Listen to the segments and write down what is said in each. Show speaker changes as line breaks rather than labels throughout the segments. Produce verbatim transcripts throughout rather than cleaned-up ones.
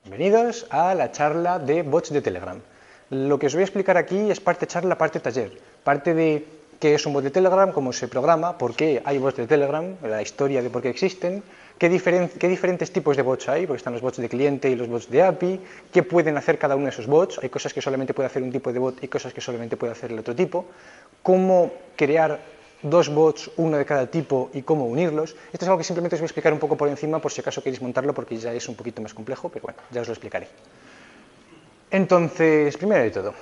Bienvenidos a la charla de bots de Telegram. Lo que os voy a explicar aquí es parte charla, parte taller, parte de qué es un bot de Telegram, cómo se programa, por qué hay bots de Telegram, la historia de por qué existen, qué, diferen qué diferentes tipos de bots hay, porque están los bots de cliente y los bots de A P I, qué pueden hacer cada uno de esos bots, hay cosas que solamente puede hacer un tipo de bot y cosas que solamente puede hacer el otro tipo, cómo crear dos bots, uno de cada tipo, y cómo unirlos. Esto es algo que simplemente os voy a explicar un poco por encima, por si acaso queréis montarlo, porque ya es un poquito más complejo, pero bueno, ya os lo explicaré. Entonces, primero de todo,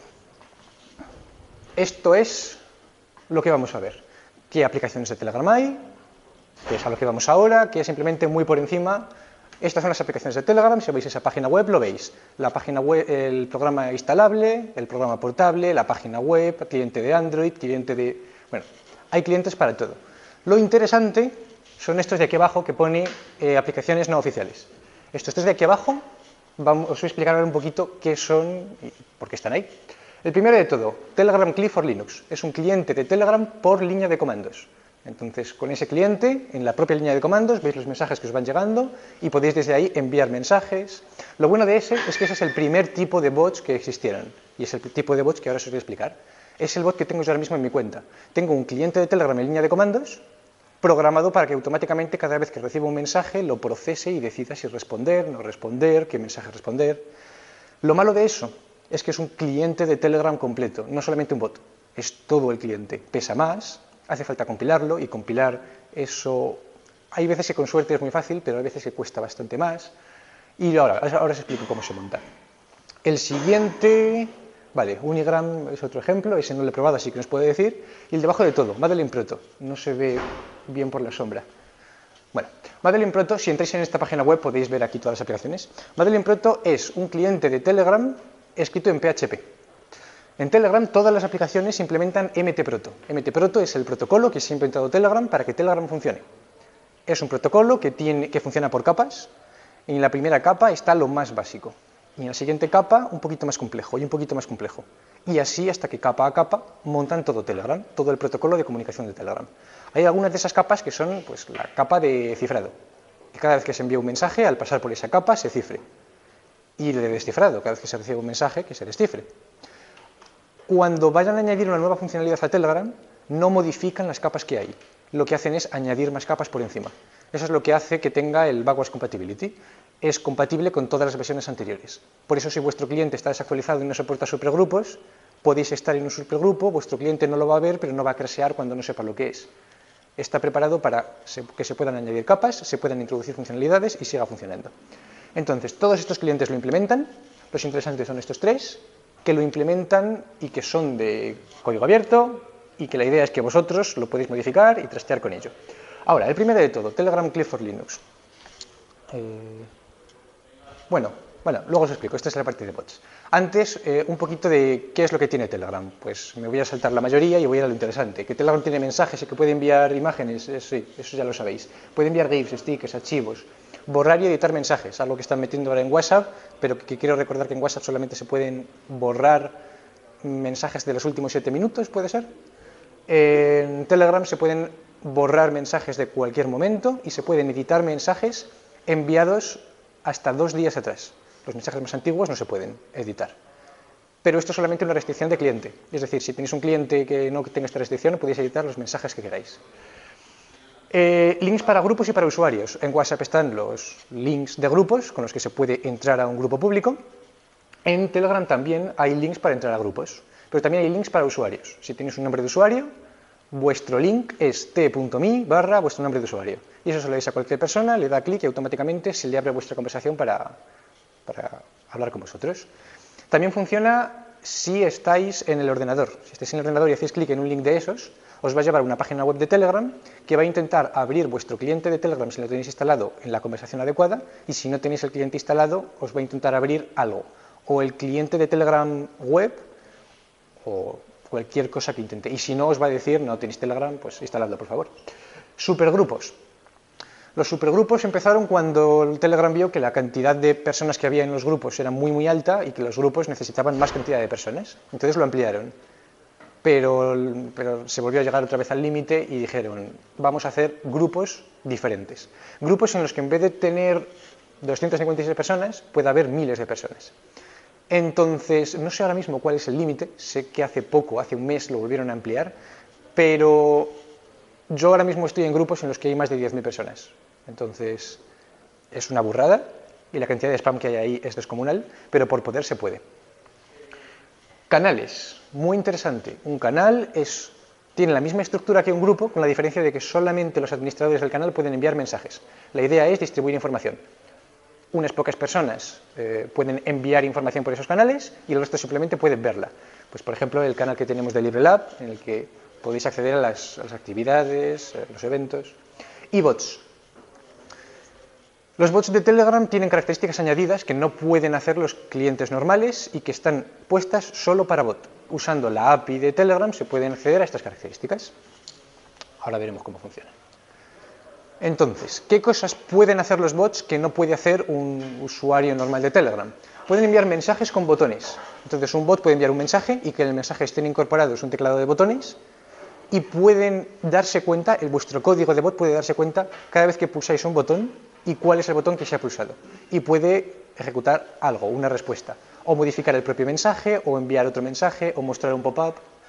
esto es lo que vamos a ver. ¿Qué aplicaciones de Telegram hay? Que es a lo que vamos ahora, que es simplemente muy por encima. Estas son las aplicaciones de Telegram, si veis esa página web lo veis. La página web, el programa instalable, el programa portable, la página web, cliente de Android, cliente de... Bueno, hay clientes para todo. Lo interesante son estos de aquí abajo que pone eh, aplicaciones no oficiales. Estos tres de aquí abajo, vamos, os voy a explicar ahora un poquito qué son y por qué están ahí. El primero de todo, Telegram Client for Linux. Es un cliente de Telegram por línea de comandos. Entonces, con ese cliente, en la propia línea de comandos, veis los mensajes que os van llegando y podéis desde ahí enviar mensajes. Lo bueno de ese es que ese es el primer tipo de bots que existieron. Y es el tipo de bots que ahora os voy a explicar. Es el bot que tengo yo ahora mismo en mi cuenta. Tengo un cliente de Telegram en línea de comandos programado para que automáticamente cada vez que reciba un mensaje lo procese y decida si responder, no responder, qué mensaje responder. Lo malo de eso es que es un cliente de Telegram completo, no solamente un bot, es todo el cliente. Pesa más, hace falta compilarlo y compilar eso, hay veces que con suerte es muy fácil, pero hay veces que cuesta bastante más. Y ahora, ahora os explico cómo se monta. El siguiente... Vale, Unigram es otro ejemplo, ese no lo he probado, así que nos puede decir. Y el debajo de todo, Madeline Proto, no se ve bien por la sombra. Bueno, Madeline Proto, si entráis en esta página web podéis ver aquí todas las aplicaciones. Madeline Proto es un cliente de Telegram escrito en P H P. En Telegram todas las aplicaciones implementan M T Proto. M T Proto es el protocolo que se ha inventado Telegram para que Telegram funcione. Es un protocolo que, tiene, que funciona por capas, y en la primera capa está lo más básico. Y en la siguiente capa, un poquito más complejo, y un poquito más complejo. Y así hasta que capa a capa montan todo Telegram, todo el protocolo de comunicación de Telegram. Hay algunas de esas capas que son pues, la capa de cifrado. Y cada vez que se envía un mensaje, al pasar por esa capa, se cifre. Y de descifrado, cada vez que se recibe un mensaje, que se descifre. Cuando vayan a añadir una nueva funcionalidad a Telegram, no modifican las capas que hay. Lo que hacen es añadir más capas por encima. Eso es lo que hace que tenga el backwards compatibility. Es compatible con todas las versiones anteriores. Por eso, si vuestro cliente está desactualizado y no soporta supergrupos, podéis estar en un supergrupo, vuestro cliente no lo va a ver, pero no va a crashear cuando no sepa lo que es. Está preparado para que se puedan añadir capas, se puedan introducir funcionalidades y siga funcionando. Entonces, todos estos clientes lo implementan, los interesantes son estos tres, que lo implementan y que son de código abierto y que la idea es que vosotros lo podéis modificar y trastear con ello. Ahora, el primero de todo, Telegram Client for Linux. Eh... Bueno, bueno, luego os explico, esta es la parte de bots. Antes, eh, un poquito de qué es lo que tiene Telegram. Pues me voy a saltar la mayoría y voy a ir a lo interesante. Que Telegram tiene mensajes y que puede enviar imágenes, eh, sí, eso ya lo sabéis. Puede enviar GIFs, stickers, archivos, borrar y editar mensajes, algo que están metiendo ahora en WhatsApp, pero que quiero recordar que en WhatsApp solamente se pueden borrar mensajes de los últimos siete minutos, ¿puede ser? En Telegram se pueden borrar mensajes de cualquier momento y se pueden editar mensajes enviados hasta dos días atrás. Los mensajes más antiguos no se pueden editar. Pero esto es solamente una restricción de cliente. Es decir, si tenéis un cliente que no tenga esta restricción, podéis editar los mensajes que queráis. Eh, links para grupos y para usuarios. En WhatsApp están los links de grupos con los que se puede entrar a un grupo público. En Telegram también hay links para entrar a grupos. Pero también hay links para usuarios. Si tenéis un nombre de usuario, vuestro link es t.me barra vuestro nombre de usuario. Y eso se lo dais a cualquier persona, le da clic y automáticamente se le abre vuestra conversación para, para hablar con vosotros. También funciona si estáis en el ordenador. Si estáis en el ordenador y hacéis clic en un link de esos, os va a llevar a una página web de Telegram que va a intentar abrir vuestro cliente de Telegram si lo tenéis instalado en la conversación adecuada, y si no tenéis el cliente instalado, os va a intentar abrir algo. O el cliente de Telegram web, o cualquier cosa que intente. Y si no, os va a decir, no tenéis Telegram, pues instaladlo, por favor. Supergrupos. Los supergrupos empezaron cuando el Telegram vio que la cantidad de personas que había en los grupos era muy, muy alta y que los grupos necesitaban más cantidad de personas. Entonces lo ampliaron. Pero, pero se volvió a llegar otra vez al límite y dijeron, vamos a hacer grupos diferentes. Grupos en los que en vez de tener doscientas cincuenta y seis personas, puede haber miles de personas. Entonces, no sé ahora mismo cuál es el límite, sé que hace poco, hace un mes, lo volvieron a ampliar, pero yo ahora mismo estoy en grupos en los que hay más de diez mil personas. Entonces, es una burrada y la cantidad de spam que hay ahí es descomunal, pero por poder se puede. Canales, muy interesante. Un canal es, tiene la misma estructura que un grupo, con la diferencia de que solamente los administradores del canal pueden enviar mensajes. La idea es distribuir información. Unas pocas personas eh, pueden enviar información por esos canales y el resto simplemente pueden verla. Pues, por ejemplo, el canal que tenemos de LibreLab, en el que podéis acceder a las, a las actividades, a los eventos. Y bots. Los bots de Telegram tienen características añadidas que no pueden hacer los clientes normales y que están puestas solo para bot. Usando la A P I de Telegram se pueden acceder a estas características. Ahora veremos cómo funciona. Entonces, ¿qué cosas pueden hacer los bots que no puede hacer un usuario normal de Telegram? Pueden enviar mensajes con botones. Entonces, un bot puede enviar un mensaje y que en el mensaje estén incorporados un teclado de botones y pueden darse cuenta, el vuestro código de bot puede darse cuenta cada vez que pulsáis un botón y cuál es el botón que se ha pulsado. Y puede ejecutar algo, una respuesta, o modificar el propio mensaje, o enviar otro mensaje, o mostrar un pop-up.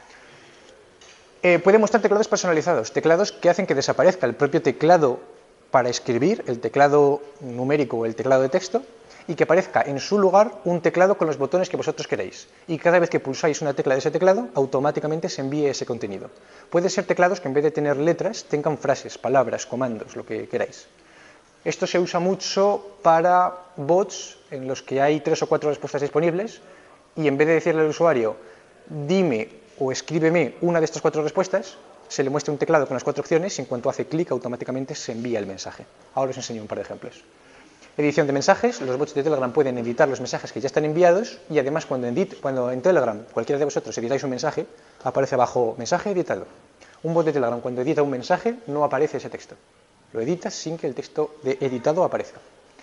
Eh, puede mostrar teclados personalizados, teclados que hacen que desaparezca el propio teclado para escribir, el teclado numérico o el teclado de texto, y que aparezca en su lugar un teclado con los botones que vosotros queréis. Y cada vez que pulsáis una tecla de ese teclado, automáticamente se envíe ese contenido. Puede ser teclados que en vez de tener letras, tengan frases, palabras, comandos, lo que queráis. Esto se usa mucho para bots en los que hay tres o cuatro respuestas disponibles y en vez de decirle al usuario, dime o escríbeme una de estas cuatro respuestas, se le muestra un teclado con las cuatro opciones y en cuanto hace clic automáticamente se envía el mensaje. Ahora os enseño un par de ejemplos. Edición de mensajes. Los bots de Telegram pueden editar los mensajes que ya están enviados y además cuando, edit, cuando en Telegram cualquiera de vosotros editáis un mensaje, aparece abajo mensaje editado. Un bot de Telegram cuando edita un mensaje no aparece ese texto. Lo editas sin que el texto de editado aparezca.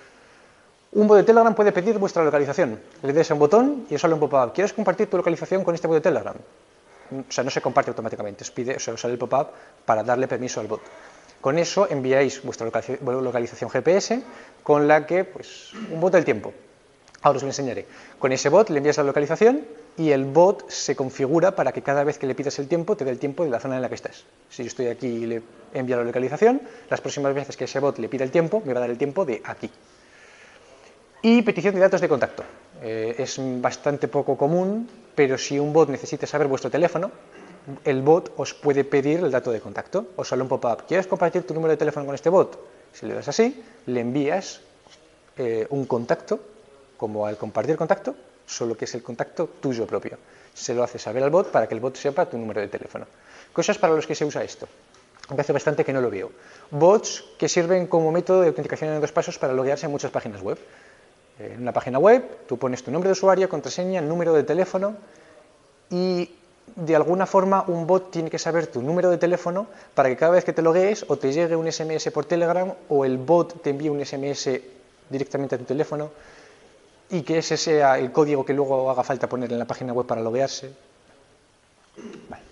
Un bot de Telegram puede pedir vuestra localización. Le des a un botón y os sale un pop-up. ¿Quieres compartir tu localización con este bot de Telegram? O sea, no se comparte automáticamente, os pide, o sea, os sale el pop-up para darle permiso al bot. Con eso enviáis vuestra localización G P S con la que, pues, un bot del tiempo. Ahora os lo enseñaré. Con ese bot le envías la localización y el bot se configura para que cada vez que le pidas el tiempo te dé el tiempo de la zona en la que estás. Si yo estoy aquí y le envío la localización, las próximas veces que ese bot le pida el tiempo, me va a dar el tiempo de aquí. Y petición de datos de contacto. Eh, es bastante poco común, pero si un bot necesita saber vuestro teléfono, el bot os puede pedir el dato de contacto. Os sale un pop-up. ¿Quieres compartir tu número de teléfono con este bot? Si le das así, le envías eh, un contacto, como al compartir contacto, solo que es el contacto tuyo propio. Se lo hace saber al bot para que el bot sepa tu número de teléfono. Cosas para los que se usa esto. Aunque hace bastante que no lo veo. Bots que sirven como método de autenticación en dos pasos para loguearse en muchas páginas web. En una página web, tú pones tu nombre de usuario, contraseña, número de teléfono y de alguna forma un bot tiene que saber tu número de teléfono para que cada vez que te loguees o te llegue un S M S por Telegram o el bot te envíe un S M S directamente a tu teléfono y que ese sea el código que luego haga falta poner en la página web para loguearse. Vale.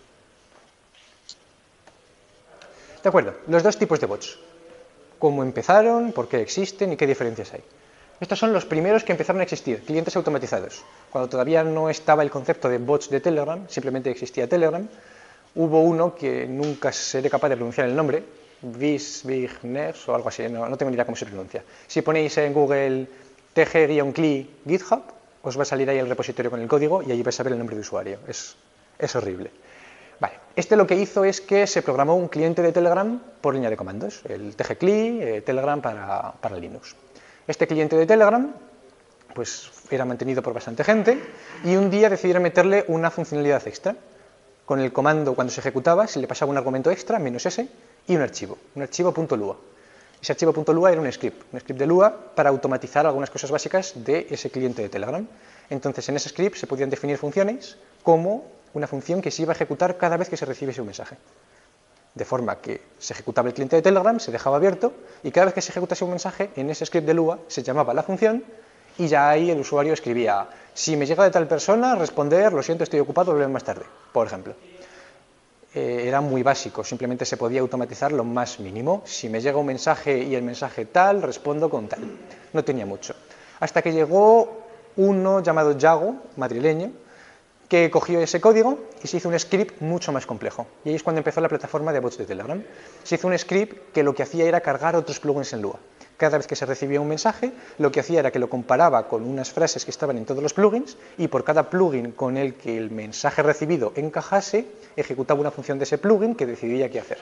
De acuerdo, los dos tipos de bots. ¿Cómo empezaron? ¿Por qué existen? ¿Y qué diferencias hay? Estos son los primeros que empezaron a existir, clientes automatizados. Cuando todavía no estaba el concepto de bots de Telegram, simplemente existía Telegram, hubo uno que nunca seré capaz de pronunciar el nombre, Visbigners o algo así, no, no tengo ni idea cómo se pronuncia. Si ponéis en Google T G-cli GitHub, os va a salir ahí el repositorio con el código y allí vais a ver el nombre de usuario. Es, es horrible. Vale. Este lo que hizo es que se programó un cliente de Telegram por línea de comandos, el T G-cli, eh, Telegram para, para Linux. Este cliente de Telegram pues, era mantenido por bastante gente y un día decidieron meterle una funcionalidad extra. Con el comando, cuando se ejecutaba, se le pasaba un argumento extra, menos ese, y un archivo, un archivo .lua. Ese archivo .lua era un script, un script de Lua para automatizar algunas cosas básicas de ese cliente de Telegram. Entonces, en ese script se podían definir funciones como una función que se iba a ejecutar cada vez que se recibiese un mensaje. De forma que se ejecutaba el cliente de Telegram, se dejaba abierto, y cada vez que se ejecutase un mensaje, en ese script de Lua se llamaba la función, y ya ahí el usuario escribía, si me llega de tal persona, responder, lo siento, estoy ocupado, volveré más tarde, por ejemplo. eh, era muy básico, simplemente se podía automatizar lo más mínimo. Si me llega un mensaje y el mensaje tal, respondo con tal. No tenía mucho. Hasta que llegó uno llamado Yago, madrileño, que cogió ese código y se hizo un script mucho más complejo. Y ahí es cuando empezó la plataforma de bots de Telegram. Se hizo un script que lo que hacía era cargar otros plugins en Lua. Cada vez que se recibía un mensaje, lo que hacía era que lo comparaba con unas frases que estaban en todos los plugins y por cada plugin con el que el mensaje recibido encajase, ejecutaba una función de ese plugin que decidía qué hacer.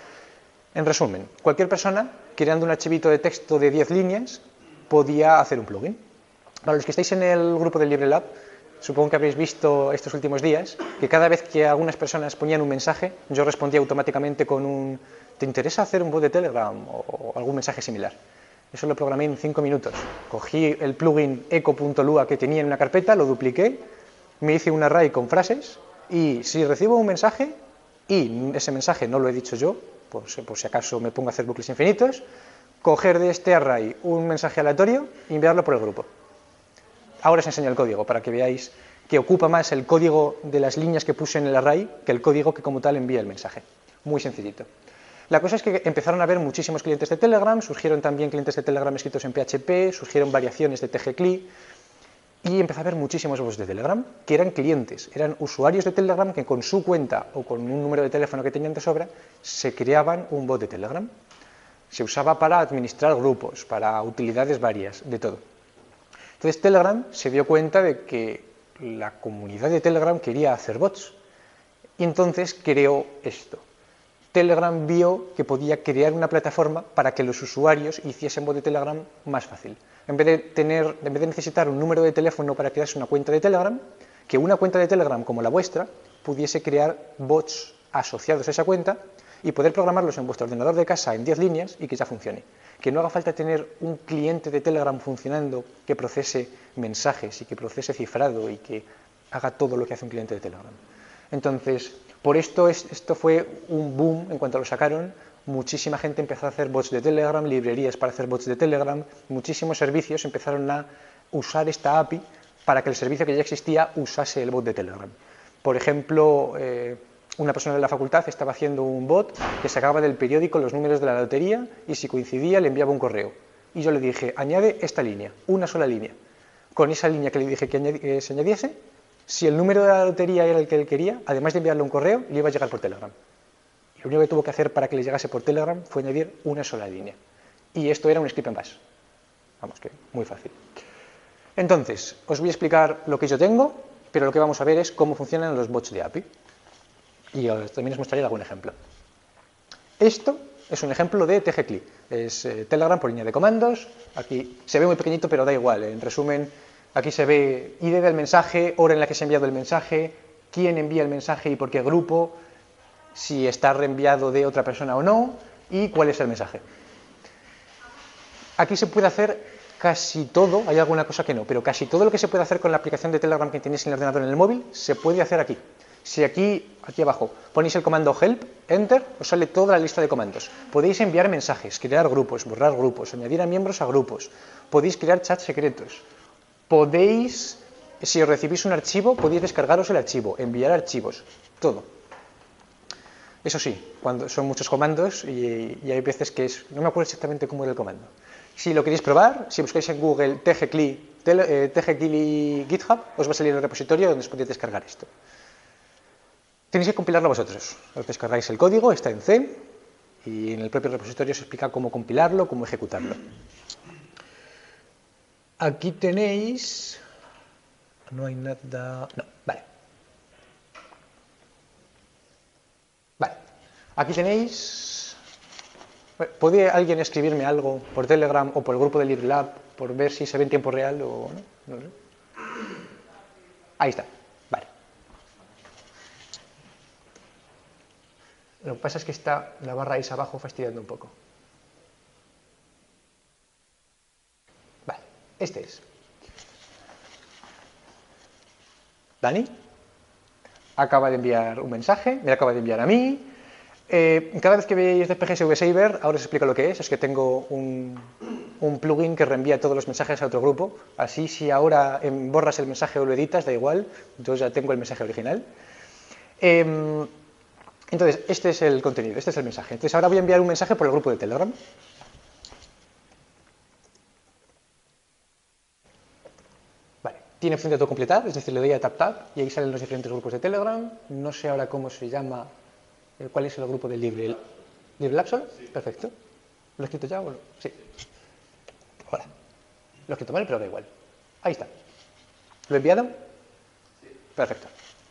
En resumen, cualquier persona, creando un archivito de texto de diez líneas, podía hacer un plugin. Para los que estáis en el grupo del LibreLab, supongo que habréis visto estos últimos días que cada vez que algunas personas ponían un mensaje, yo respondía automáticamente con un ¿te interesa hacer un bot de Telegram? O algún mensaje similar. Eso lo programé en cinco minutos. Cogí el plugin eco.lua que tenía en una carpeta, lo dupliqué, me hice un array con frases y si recibo un mensaje y ese mensaje no lo he dicho yo, pues, por si acaso me pongo a hacer bucles infinitos, coger de este array un mensaje aleatorio y enviarlo por el grupo. Ahora os enseño el código para que veáis que ocupa más el código de las líneas que puse en el array que el código que como tal envía el mensaje. Muy sencillito. La cosa es que empezaron a haber muchísimos clientes de Telegram, surgieron también clientes de Telegram escritos en P H P, surgieron variaciones de T G C L I y empezó a haber muchísimos bots de Telegram que eran clientes, eran usuarios de Telegram que con su cuenta o con un número de teléfono que tenían de sobra se creaban un bot de Telegram. Se usaba para administrar grupos, para utilidades varias, de todo. Entonces Telegram se dio cuenta de que la comunidad de Telegram quería hacer bots y entonces creó esto. Telegram vio que podía crear una plataforma para que los usuarios hiciesen bot de Telegram más fácil. En vez de, tener, en vez de necesitar un número de teléfono para crearse una cuenta de Telegram, que una cuenta de Telegram como la vuestra pudiese crear bots asociados a esa cuenta y poder programarlos en vuestro ordenador de casa en diez líneas y que ya funcione. Que no haga falta tener un cliente de Telegram funcionando que procese mensajes y que procese cifrado y que haga todo lo que hace un cliente de Telegram. Entonces, por esto es, esto fue un boom en cuanto lo sacaron. Muchísima gente empezó a hacer bots de Telegram, librerías para hacer bots de Telegram, muchísimos servicios empezaron a usar esta A P I para que el servicio que ya existía usase el bot de Telegram. Por ejemplo, eh, una persona de la facultad estaba haciendo un bot que sacaba del periódico los números de la lotería y si coincidía le enviaba un correo. Y yo le dije, añade esta línea, una sola línea. Con esa línea que le dije que, añadi que se añadiese, si el número de la lotería era el que él quería, además de enviarle un correo, le iba a llegar por Telegram. Y lo único que tuvo que hacer para que le llegase por Telegram fue añadir una sola línea. Y esto era un script en bash. Vamos, que muy fácil. Entonces, os voy a explicar lo que yo tengo, pero lo que vamos a ver es cómo funcionan los bots de A P I. Y también os mostraré algún ejemplo. Esto es un ejemplo de T G C L I. Es eh, Telegram por línea de comandos. Aquí se ve muy pequeñito, pero da igual. En resumen, aquí se ve I D del mensaje, hora en la que se ha enviado el mensaje, quién envía el mensaje y por qué grupo, si está reenviado de otra persona o no, y cuál es el mensaje. Aquí se puede hacer casi todo, hay alguna cosa que no, pero casi todo lo que se puede hacer con la aplicación de Telegram que tenéis en el ordenador en el móvil, se puede hacer aquí. Si aquí, aquí abajo, ponéis el comando help, enter, os sale toda la lista de comandos. Podéis enviar mensajes, crear grupos, borrar grupos, añadir a miembros a grupos, podéis crear chats secretos, podéis, si os recibís un archivo, podéis descargaros el archivo, enviar archivos, todo. Eso sí, cuando son muchos comandos y, y hay veces que es, no me acuerdo exactamente cómo era el comando. Si lo queréis probar, si buscáis en Google T G C L I, eh, T G C L I GitHub, os va a salir el repositorio donde os podéis descargar esto. Tenéis que compilarlo vosotros. Os descargáis el código, está en C, y en el propio repositorio os explica cómo compilarlo, cómo ejecutarlo. Aquí tenéis... No hay nada... No, vale. Vale. Aquí tenéis... ¿Puede alguien escribirme algo por Telegram o por el grupo de LibreLab por ver si se ve en tiempo real o no? No sé. Ahí está. Vale. Lo que pasa es que está la barra esa abajo fastidiando un poco. Vale, este es. Dani acaba de enviar un mensaje, me lo acaba de enviar a mí. Eh, cada vez que veáis D P G S V Saver, ahora os explico lo que es. Es que tengo un, un plugin que reenvía todos los mensajes a otro grupo. Así, si ahora eh, borras el mensaje o lo editas, da igual, yo ya tengo el mensaje original. Eh, Entonces, este es el contenido, este es el mensaje. Entonces, ahora voy a enviar un mensaje por el grupo de Telegram. Vale, tiene opción de autocompletar, es decir, le doy a tap tap y ahí salen los diferentes grupos de Telegram. No sé ahora cómo se llama, cuál es el grupo del Libre, ¿Libre Lapsol? Sí. Perfecto. ¿Lo he escrito ya o no? Sí. Hola. Lo he escrito mal, pero da igual. Ahí está. ¿Lo he enviado? Sí. Perfecto.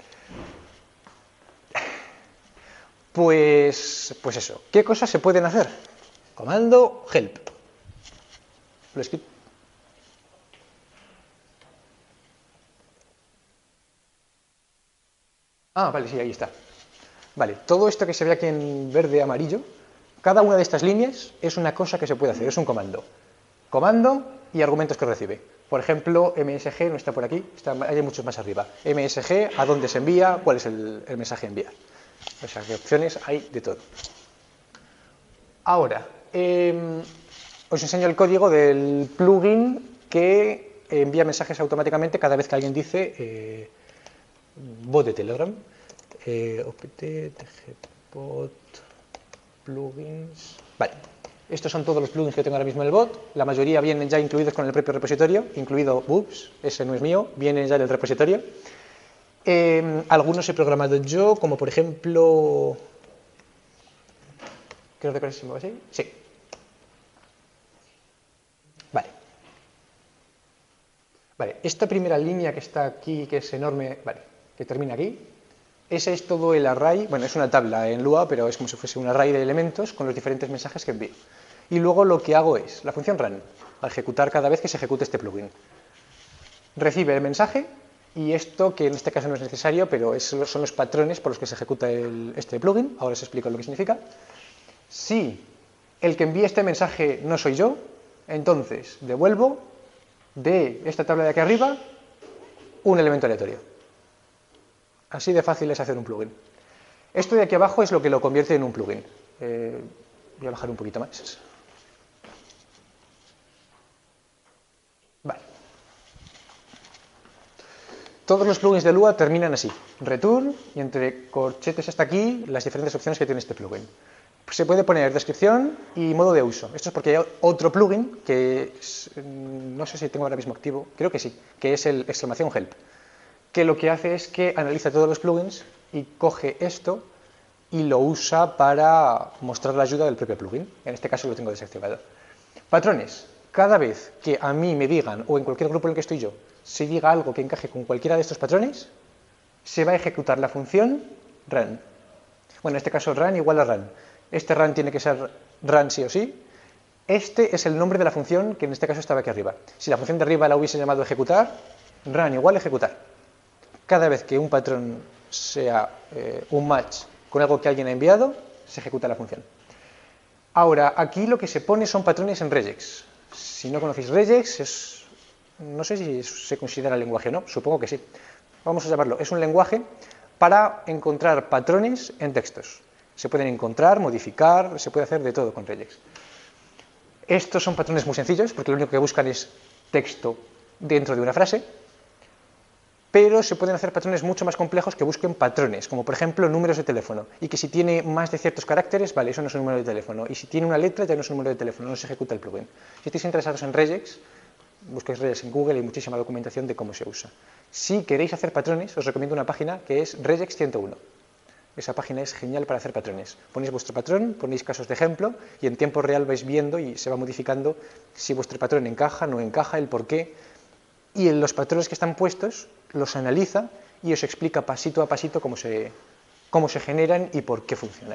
Pues, pues eso. ¿Qué cosas se pueden hacer? Comando help. Lo he escrito. Ah, vale, sí, ahí está. Vale, todo esto que se ve aquí en verde amarillo, cada una de estas líneas es una cosa que se puede hacer, es un comando. Comando y argumentos que recibe. Por ejemplo, msg no está por aquí, está, hay muchos más arriba. Msg, a dónde se envía, cuál es el, el mensaje a enviar. O sea, que opciones hay de todo. Ahora, eh, os enseño el código del plugin que envía mensajes automáticamente cada vez que alguien dice eh, bot de Telegram. Eh, opt, tgbot, plugins. Vale, estos son todos los plugins que tengo ahora mismo en el bot. La mayoría vienen ya incluidos con el propio repositorio, incluido Boops, ese no es mío, vienen ya del repositorio. Eh, algunos he programado yo, como por ejemplo. Creo que si me va así. Sí. Vale. Vale, esta primera línea que está aquí, que es enorme, vale, que termina aquí. Ese es todo el array, bueno, es una tabla en Lua, pero es como si fuese un array de elementos con los diferentes mensajes que envío. Y luego lo que hago es, la función run, a ejecutar cada vez que se ejecute este plugin. Recibe el mensaje, y esto, que en este caso no es necesario, pero es, son los patrones por los que se ejecuta el, este plugin, ahora os explico lo que significa. Si el que envía este mensaje no soy yo, entonces devuelvo de esta tabla de aquí arriba un elemento aleatorio. Así de fácil es hacer un plugin. Esto de aquí abajo es lo que lo convierte en un plugin. Eh, voy a bajar un poquito más. Vale. Todos los plugins de Lua terminan así. Return, y entre corchetes hasta aquí las diferentes opciones que tiene este plugin. Se puede poner descripción y modo de uso. Esto es porque hay otro plugin que es, no sé si tengo ahora mismo activo, creo que sí, que es el exclamación help, que lo que hace es que analiza todos los plugins y coge esto y lo usa para mostrar la ayuda del propio plugin. En este caso lo tengo desactivado. Patrones. Cada vez que a mí me digan, o en cualquier grupo en el que estoy yo, se diga algo que encaje con cualquiera de estos patrones, se va a ejecutar la función run. Bueno, en este caso run igual a run. Este run tiene que ser run sí o sí. Este es el nombre de la función que en este caso estaba aquí arriba. Si la función de arriba la hubiese llamado ejecutar, run igual a ejecutar. Cada vez que un patrón sea eh, un match con algo que alguien ha enviado, se ejecuta la función. Ahora, aquí lo que se pone son patrones en regex. Si no conocéis regex, es, no sé si se considera lenguaje o no, supongo que sí. Vamos a llamarlo, es un lenguaje para encontrar patrones en textos. Se pueden encontrar, modificar, se puede hacer de todo con regex. Estos son patrones muy sencillos, porque lo único que buscan es texto dentro de una frase, pero se pueden hacer patrones mucho más complejos que busquen patrones, como por ejemplo números de teléfono, y que si tiene más de ciertos caracteres, vale, eso no es un número de teléfono, y si tiene una letra ya no es un número de teléfono, no se ejecuta el plugin. Si estáis interesados en regex, busquéis regex en Google y hay muchísima documentación de cómo se usa. Si queréis hacer patrones, os recomiendo una página que es regex ciento uno. Esa página es genial para hacer patrones. Ponéis vuestro patrón, ponéis casos de ejemplo y en tiempo real vais viendo y se va modificando si vuestro patrón encaja, no encaja, el por qué. Y en los patrones que están puestos los analiza y os explica pasito a pasito cómo se, cómo se generan y por qué funcionan.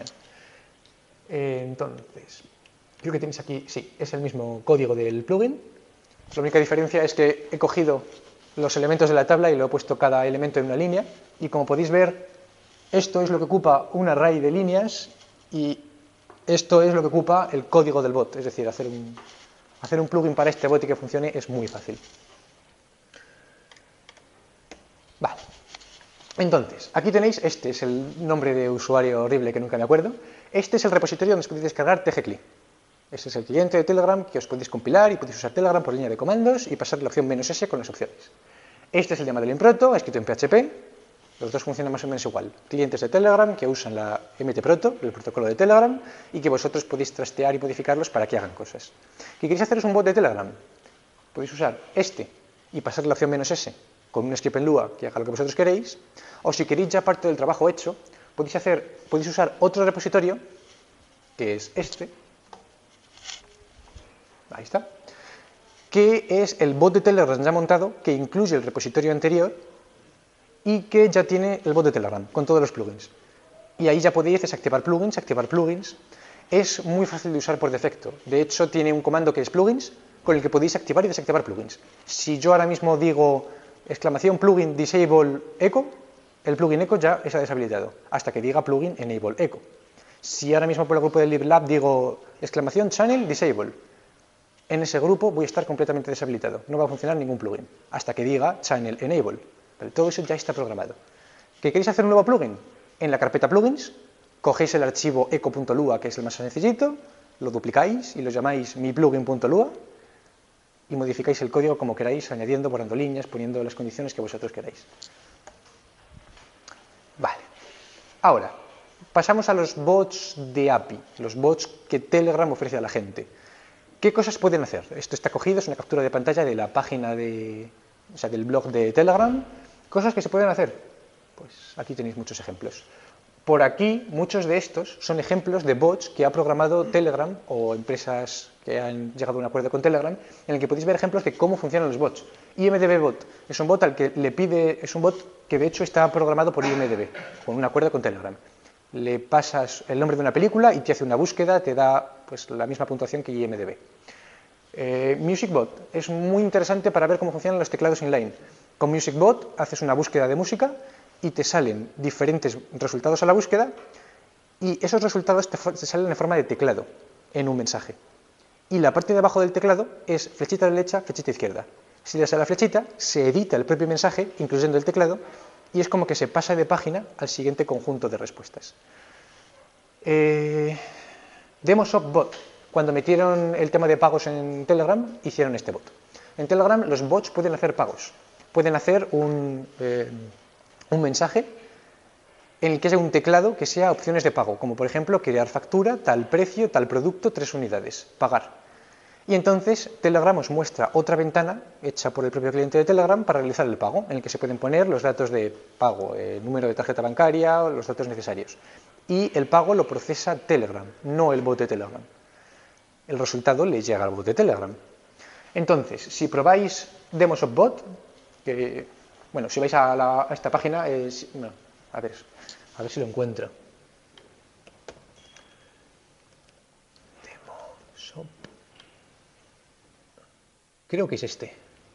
Eh, entonces, creo que tenéis aquí, sí, es el mismo código del plugin. La única diferencia es que he cogido los elementos de la tabla y lo he puesto cada elemento en una línea y como podéis ver, esto es lo que ocupa un array de líneas y esto es lo que ocupa el código del bot, es decir, hacer un, hacer un plugin para este bot y que funcione es muy fácil. Vale. Entonces, aquí tenéis, este es el nombre de usuario horrible que nunca me acuerdo. Este es el repositorio donde os podéis descargar tgcli. Este es el cliente de Telegram que os podéis compilar y podéis usar Telegram por línea de comandos y pasar la opción menos S con las opciones. Este es el de Madeline Proto, escrito en P H P. Los dos funcionan más o menos igual. Clientes de Telegram que usan la M T Proto, el protocolo de Telegram, y que vosotros podéis trastear y modificarlos para que hagan cosas. ¿Qué queréis haceros un bot de Telegram? Podéis usar este y pasar la opción menos S con un script en Lua que haga lo que vosotros queréis, o si queréis ya parte del trabajo hecho, podéis, hacer, podéis usar otro repositorio, que es este, ahí está, que es el bot de Telegram ya montado, que incluye el repositorio anterior y que ya tiene el bot de Telegram con todos los plugins. Y ahí ya podéis desactivar plugins, activar plugins. Es muy fácil de usar por defecto. De hecho, tiene un comando que es plugins, con el que podéis activar y desactivar plugins. Si yo ahora mismo digo exclamación plugin disable echo, el plugin echo ya está deshabilitado, hasta que diga plugin enable echo. Si ahora mismo por el grupo del LibLab digo exclamación channel disable, en ese grupo voy a estar completamente deshabilitado. No va a funcionar ningún plugin, hasta que diga channel enable. Pero todo eso ya está programado. ¿Qué queréis hacer un nuevo plugin? En la carpeta plugins, cogéis el archivo echo.lua, que es el más sencillito, lo duplicáis y lo llamáis mi plugin.lua y modificáis el código como queráis, añadiendo, borrando líneas, poniendo las condiciones que vosotros queráis. Vale. Ahora, pasamos a los bots de A P I, los bots que Telegram ofrece a la gente. ¿Qué cosas pueden hacer? Esto está cogido, es una captura de pantalla de la página de, o sea, del blog de Telegram. Cosas que se pueden hacer. Pues aquí tenéis muchos ejemplos. Por aquí, muchos de estos son ejemplos de bots que ha programado Telegram o empresas que han llegado a un acuerdo con Telegram, en el que podéis ver ejemplos de cómo funcionan los bots. I M D B Bot es un bot al que le pide, es un bot que de hecho está programado por I M D B, con un acuerdo con Telegram. Le pasas el nombre de una película y te hace una búsqueda, te da pues, la misma puntuación que I M D B. Eh, MusicBot es muy interesante para ver cómo funcionan los teclados inline. Con MusicBot haces una búsqueda de música y te salen diferentes resultados a la búsqueda y esos resultados te, te salen en forma de teclado, en un mensaje. Y la parte de abajo del teclado es flechita derecha, flechita izquierda. Si le das a la flechita, se edita el propio mensaje, incluyendo el teclado, y es como que se pasa de página al siguiente conjunto de respuestas. Eh, DemoShopBot. Cuando metieron el tema de pagos en Telegram, hicieron este bot. En Telegram los bots pueden hacer pagos. Pueden hacer un... Eh, un mensaje en el que haya un teclado que sea opciones de pago, como por ejemplo crear factura, tal precio, tal producto, tres unidades, pagar. Y entonces Telegram os muestra otra ventana hecha por el propio cliente de Telegram para realizar el pago, en el que se pueden poner los datos de pago, el número de tarjeta bancaria, o los datos necesarios. Y el pago lo procesa Telegram, no el bot de Telegram. El resultado le llega al bot de Telegram. Entonces, si probáis DemoShopBot, que... Bueno, si vais a, la, a esta página, es, bueno, a ver, a ver si lo encuentro. DemoShop. Creo que es este.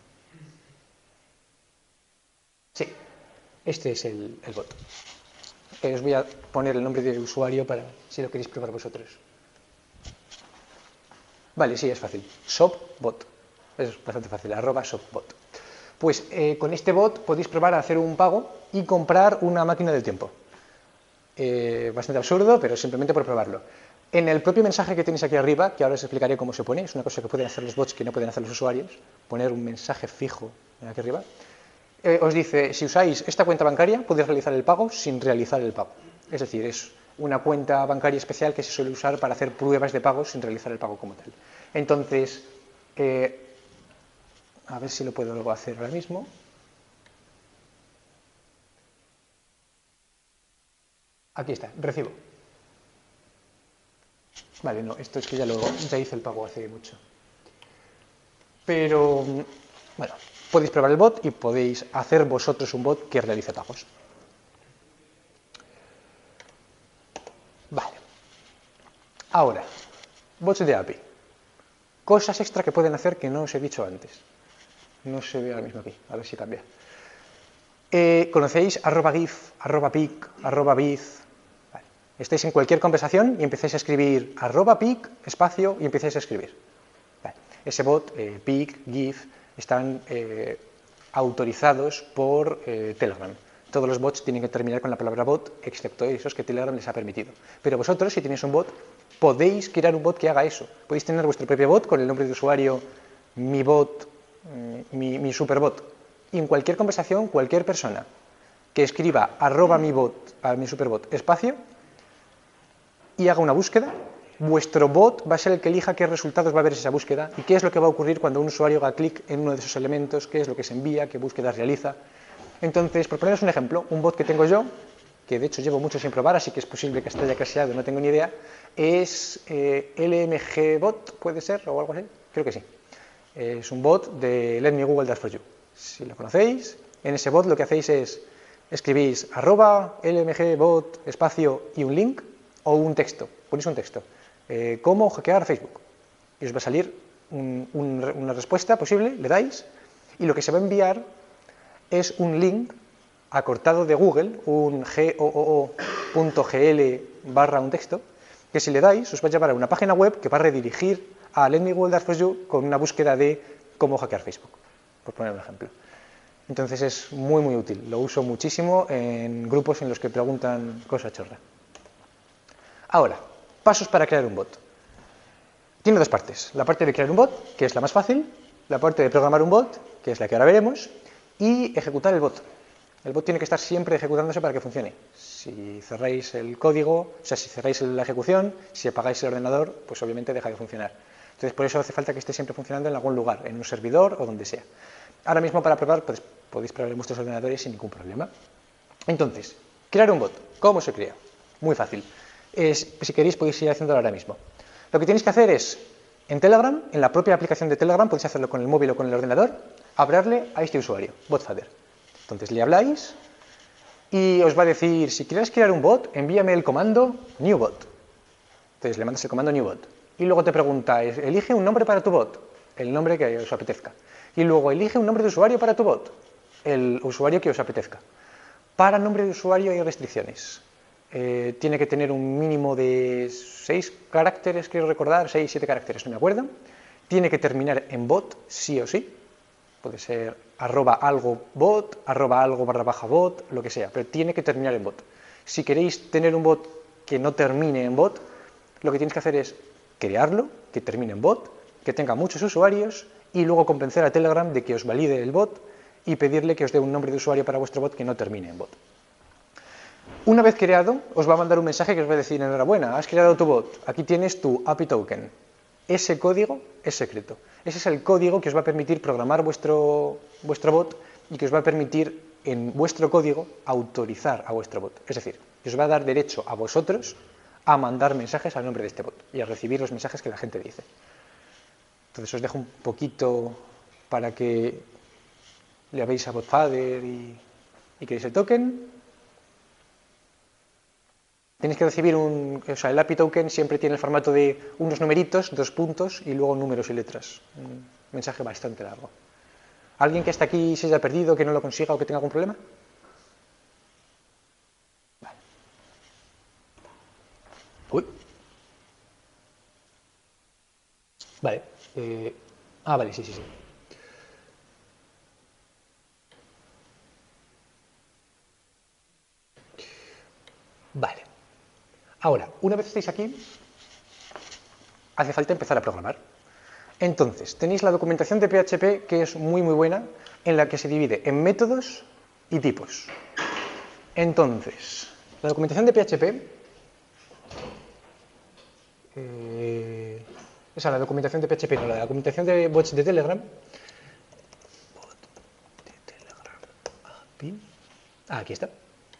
Sí, este es el, el bot. Eh, os voy a poner el nombre de usuario para si lo queréis probar vosotros. Vale, sí, es fácil. ShopBot. Es bastante fácil, arroba ShopBot. Pues eh, con este bot podéis probar a hacer un pago y comprar una máquina del tiempo. Eh, bastante absurdo, pero simplemente por probarlo. En el propio mensaje que tenéis aquí arriba, que ahora os explicaré cómo se pone, es una cosa que pueden hacer los bots que no pueden hacer los usuarios, poner un mensaje fijo aquí arriba, eh, os dice, si usáis esta cuenta bancaria, podéis realizar el pago sin realizar el pago. Es decir, es una cuenta bancaria especial que se suele usar para hacer pruebas de pago sin realizar el pago como tal. Entonces, eh, a ver si lo puedo luego hacer ahora mismo. Aquí está, recibo. Vale, no, esto es que ya, lo, ya hice el pago hace mucho. Pero, bueno, podéis probar el bot y podéis hacer vosotros un bot que realice pagos. Vale. Ahora, bots de A P I. Cosas extra que pueden hacer que no os he dicho antes. No se ve ahora mismo aquí, a ver si cambia. Eh, ¿Conocéis arroba gif, arroba pic, arroba biz? Vale. Estáis en cualquier conversación y empezáis a escribir arroba pic, espacio, y empezáis a escribir. Vale. Ese bot, eh, pic, gif, están eh, autorizados por eh, Telegram. Todos los bots tienen que terminar con la palabra bot, excepto esos que Telegram les ha permitido. Pero vosotros, si tenéis un bot, podéis crear un bot que haga eso. Podéis tener vuestro propio bot con el nombre de usuario mi bot, mi, mi superbot. Y en cualquier conversación, cualquier persona que escriba arroba mi bot, a mi superbot, espacio, y haga una búsqueda. Vuestro bot va a ser el que elija qué resultados va a ver esa búsqueda y qué es lo que va a ocurrir cuando un usuario haga clic en uno de esos elementos, qué es lo que se envía, qué búsquedas realiza. Entonces, por poneros un ejemplo, un bot que tengo yo, que de hecho llevo mucho sin probar, así que es posible que esté ya crasheado, no tengo ni idea, es eh, L M G bot, puede ser, o algo así, creo que sí. Es un bot de Let Me Google That For You. Si lo conocéis, en ese bot lo que hacéis es escribís arroba lmgbot espacio y un link o un texto, ponéis un texto, eh, cómo hackear Facebook, y os va a salir un, un, una respuesta posible, le dais, y lo que se va a enviar es un link acortado de Google, un goo.gl barra un texto, que si le dais os va a llevar a una página web que va a redirigir a Let Me Google That For You con una búsqueda de cómo hackear Facebook, por poner un ejemplo. Entonces es muy muy útil, lo uso muchísimo en grupos en los que preguntan cosas chorra. Ahora, pasos para crear un bot. Tiene dos partes, la parte de crear un bot, que es la más fácil, la parte de programar un bot, que es la que ahora veremos, y ejecutar el bot. El bot tiene que estar siempre ejecutándose para que funcione. Si cerráis el código, o sea, si cerráis la ejecución, si apagáis el ordenador, pues obviamente deja de funcionar. Entonces, por eso hace falta que esté siempre funcionando en algún lugar, en un servidor o donde sea. Ahora mismo para probar, pues, podéis probar en vuestros ordenadores sin ningún problema. Entonces, crear un bot. ¿Cómo se crea? Muy fácil. Es, si queréis podéis ir haciéndolo ahora mismo. Lo que tenéis que hacer es, en Telegram, en la propia aplicación de Telegram, podéis hacerlo con el móvil o con el ordenador, hablarle a este usuario, botfather. Entonces le habláis y os va a decir, si quieres crear un bot, envíame el comando newbot. Entonces le mandas el comando newbot. Y luego te pregunta, elige un nombre para tu bot, el nombre que os apetezca. Y luego elige un nombre de usuario para tu bot, el usuario que os apetezca. Para nombre de usuario hay restricciones. Eh, tiene que tener un mínimo de seis caracteres, quiero recordar, seis, siete caracteres, no me acuerdo. Tiene que terminar en bot, sí o sí. Puede ser arroba algo bot, arroba algo barra baja bot, lo que sea, pero tiene que terminar en bot. Si queréis tener un bot que no termine en bot, lo que tienes que hacer es crearlo, que termine en bot, que tenga muchos usuarios y luego convencer a Telegram de que os valide el bot y pedirle que os dé un nombre de usuario para vuestro bot que no termine en bot. Una vez creado, os va a mandar un mensaje que os va a decir, enhorabuena, has creado tu bot, aquí tienes tu A P I token. Ese código es secreto. Ese es el código que os va a permitir programar vuestro, vuestro bot y que os va a permitir en vuestro código autorizar a vuestro bot. Es decir, os va a dar derecho a vosotros a mandar mensajes al nombre de este bot y a recibir los mensajes que la gente dice. Entonces os dejo un poquito para que le habéis a botfather y, y queréis el token. Tenéis que recibir un, o sea, el A P I token siempre tiene el formato de unos numeritos, dos puntos y luego números y letras. Un mensaje bastante largo. ¿Alguien que está aquí se haya perdido, que no lo consiga o que tenga algún problema? Vale. Uy. Vale. Eh, ah, vale, sí, sí, sí. Vale. Ahora, una vez estáis aquí, hace falta empezar a programar. Entonces, tenéis la documentación de P H P, que es muy muy buena, en la que se divide en métodos y tipos. Entonces, la documentación de P H P, eh, o sea, la documentación de P H P, no, la documentación de bots de Telegram, bot de Telegram, A P I, ah, aquí está.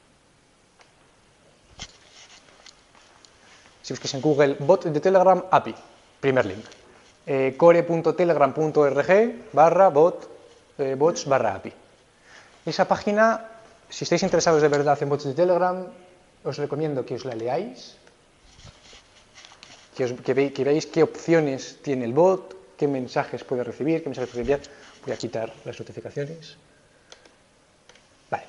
Si busquéis en Google, bot de Telegram A P I, primer link. Eh, core.telegram.org barra bot, eh, bots barra A P I. Esa página, si estáis interesados de verdad en bots de Telegram, os recomiendo que os la leáis, que, os, que, ve, que veáis qué opciones tiene el bot, qué mensajes puede recibir, qué mensajes puede enviar. Voy a quitar las notificaciones. Vale.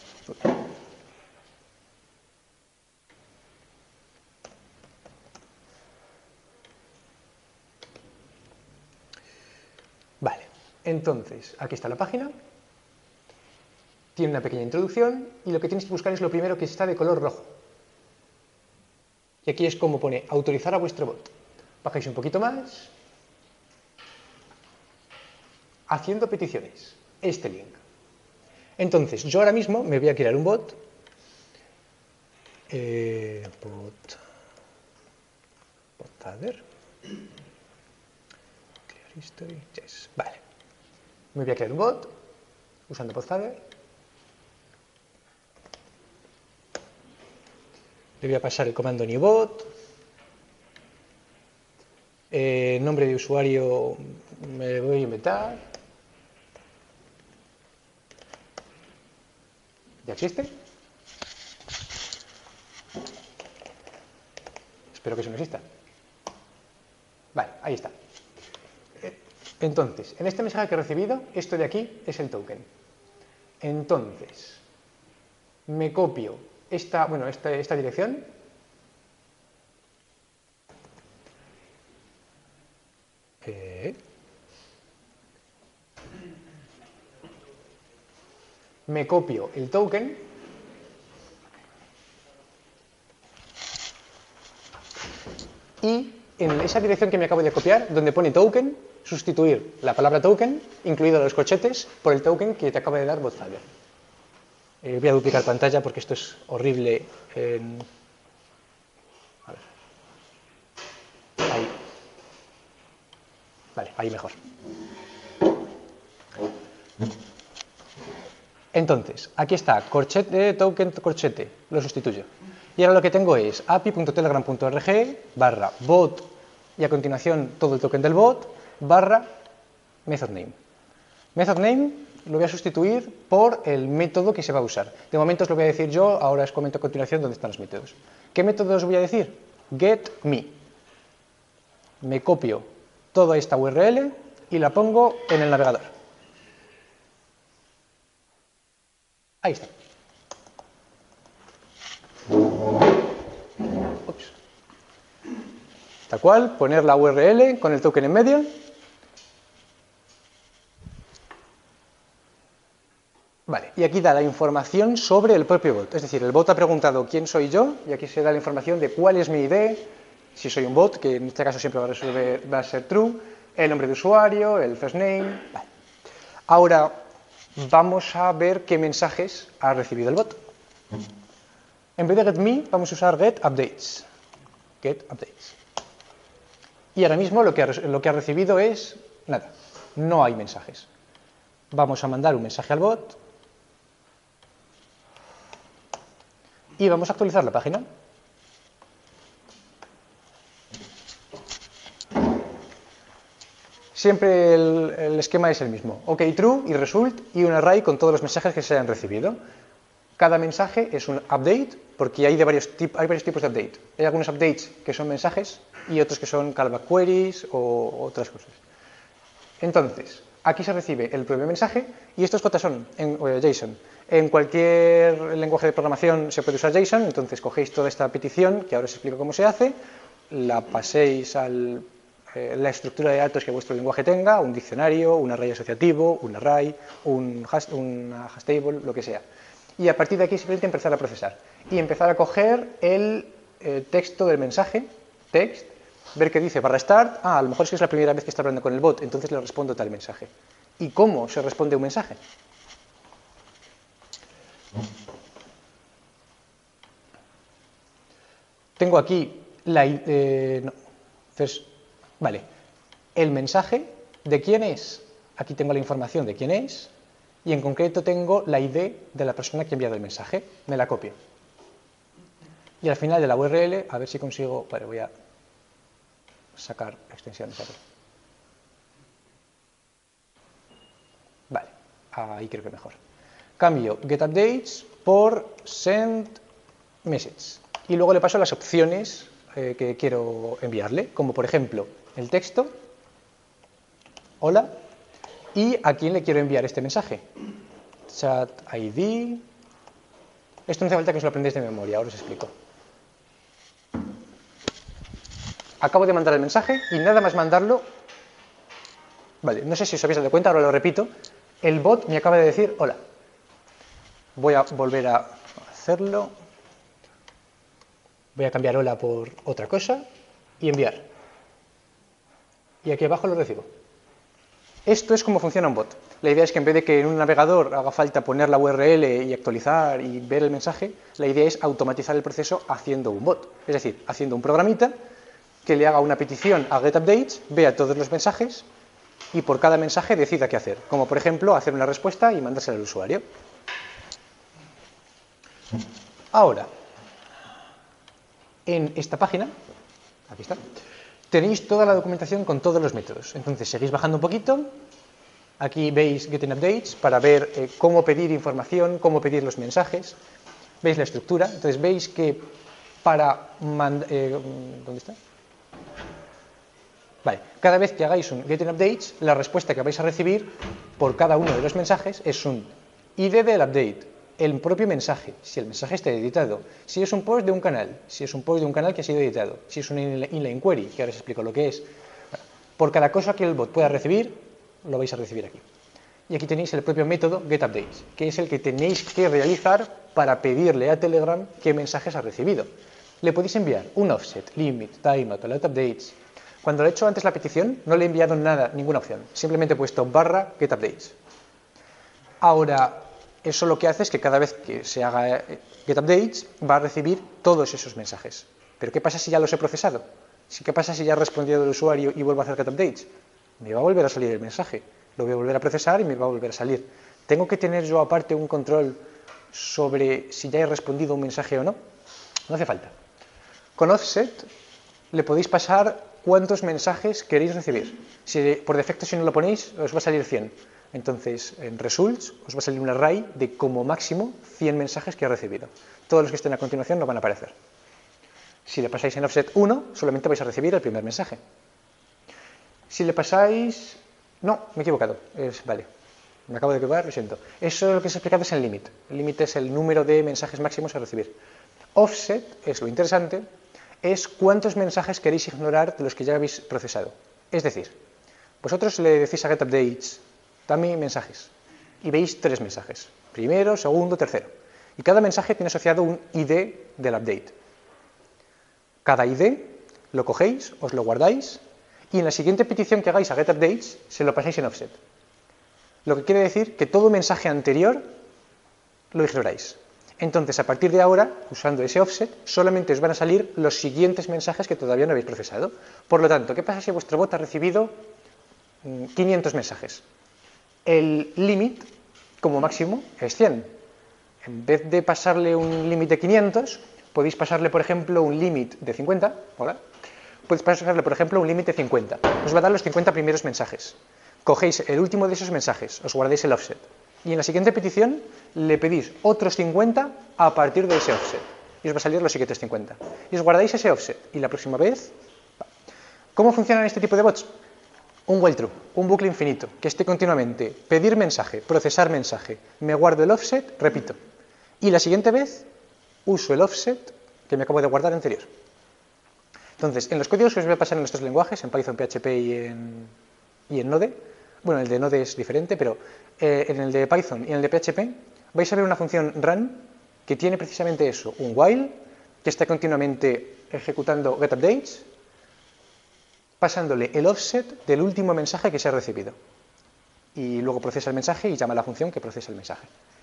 Vale, entonces, aquí está la página, tiene una pequeña introducción y lo que tenéis que buscar es lo primero que está de color rojo. Y aquí es como pone autorizar a vuestro bot. Bajáis un poquito más, haciendo peticiones, este link. Entonces, yo ahora mismo me voy a crear un bot. Eh, bot. Botadder. Clear history. Yes. Vale. Me voy a crear un bot usando Botadder. Le voy a pasar el comando newbot. Eh, nombre de usuario me voy a inventar. ¿Ya existe? Espero que eso no exista. Vale, ahí está. Entonces, en este mensaje que he recibido, esto de aquí es el token. Entonces, me copio esta, bueno, esta, esta dirección. Eh, me copio el token. Y en esa dirección que me acabo de copiar, donde pone token, sustituir la palabra token, incluido los corchetes, por el token que te acaba de dar Botadder. Eh, voy a duplicar pantalla porque esto es horrible. En... A ver. Ahí. Vale, ahí mejor. Entonces, aquí está, corchete, token, corchete, lo sustituyo. Y ahora lo que tengo es api.telegram.org barra bot y a continuación todo el token del bot barra method name. Method name lo voy a sustituir por el método que se va a usar. De momento os lo voy a decir yo, ahora os comento a continuación dónde están los métodos. ¿Qué método os voy a decir? Get me. Me copio toda esta U R L y la pongo en el navegador. Ahí está. Ups. Tal cual, poner la U R L con el token en medio. Vale, y aquí da la información sobre el propio bot. Es decir, el bot ha preguntado quién soy yo, y aquí se da la información de cuál es mi I D, si soy un bot, que en este caso siempre va a, resolver, va a ser true, el nombre de usuario, el first name. Vale. Ahora vamos a ver qué mensajes ha recibido el bot. En vez de get me, vamos a usar get updates. Get updates. Y ahora mismo lo que ha, lo que ha recibido es nada, no hay mensajes. Vamos a mandar un mensaje al bot y vamos a actualizar la página. Siempre el, el esquema es el mismo. OK, true y result y un array con todos los mensajes que se hayan recibido. Cada mensaje es un update porque hay, de varios, hay varios tipos de update. Hay algunos updates que son mensajes y otros que son callback queries o otras cosas. Entonces, aquí se recibe el propio mensaje y estos J son en eh, JSON. En cualquier lenguaje de programación se puede usar JSON, entonces cogéis toda esta petición, que ahora os explico cómo se hace, la paséis a eh, la estructura de datos que vuestro lenguaje tenga, un diccionario, un array asociativo, un array, un hash, una hash table, lo que sea. Y a partir de aquí simplemente empezar a procesar y empezar a coger el eh, texto del mensaje, text, ver qué dice barra start, ah, a lo mejor es que es la primera vez que está hablando con el bot, entonces le respondo tal mensaje. ¿Y cómo se responde un mensaje? Tengo aquí la... Eh, no, first, vale, el mensaje de quién es. Aquí tengo la información de quién es y en concreto tengo la I D de la persona que ha enviado el mensaje. Me la copio. Y al final de la U R L, a ver si consigo... Vale, voy a sacar extensiones aquí. Vale, ahí creo que mejor. Cambio getUpdates por sendMessage. Y luego le paso las opciones eh, que quiero enviarle, como por ejemplo el texto, hola, y a quién le quiero enviar este mensaje. Chat I D. Esto no hace falta que os lo aprendáis de memoria, ahora os explico. Acabo de mandar el mensaje y nada más mandarlo, vale, no sé si os habéis dado cuenta, ahora lo repito, el bot me acaba de decir hola. Voy a volver a hacerlo, voy a cambiar hola por otra cosa y enviar. Y aquí abajo lo recibo. Esto es como funciona un bot. La idea es que en vez de que en un navegador haga falta poner la U R L y actualizar y ver el mensaje, la idea es automatizar el proceso haciendo un bot. Es decir, haciendo un programita que le haga una petición a getUpdates, vea todos los mensajes y por cada mensaje decida qué hacer. Como por ejemplo, hacer una respuesta y mandársela al usuario. Ahora, en esta página, aquí está, tenéis toda la documentación con todos los métodos. Entonces, seguís bajando un poquito. Aquí veis getUpdates para ver eh, cómo pedir información, cómo pedir los mensajes. Veis la estructura. Entonces, veis que para mandar... Eh, ¿Dónde está? Vale. Cada vez que hagáis un getUpdates, la respuesta que vais a recibir por cada uno de los mensajes es un I D del update, el propio mensaje, si el mensaje está editado, si es un post de un canal, si es un post de un canal que ha sido editado, si es un inline query, que ahora os explico lo que es. Por cada cosa que el bot pueda recibir, lo vais a recibir aquí. Y aquí tenéis el propio método getUpdates, que es el que tenéis que realizar para pedirle a Telegram qué mensajes ha recibido. Le podéis enviar un offset, limit, timeout, alert updates. Cuando le he hecho antes la petición, no le he enviado nada, ninguna opción. Simplemente he puesto barra getUpdates. Ahora, eso lo que hace es que cada vez que se haga getUpdates va a recibir todos esos mensajes. Pero ¿qué pasa si ya los he procesado? ¿Qué pasa si ya ha respondido el usuario y vuelvo a hacer getUpdates? Me va a volver a salir el mensaje. Lo voy a volver a procesar y me va a volver a salir. ¿Tengo que tener yo aparte un control sobre si ya he respondido un mensaje o no? No hace falta. Con offset le podéis pasar cuántos mensajes queréis recibir. Si, por defecto, si no lo ponéis, os va a salir cien. Entonces, en results os va a salir un array de como máximo cien mensajes que ha recibido. Todos los que estén a continuación no van a aparecer. Si le pasáis en offset uno, solamente vais a recibir el primer mensaje. Si le pasáis... No, me he equivocado. Es... Vale, me acabo de equivocar, lo siento. Eso lo que os he explicado es el limit. El límite es el número de mensajes máximos a recibir. Offset es lo interesante, es cuántos mensajes queréis ignorar de los que ya habéis procesado. Es decir, vosotros le decís a getUpdates, dame mensajes, y veis tres mensajes, primero, segundo, tercero, y cada mensaje tiene asociado un I D del update. Cada I D lo cogéis, os lo guardáis, y en la siguiente petición que hagáis a getUpdates, se lo pasáis en offset. Lo que quiere decir que todo mensaje anterior lo ignoráis. Entonces, a partir de ahora, usando ese offset, solamente os van a salir los siguientes mensajes que todavía no habéis procesado. Por lo tanto, ¿qué pasa si vuestro bot ha recibido quinientos mensajes? El límite, como máximo, es cien. En vez de pasarle un límite de quinientos, podéis pasarle, por ejemplo, un límite de cincuenta. Hola. Podéis pasarle, por ejemplo, un límite de cincuenta. Os va a dar los cincuenta primeros mensajes. Cogéis el último de esos mensajes, os guardáis el offset. Y en la siguiente petición le pedís otros cincuenta a partir de ese offset. Y os va a salir los siguientes cincuenta. Y os guardáis ese offset. Y la próxima vez... ¿Cómo funcionan este tipo de bots? Un while true, un bucle infinito, que esté continuamente pedir mensaje, procesar mensaje, me guardo el offset, repito. Y la siguiente vez uso el offset que me acabo de guardar anterior. Entonces, en los códigos que os voy a pasar en estos lenguajes, en Python, P H P y en, y en Node, bueno, el de Node es diferente, pero eh, en el de Python y en el de P H P vais a ver una función run que tiene precisamente eso, un while que está continuamente ejecutando getUpdates, pasándole el offset del último mensaje que se ha recibido. Y luego procesa el mensaje y llama a la función que procesa el mensaje.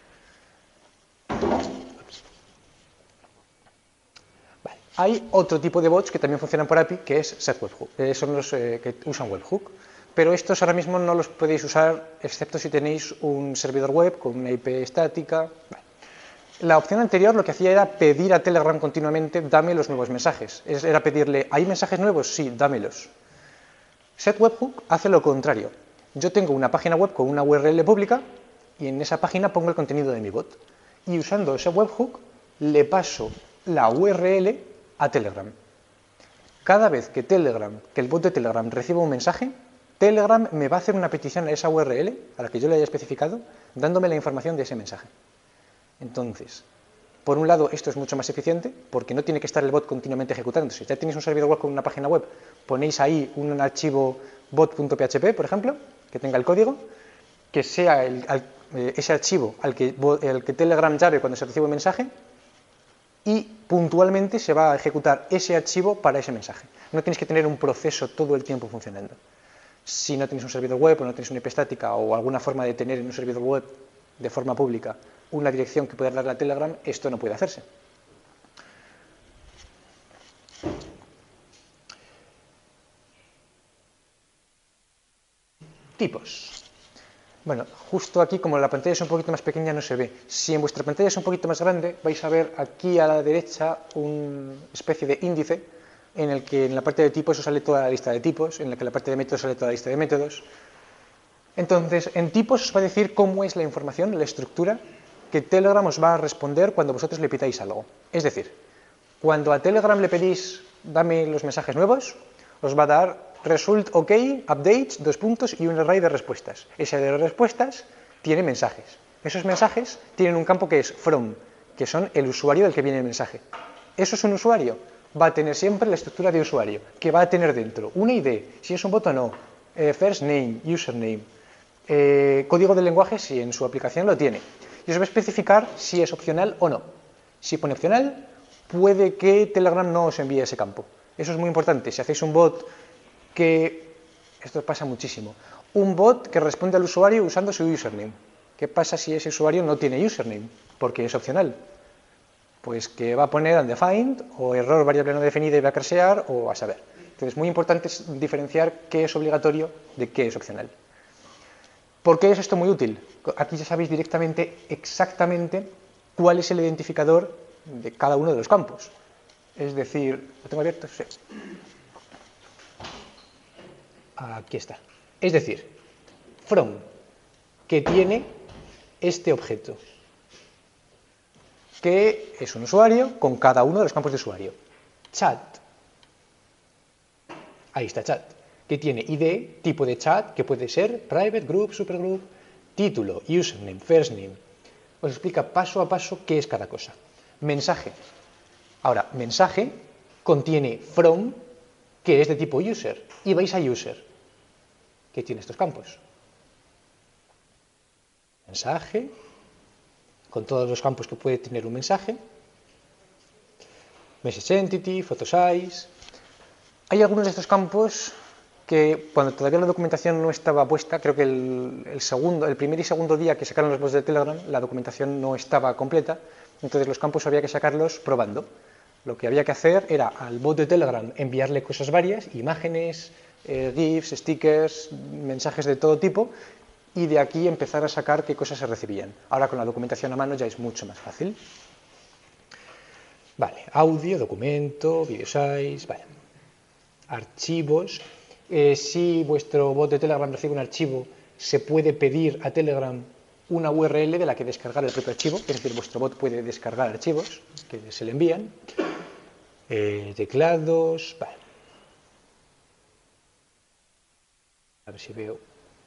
Vale. Hay otro tipo de bots que también funcionan por A P I, que es setWebhook, eh, son los eh, que usan webhook. Pero estos ahora mismo no los podéis usar, excepto si tenéis un servidor web con una I P estática. Vale. La opción anterior lo que hacía era pedir a Telegram continuamente, dame los nuevos mensajes. Era pedirle, ¿hay mensajes nuevos? Sí, dámelos. setWebhook hace lo contrario. Yo tengo una página web con una U R L pública y en esa página pongo el contenido de mi bot. Y usando ese webhook le paso la U R L a Telegram. Cada vez que Telegram, que el bot de Telegram reciba un mensaje, Telegram me va a hacer una petición a esa U R L, a la que yo le haya especificado, dándome la información de ese mensaje. Entonces, por un lado, esto es mucho más eficiente, porque no tiene que estar el bot continuamente ejecutándose. Si ya tenéis un servidor web con una página web, ponéis ahí un archivo bot.php, por ejemplo, que tenga el código, que sea el, al, eh, ese archivo al que, el que Telegram llame cuando se recibe un mensaje, y puntualmente se va a ejecutar ese archivo para ese mensaje. No tienes que tener un proceso todo el tiempo funcionando. Si no tenéis un servidor web o no tenéis una I P estática o alguna forma de tener en un servidor web de forma pública una dirección que pueda darle a Telegram, esto no puede hacerse. Tipos. Bueno, justo aquí, como la pantalla es un poquito más pequeña, no se ve. Si en vuestra pantalla es un poquito más grande, vais a ver aquí a la derecha una especie de índice en el que en la parte de tipos os sale toda la lista de tipos, en la que en la parte de métodos sale toda la lista de métodos. Entonces, en tipos os va a decir cómo es la información, la estructura que Telegram os va a responder cuando vosotros le pidáis algo. Es decir, cuando a Telegram le pedís dame los mensajes nuevos, os va a dar result OK, updates, dos puntos y un array de respuestas. Ese array de respuestas tiene mensajes. Esos mensajes tienen un campo que es from, que son el usuario del que viene el mensaje. ¿Eso es un usuario? Va a tener siempre la estructura de usuario, que va a tener dentro una I D, si es un bot o no, eh, first name, username, eh, código de lenguaje si en su aplicación lo tiene. Y os va a especificar si es opcional o no. Si pone opcional, puede que Telegram no os envíe ese campo. Eso es muy importante. Si hacéis un bot que, esto pasa muchísimo, un bot que responde al usuario usando su username. ¿Qué pasa si ese usuario no tiene username? Porque es opcional. Pues que va a poner undefined o error variable no definida y va a crashear o a saber. Entonces, muy importante es diferenciar qué es obligatorio de qué es opcional. ¿Por qué es esto muy útil? Aquí ya sabéis directamente, exactamente, cuál es el identificador de cada uno de los campos. Es decir, ¿lo tengo abierto? Sí. Aquí está. Es decir, from, que tiene este objeto, que es un usuario con cada uno de los campos de usuario. Chat, ahí está chat, que tiene I D, tipo de chat, que puede ser private, group, supergroup, título, username, first name. Os explica paso a paso qué es cada cosa. Mensaje. Ahora, mensaje contiene from, que es de tipo user, y vais a user, que tiene estos campos. Mensaje, con todos los campos que puede tener un mensaje. Message entity, photo size. Hay algunos de estos campos que cuando todavía la documentación no estaba puesta, creo que el, el, segundo, el primer y segundo día que sacaron los bots de Telegram, la documentación no estaba completa, entonces los campos había que sacarlos probando. Lo que había que hacer era al bot de Telegram enviarle cosas varias, imágenes, eh, GIFs, stickers, mensajes de todo tipo, y de aquí empezar a sacar qué cosas se recibían. Ahora con la documentación a mano ya es mucho más fácil. Vale, audio, documento, video size, vale. Archivos. Eh, si vuestro bot de Telegram recibe un archivo, se puede pedir a Telegram una U R L de la que descargar el propio archivo, es decir, vuestro bot puede descargar archivos que se le envían. Eh, teclados, vale. A ver si veo.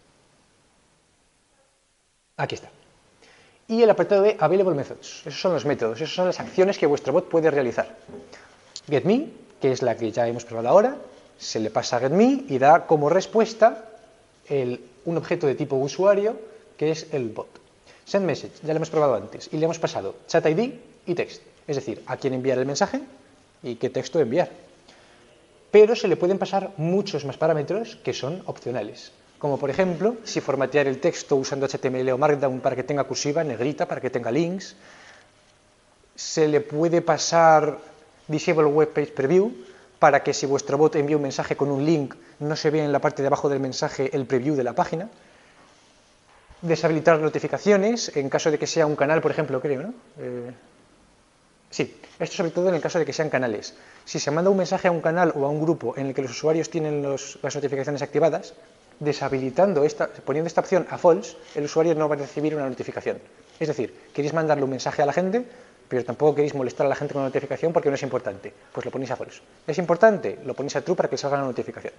Aquí está. Y el apartado de Available Methods. Esos son los métodos, esas son las acciones que vuestro bot puede realizar. GetMe, que es la que ya hemos probado ahora, se le pasa a GetMe y da como respuesta el, un objeto de tipo usuario, que es el bot. SendMessage, ya lo hemos probado antes, y le hemos pasado chat I D y text, es decir, a quién enviar el mensaje y qué texto enviar. Pero se le pueden pasar muchos más parámetros que son opcionales. Como por ejemplo, si formatear el texto usando H T M L o Markdown para que tenga cursiva, negrita, para que tenga links. Se le puede pasar Disable Web Page Preview para que si vuestro bot envía un mensaje con un link, no se vea en la parte de abajo del mensaje el preview de la página. Deshabilitar notificaciones, en caso de que sea un canal, por ejemplo, creo, ¿no? Eh, sí, esto sobre todo en el caso de que sean canales. Si se manda un mensaje a un canal o a un grupo en el que los usuarios tienen los, las notificaciones activadas, deshabilitando esta, poniendo esta opción a false, el usuario no va a recibir una notificación. Es decir, queréis mandarle un mensaje a la gente, pero tampoco queréis molestar a la gente con una notificación porque no es importante. Pues lo ponéis a false. ¿Es importante? Lo ponéis a true para que salga la notificación.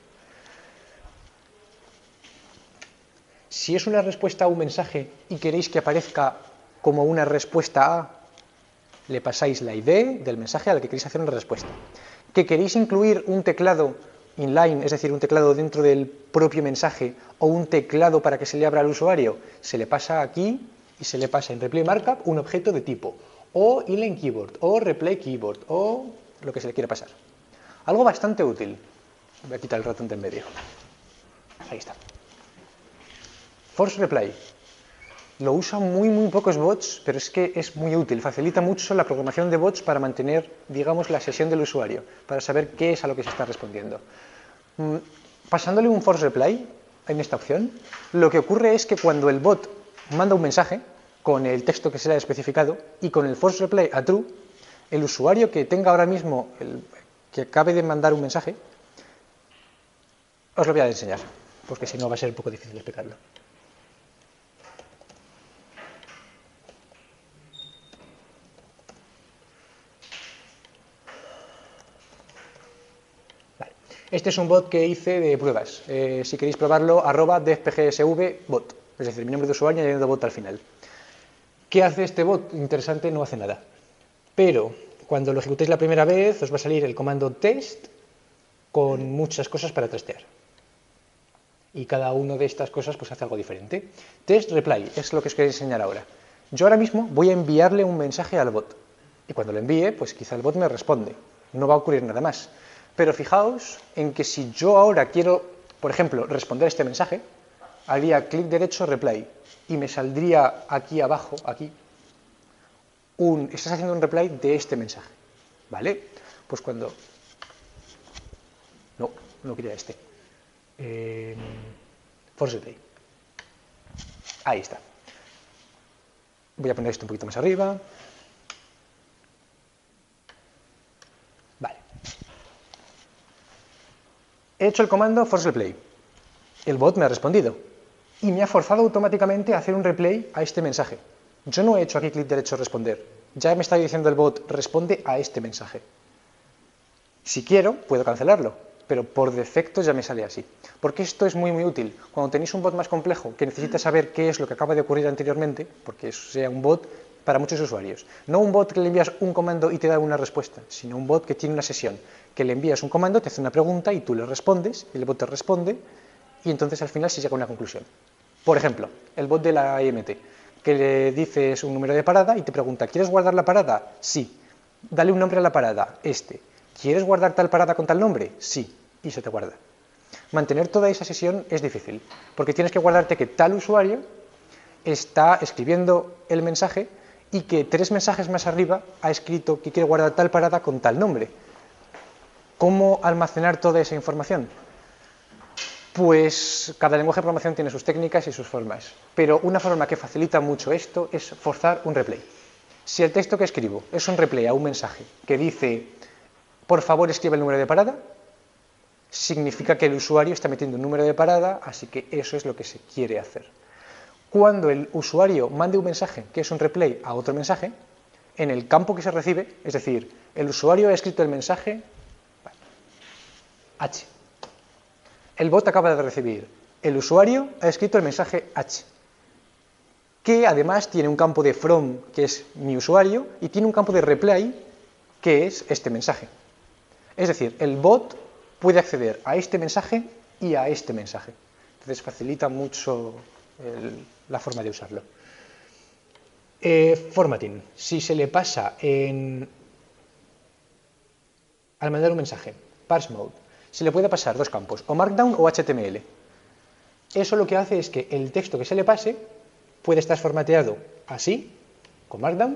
Si es una respuesta a un mensaje y queréis que aparezca como una respuesta a, le pasáis la I D del mensaje al que queréis hacer una respuesta. Que queréis incluir un teclado inline, es decir, un teclado dentro del propio mensaje, o un teclado para que se le abra al usuario, se le pasa aquí y se le pasa en replay markup un objeto de tipo o inline keyboard, o replay keyboard, o lo que se le quiera pasar. Algo bastante útil. Voy a quitar el ratón de en medio. Ahí está. Force reply. Lo usan muy, muy pocos bots, pero es que es muy útil. Facilita mucho la programación de bots para mantener, digamos, la sesión del usuario, para saber qué es a lo que se está respondiendo. Pasándole un force reply en esta opción, lo que ocurre es que cuando el bot manda un mensaje con el texto que se le ha especificado y con el force reply a true, el usuario que tenga ahora mismo, el, que acabe de mandar un mensaje, os lo voy a enseñar, porque si no va a ser un poco difícil explicarlo. Este es un bot que hice de pruebas. Eh, si queréis probarlo, arroba devpgsvbot, es decir, mi nombre de usuario añadiendo bot al final. ¿Qué hace este bot? Interesante, no hace nada. Pero cuando lo ejecutéis la primera vez, os va a salir el comando test con muchas cosas para testear. Y cada una de estas cosas pues hace algo diferente. Test reply es lo que os quería enseñar ahora. Yo ahora mismo voy a enviarle un mensaje al bot. Y cuando lo envíe, pues quizá el bot me responde. No va a ocurrir nada más. Pero fijaos en que si yo ahora quiero, por ejemplo, responder a este mensaje, haría clic derecho, reply, y me saldría aquí abajo, aquí, un, estás haciendo un reply de este mensaje, ¿vale? Pues cuando... No, no quería este. Eh, force reply. Ahí está. Voy a poner esto un poquito más arriba. He hecho el comando force replay. El bot me ha respondido y me ha forzado automáticamente a hacer un replay a este mensaje. Yo no he hecho aquí clic derecho responder. Ya me está diciendo el bot responde a este mensaje. Si quiero, puedo cancelarlo, pero por defecto ya me sale así. Porque esto es muy muy útil. Cuando tenéis un bot más complejo que necesita saber qué es lo que acaba de ocurrir anteriormente, porque eso sea un bot para muchos usuarios. No un bot que le envías un comando y te da una respuesta, sino un bot que tiene una sesión, que le envías un comando, te hace una pregunta y tú le respondes, y el bot te responde, y entonces al final se llega a una conclusión. Por ejemplo, el bot de la I M T, que le dices un número de parada y te pregunta, ¿quieres guardar la parada? Sí. Dale un nombre a la parada, este. ¿Quieres guardar tal parada con tal nombre? Sí. Y se te guarda. Mantener toda esa sesión es difícil, porque tienes que guardarte que tal usuario está escribiendo el mensaje y que tres mensajes más arriba ha escrito que quiere guardar tal parada con tal nombre. ¿Cómo almacenar toda esa información? Pues cada lenguaje de programación tiene sus técnicas y sus formas, pero una forma que facilita mucho esto es forzar un replay. Si el texto que escribo es un replay a un mensaje que dice, por favor escribe el número de parada, significa que el usuario está metiendo un número de parada, así que eso es lo que se quiere hacer. Cuando el usuario mande un mensaje que es un replay a otro mensaje, en el campo que se recibe, es decir, el usuario ha escrito el mensaje H. El bot acaba de recibir, el usuario ha escrito el mensaje H, que además tiene un campo de from, que es mi usuario, y tiene un campo de reply, que es este mensaje. Es decir, el bot puede acceder a este mensaje y a este mensaje. Entonces facilita mucho el, la forma de usarlo. Eh, formatting. Si se le pasa en, al mandar un mensaje, parse mode, se le puede pasar dos campos, o Markdown o H T M L. Eso lo que hace es que el texto que se le pase puede estar formateado así, con Markdown,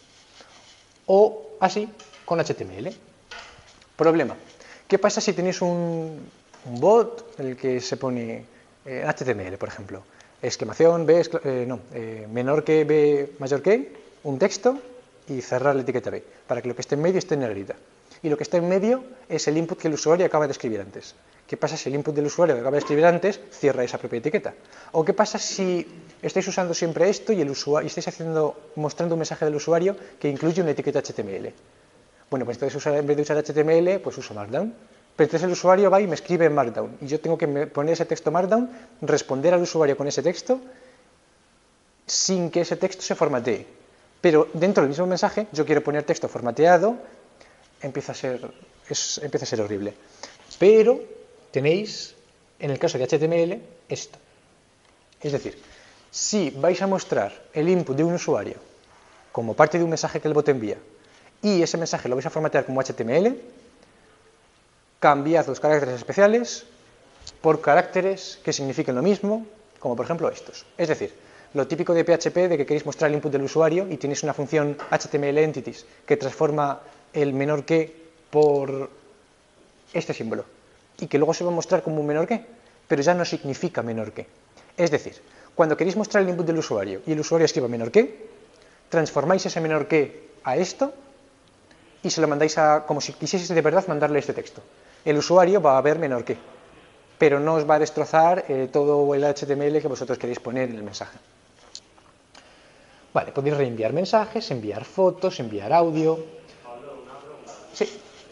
o así, con H T M L. Problema. ¿Qué pasa si tenéis un, un bot en el que se pone eh, H T M L, por ejemplo? Exclamación, B, eh, no, eh, menor que, B, mayor que, un texto y cerrar la etiqueta B, para que lo que esté en medio esté en negrita. Y lo que está en medio es el input que el usuario acaba de escribir antes. ¿Qué pasa si el input del usuario que acaba de escribir antes cierra esa propia etiqueta? ¿O qué pasa si estáis usando siempre esto y, el usuario, y estáis haciendo, mostrando un mensaje del usuario que incluye una etiqueta H T M L? Bueno, pues entonces en vez de usar H T M L, pues uso Markdown. Pero entonces el usuario va y me escribe en Markdown. Y yo tengo que poner ese texto Markdown, responder al usuario con ese texto, sin que ese texto se formatee. Pero dentro del mismo mensaje, yo quiero poner texto formateado, empieza a ser, es, empieza a ser horrible. Pero tenéis, en el caso de H T M L, esto. Es decir, si vais a mostrar el input de un usuario como parte de un mensaje que el bot envía, y ese mensaje lo vais a formatear como H T M L, cambiad los caracteres especiales por caracteres que signifiquen lo mismo, como por ejemplo estos. Es decir, lo típico de P H P de que queréis mostrar el input del usuario y tenéis una función H T M L entities que transforma el menor que por este símbolo y que luego se va a mostrar como un menor que, pero ya no significa menor que. Es decir, cuando queréis mostrar el input del usuario y el usuario escriba menor que, transformáis ese menor que a esto y se lo mandáis a, como si quisieseis de verdad mandarle este texto. El usuario va a ver menor que, pero no os va a destrozar eh, todo el H T M L que vosotros queréis poner en el mensaje. Vale, podéis reenviar mensajes, enviar fotos, enviar audio. Sí.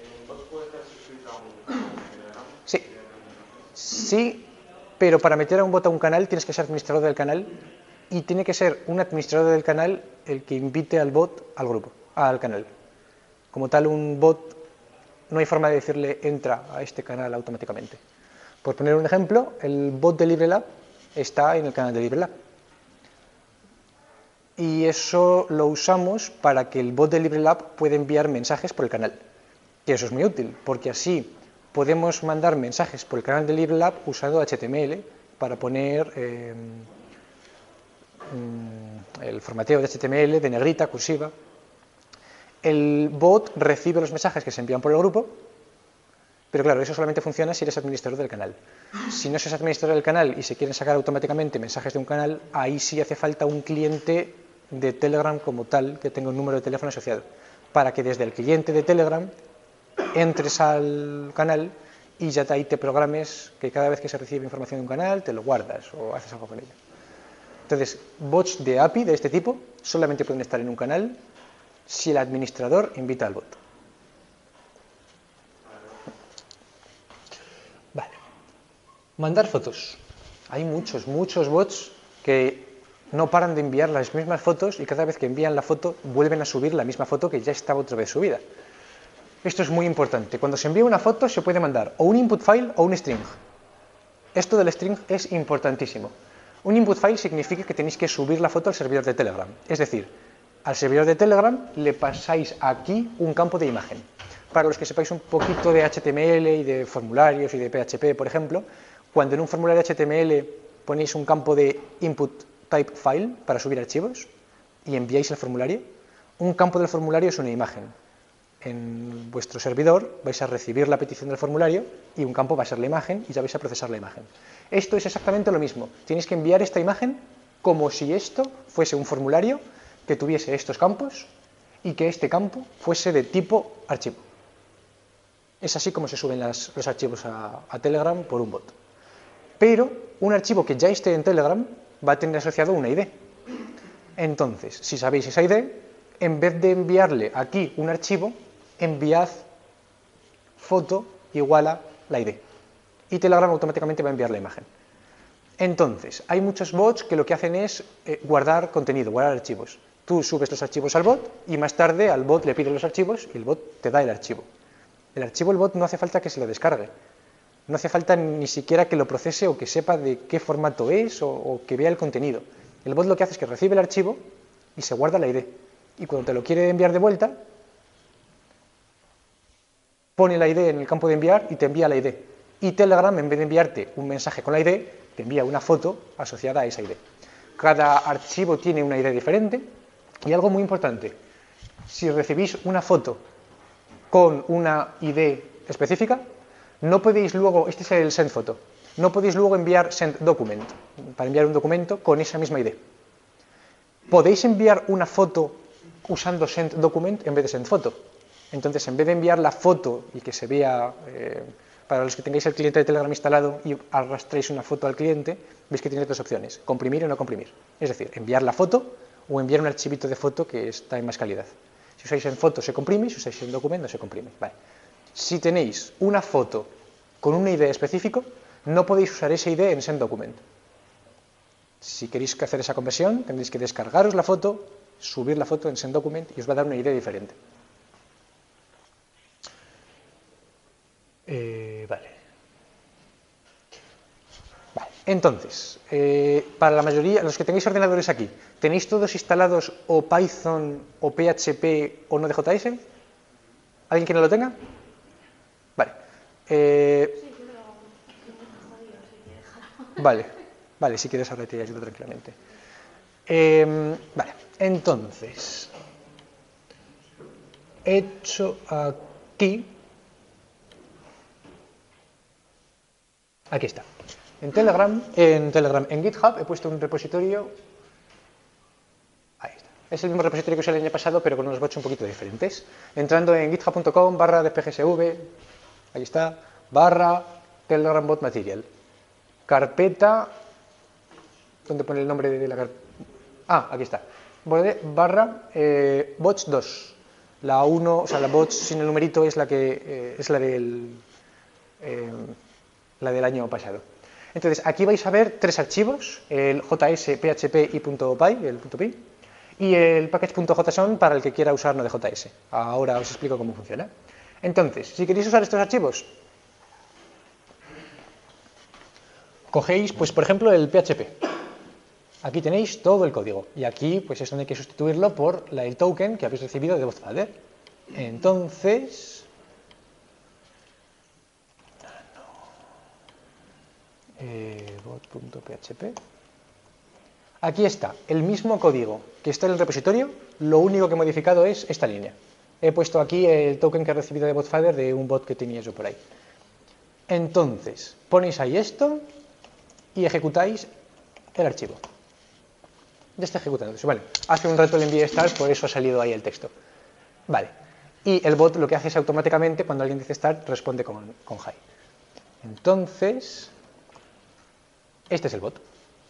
Sí. Sí, pero para meter a un bot a un canal tienes que ser administrador del canal y tiene que ser un administrador del canal el que invite al bot al grupo, al canal. Como tal, un bot no hay forma de decirle entra a este canal automáticamente. Por poner un ejemplo, el bot de LibreLab está en el canal de LibreLab. Y eso lo usamos para que el bot de LibreLab pueda enviar mensajes por el canal. Y eso es muy útil, porque así podemos mandar mensajes por el canal de LibreLab usando H T M L para poner eh, el formateo de H T M L de negrita, cursiva. El bot recibe los mensajes que se envían por el grupo, pero claro, eso solamente funciona si eres administrador del canal. Si no eres administrador del canal y se quieren sacar automáticamente mensajes de un canal, ahí sí hace falta un cliente de Telegram como tal, que tenga un número de teléfono asociado, para que desde el cliente de Telegram entres al canal y ya ahí te programes que cada vez que se recibe información de un canal te lo guardas o haces algo con ello. Entonces, bots de A P I de este tipo solamente pueden estar en un canal si el administrador invita al bot. Vale. Mandar fotos. Hay muchos, muchos bots que no paran de enviar las mismas fotos y cada vez que envían la foto vuelven a subir la misma foto que ya estaba otra vez subida. Esto es muy importante. Cuando se envía una foto se puede mandar o un input file o un string. Esto del string es importantísimo. Un input file significa que tenéis que subir la foto al servidor de Telegram. Es decir, al servidor de Telegram le pasáis aquí un campo de imagen. Para los que sepáis un poquito de H T M L y de formularios y de P H P, por ejemplo, cuando en un formulario H T M L ponéis un campo de input type file para subir archivos y enviáis el formulario, un campo del formulario es una imagen. En vuestro servidor vais a recibir la petición del formulario y un campo va a ser la imagen y ya vais a procesar la imagen. Esto es exactamente lo mismo. Tenéis que enviar esta imagen como si esto fuese un formulario que tuviese estos campos y que este campo fuese de tipo archivo. Es así como se suben las, los archivos a, a Telegram por un bot. Pero un archivo que ya esté en Telegram va a tener asociado una I D. Entonces, si sabéis esa I D, en vez de enviarle aquí un archivo, enviad foto igual a la I D. Y Telegram automáticamente va a enviar la imagen. Entonces, hay muchos bots que lo que hacen es eh, guardar contenido, guardar archivos. Tú subes los archivos al bot y más tarde al bot le pides los archivos y el bot te da el archivo. El archivo el bot no hace falta que se lo descargue. No hace falta ni siquiera que lo procese o que sepa de qué formato es o, o que vea el contenido. El bot lo que hace es que recibe el archivo y se guarda la I D. Y cuando te lo quiere enviar de vuelta, pone la I D en el campo de enviar y te envía la I D. Y Telegram, en vez de enviarte un mensaje con la I D, te envía una foto asociada a esa I D. Cada archivo tiene una I D diferente y algo muy importante, si recibís una foto con una I D específica, no podéis luego, este es el send photo, no podéis luego enviar send document, para enviar un documento con esa misma I D. Podéis enviar una foto usando send document en vez de send photo. Entonces, en vez de enviar la foto y que se vea, eh, para los que tengáis el cliente de Telegram instalado y arrastréis una foto al cliente, veis que tiene dos opciones, comprimir o no comprimir. Es decir, enviar la foto o enviar un archivito de foto que está en más calidad. Si usáis en foto se comprime, si usáis en documento no se comprime. Vale. Si tenéis una foto con una I D específico, no podéis usar esa I D en send document. Si queréis hacer esa conversión, tendréis que descargaros la foto, subir la foto en send document y os va a dar una I D diferente. Eh, vale. Vale. Entonces, eh, para la mayoría, los que tengáis ordenadores aquí, ¿tenéis todos instalados o Python, o P H P, o Node.js? ¿Alguien que no lo tenga? Vale. Eh, Vale, vale, si quieres ahora te ayudo tranquilamente. Eh, vale, entonces, he hecho aquí, aquí está, en Telegram, en Telegram, en GitHub he puesto un repositorio, ahí está, es el mismo repositorio que usé el año pasado, pero con unos bots un poquito diferentes. Entrando en github punto com barra dpgsv, ahí está, barra Telegram bot material, carpeta, ¿dónde pone el nombre de la carpeta? Ah, aquí está. Barra eh, bots dos. La uno, o sea, la bots sin el numerito es la que eh, es la del eh, la del año pasado. Entonces, aquí vais a ver tres archivos, el js, php y .py, el .py, y el package.json para el que quiera usar Node.js. Ahora os explico cómo funciona. Entonces, si queréis usar estos archivos, cogéis, pues, por ejemplo, el P H P. Aquí tenéis todo el código y aquí pues es donde hay que sustituirlo por la, el token que habéis recibido de Godfather. Entonces, eh, bot.php. Aquí está el mismo código que está en el repositorio, lo único que he modificado es esta línea. He puesto aquí el token que he recibido de Godfather de un bot que tenía yo por ahí. Entonces, ponéis ahí esto y ejecutáis el archivo. Ya está ejecutando. Vale, hace un rato le envié start, por eso ha salido ahí el texto. Vale, y el bot lo que hace es automáticamente, cuando alguien dice start, responde con, con hi. Entonces, este es el bot.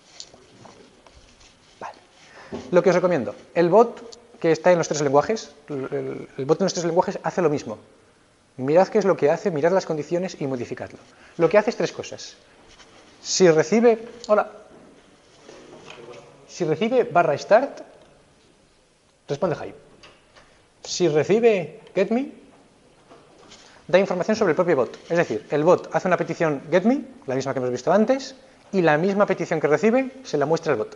Vale. Lo que os recomiendo, el bot que está en los tres lenguajes, el, el bot en los tres lenguajes hace lo mismo. Mirad qué es lo que hace, mirad las condiciones y modificadlo. Lo que hace es tres cosas. Si recibe... Hola. Si recibe barra start, responde hi. Si recibe getMe, da información sobre el propio bot. Es decir, el bot hace una petición getMe, la misma que hemos visto antes, y la misma petición que recibe se la muestra al bot.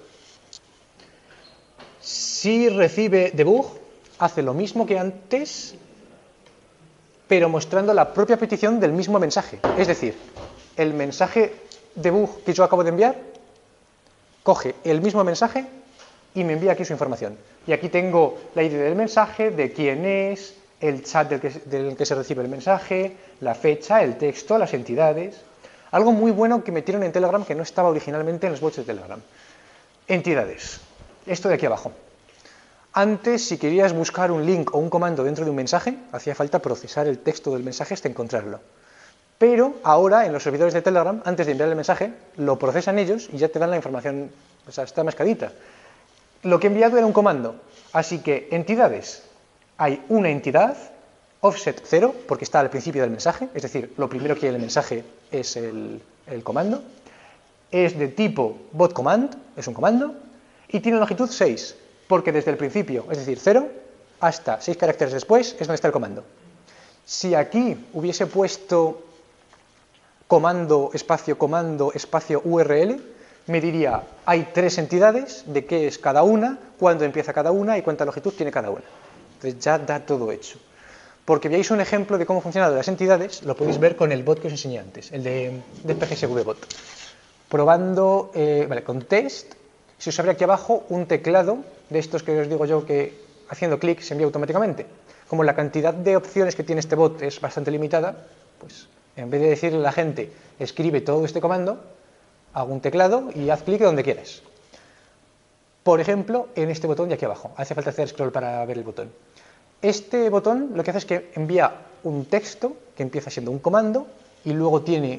Si recibe debug, hace lo mismo que antes, pero mostrando la propia petición del mismo mensaje. Es decir, el mensaje debug que yo acabo de enviar, coge el mismo mensaje y me envía aquí su información. Y aquí tengo la I D del mensaje, de quién es, el chat del que, del que se recibe el mensaje, la fecha, el texto, las entidades. Algo muy bueno que metieron en Telegram que no estaba originalmente en los bots de Telegram. Entidades. Esto de aquí abajo. Antes, si querías buscar un link o un comando dentro de un mensaje, hacía falta procesar el texto del mensaje hasta encontrarlo. Pero ahora, en los servidores de Telegram, antes de enviar el mensaje, lo procesan ellos y ya te dan la información, o sea, está mascadita. Lo que he enviado era un comando, así que entidades, hay una entidad, offset cero, porque está al principio del mensaje, es decir, lo primero que hay en el mensaje es el, el comando, es de tipo bot command, es un comando, y tiene longitud seis, porque desde el principio, es decir, cero, hasta seis caracteres después, es donde está el comando. Si aquí hubiese puesto comando, espacio, comando, espacio, U R L, me diría, hay tres entidades, de qué es cada una, cuándo empieza cada una y cuánta longitud tiene cada una. Entonces ya da todo hecho. Porque veáis un ejemplo de cómo funcionan las entidades, lo podéis ver con el bot que os enseñé antes, el de, de P G S V bot. Probando, eh, vale, con test, si os abre aquí abajo un teclado de estos que os digo yo que haciendo clic se envía automáticamente. Como la cantidad de opciones que tiene este bot es bastante limitada, pues en vez de decirle a la gente, escribe todo este comando, hago un teclado y haz clic donde quieras. Por ejemplo, en este botón de aquí abajo. Hace falta hacer scroll para ver el botón. Este botón lo que hace es que envía un texto que empieza siendo un comando y luego tiene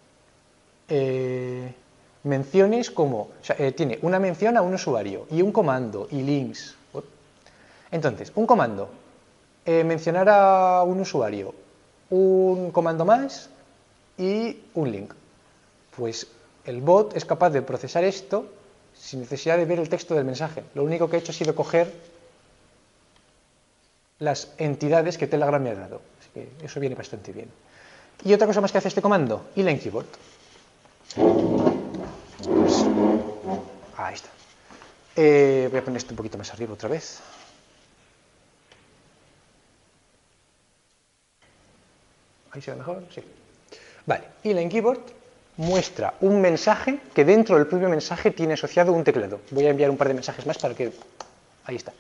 eh, menciones como, o sea, eh, tiene una mención a un usuario y un comando y links. Entonces, un comando, eh, mencionar a un usuario, un comando más y un link. Pues el bot es capaz de procesar esto sin necesidad de ver el texto del mensaje. Lo único que he hecho ha sido coger las entidades que Telegram me ha dado. Así que eso viene bastante bien. Y otra cosa más que hace este comando, inline keyboard. Pues, ahí está. Eh, voy a poner esto un poquito más arriba otra vez. Ahí se ve mejor, sí. Vale, inline keyboard muestra un mensaje que dentro del propio mensaje tiene asociado un teclado. Voy a enviar un par de mensajes más para que... Ahí está.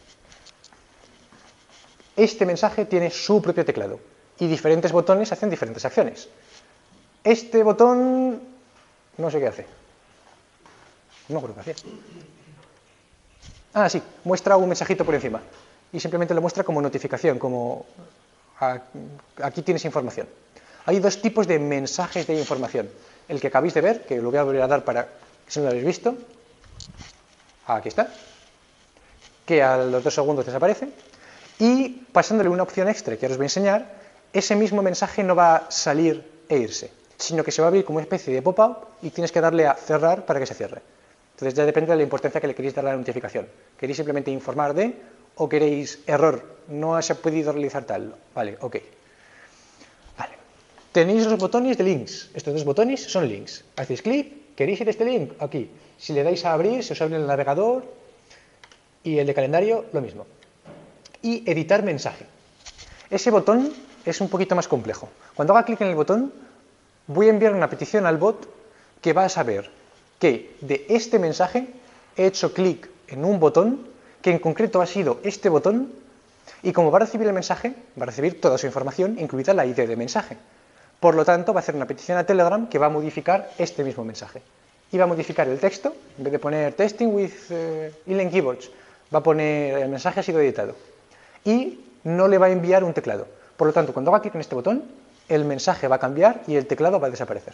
Este mensaje tiene su propio teclado y diferentes botones hacen diferentes acciones. Este botón no sé qué hace. No creo que hace. Ah, sí, muestra un mensajito por encima y simplemente lo muestra como notificación, como aquí tienes información. Hay dos tipos de mensajes de información. El que acabáis de ver, que lo voy a volver a dar para que si no lo habéis visto. Aquí está. Que a los dos segundos desaparece. Y pasándole una opción extra que ahora os voy a enseñar, ese mismo mensaje no va a salir e irse, sino que se va a abrir como una especie de pop-up y tienes que darle a cerrar para que se cierre. Entonces ya depende de la importancia que le queréis dar a la notificación. ¿Queréis simplemente informar de o queréis error? No se ha podido realizar tal. Vale, ok. Vale. Tenéis los botones de links. Estos dos botones son links. Hacéis clic, ¿queréis ir a este link? Aquí. Si le dais a abrir, se os abre el navegador y el de calendario, lo mismo. Y editar mensaje. Ese botón es un poquito más complejo. Cuando haga clic en el botón, voy a enviar una petición al bot que va a saber que de este mensaje he hecho clic en un botón, que en concreto ha sido este botón, y como va a recibir el mensaje, va a recibir toda su información, incluida la I D de mensaje. Por lo tanto, va a hacer una petición a Telegram que va a modificar este mismo mensaje. Y va a modificar el texto, en vez de poner testing with uh, inline keyboards, va a poner el mensaje ha sido editado. Y no le va a enviar un teclado. Por lo tanto, cuando haga clic en este botón, el mensaje va a cambiar y el teclado va a desaparecer.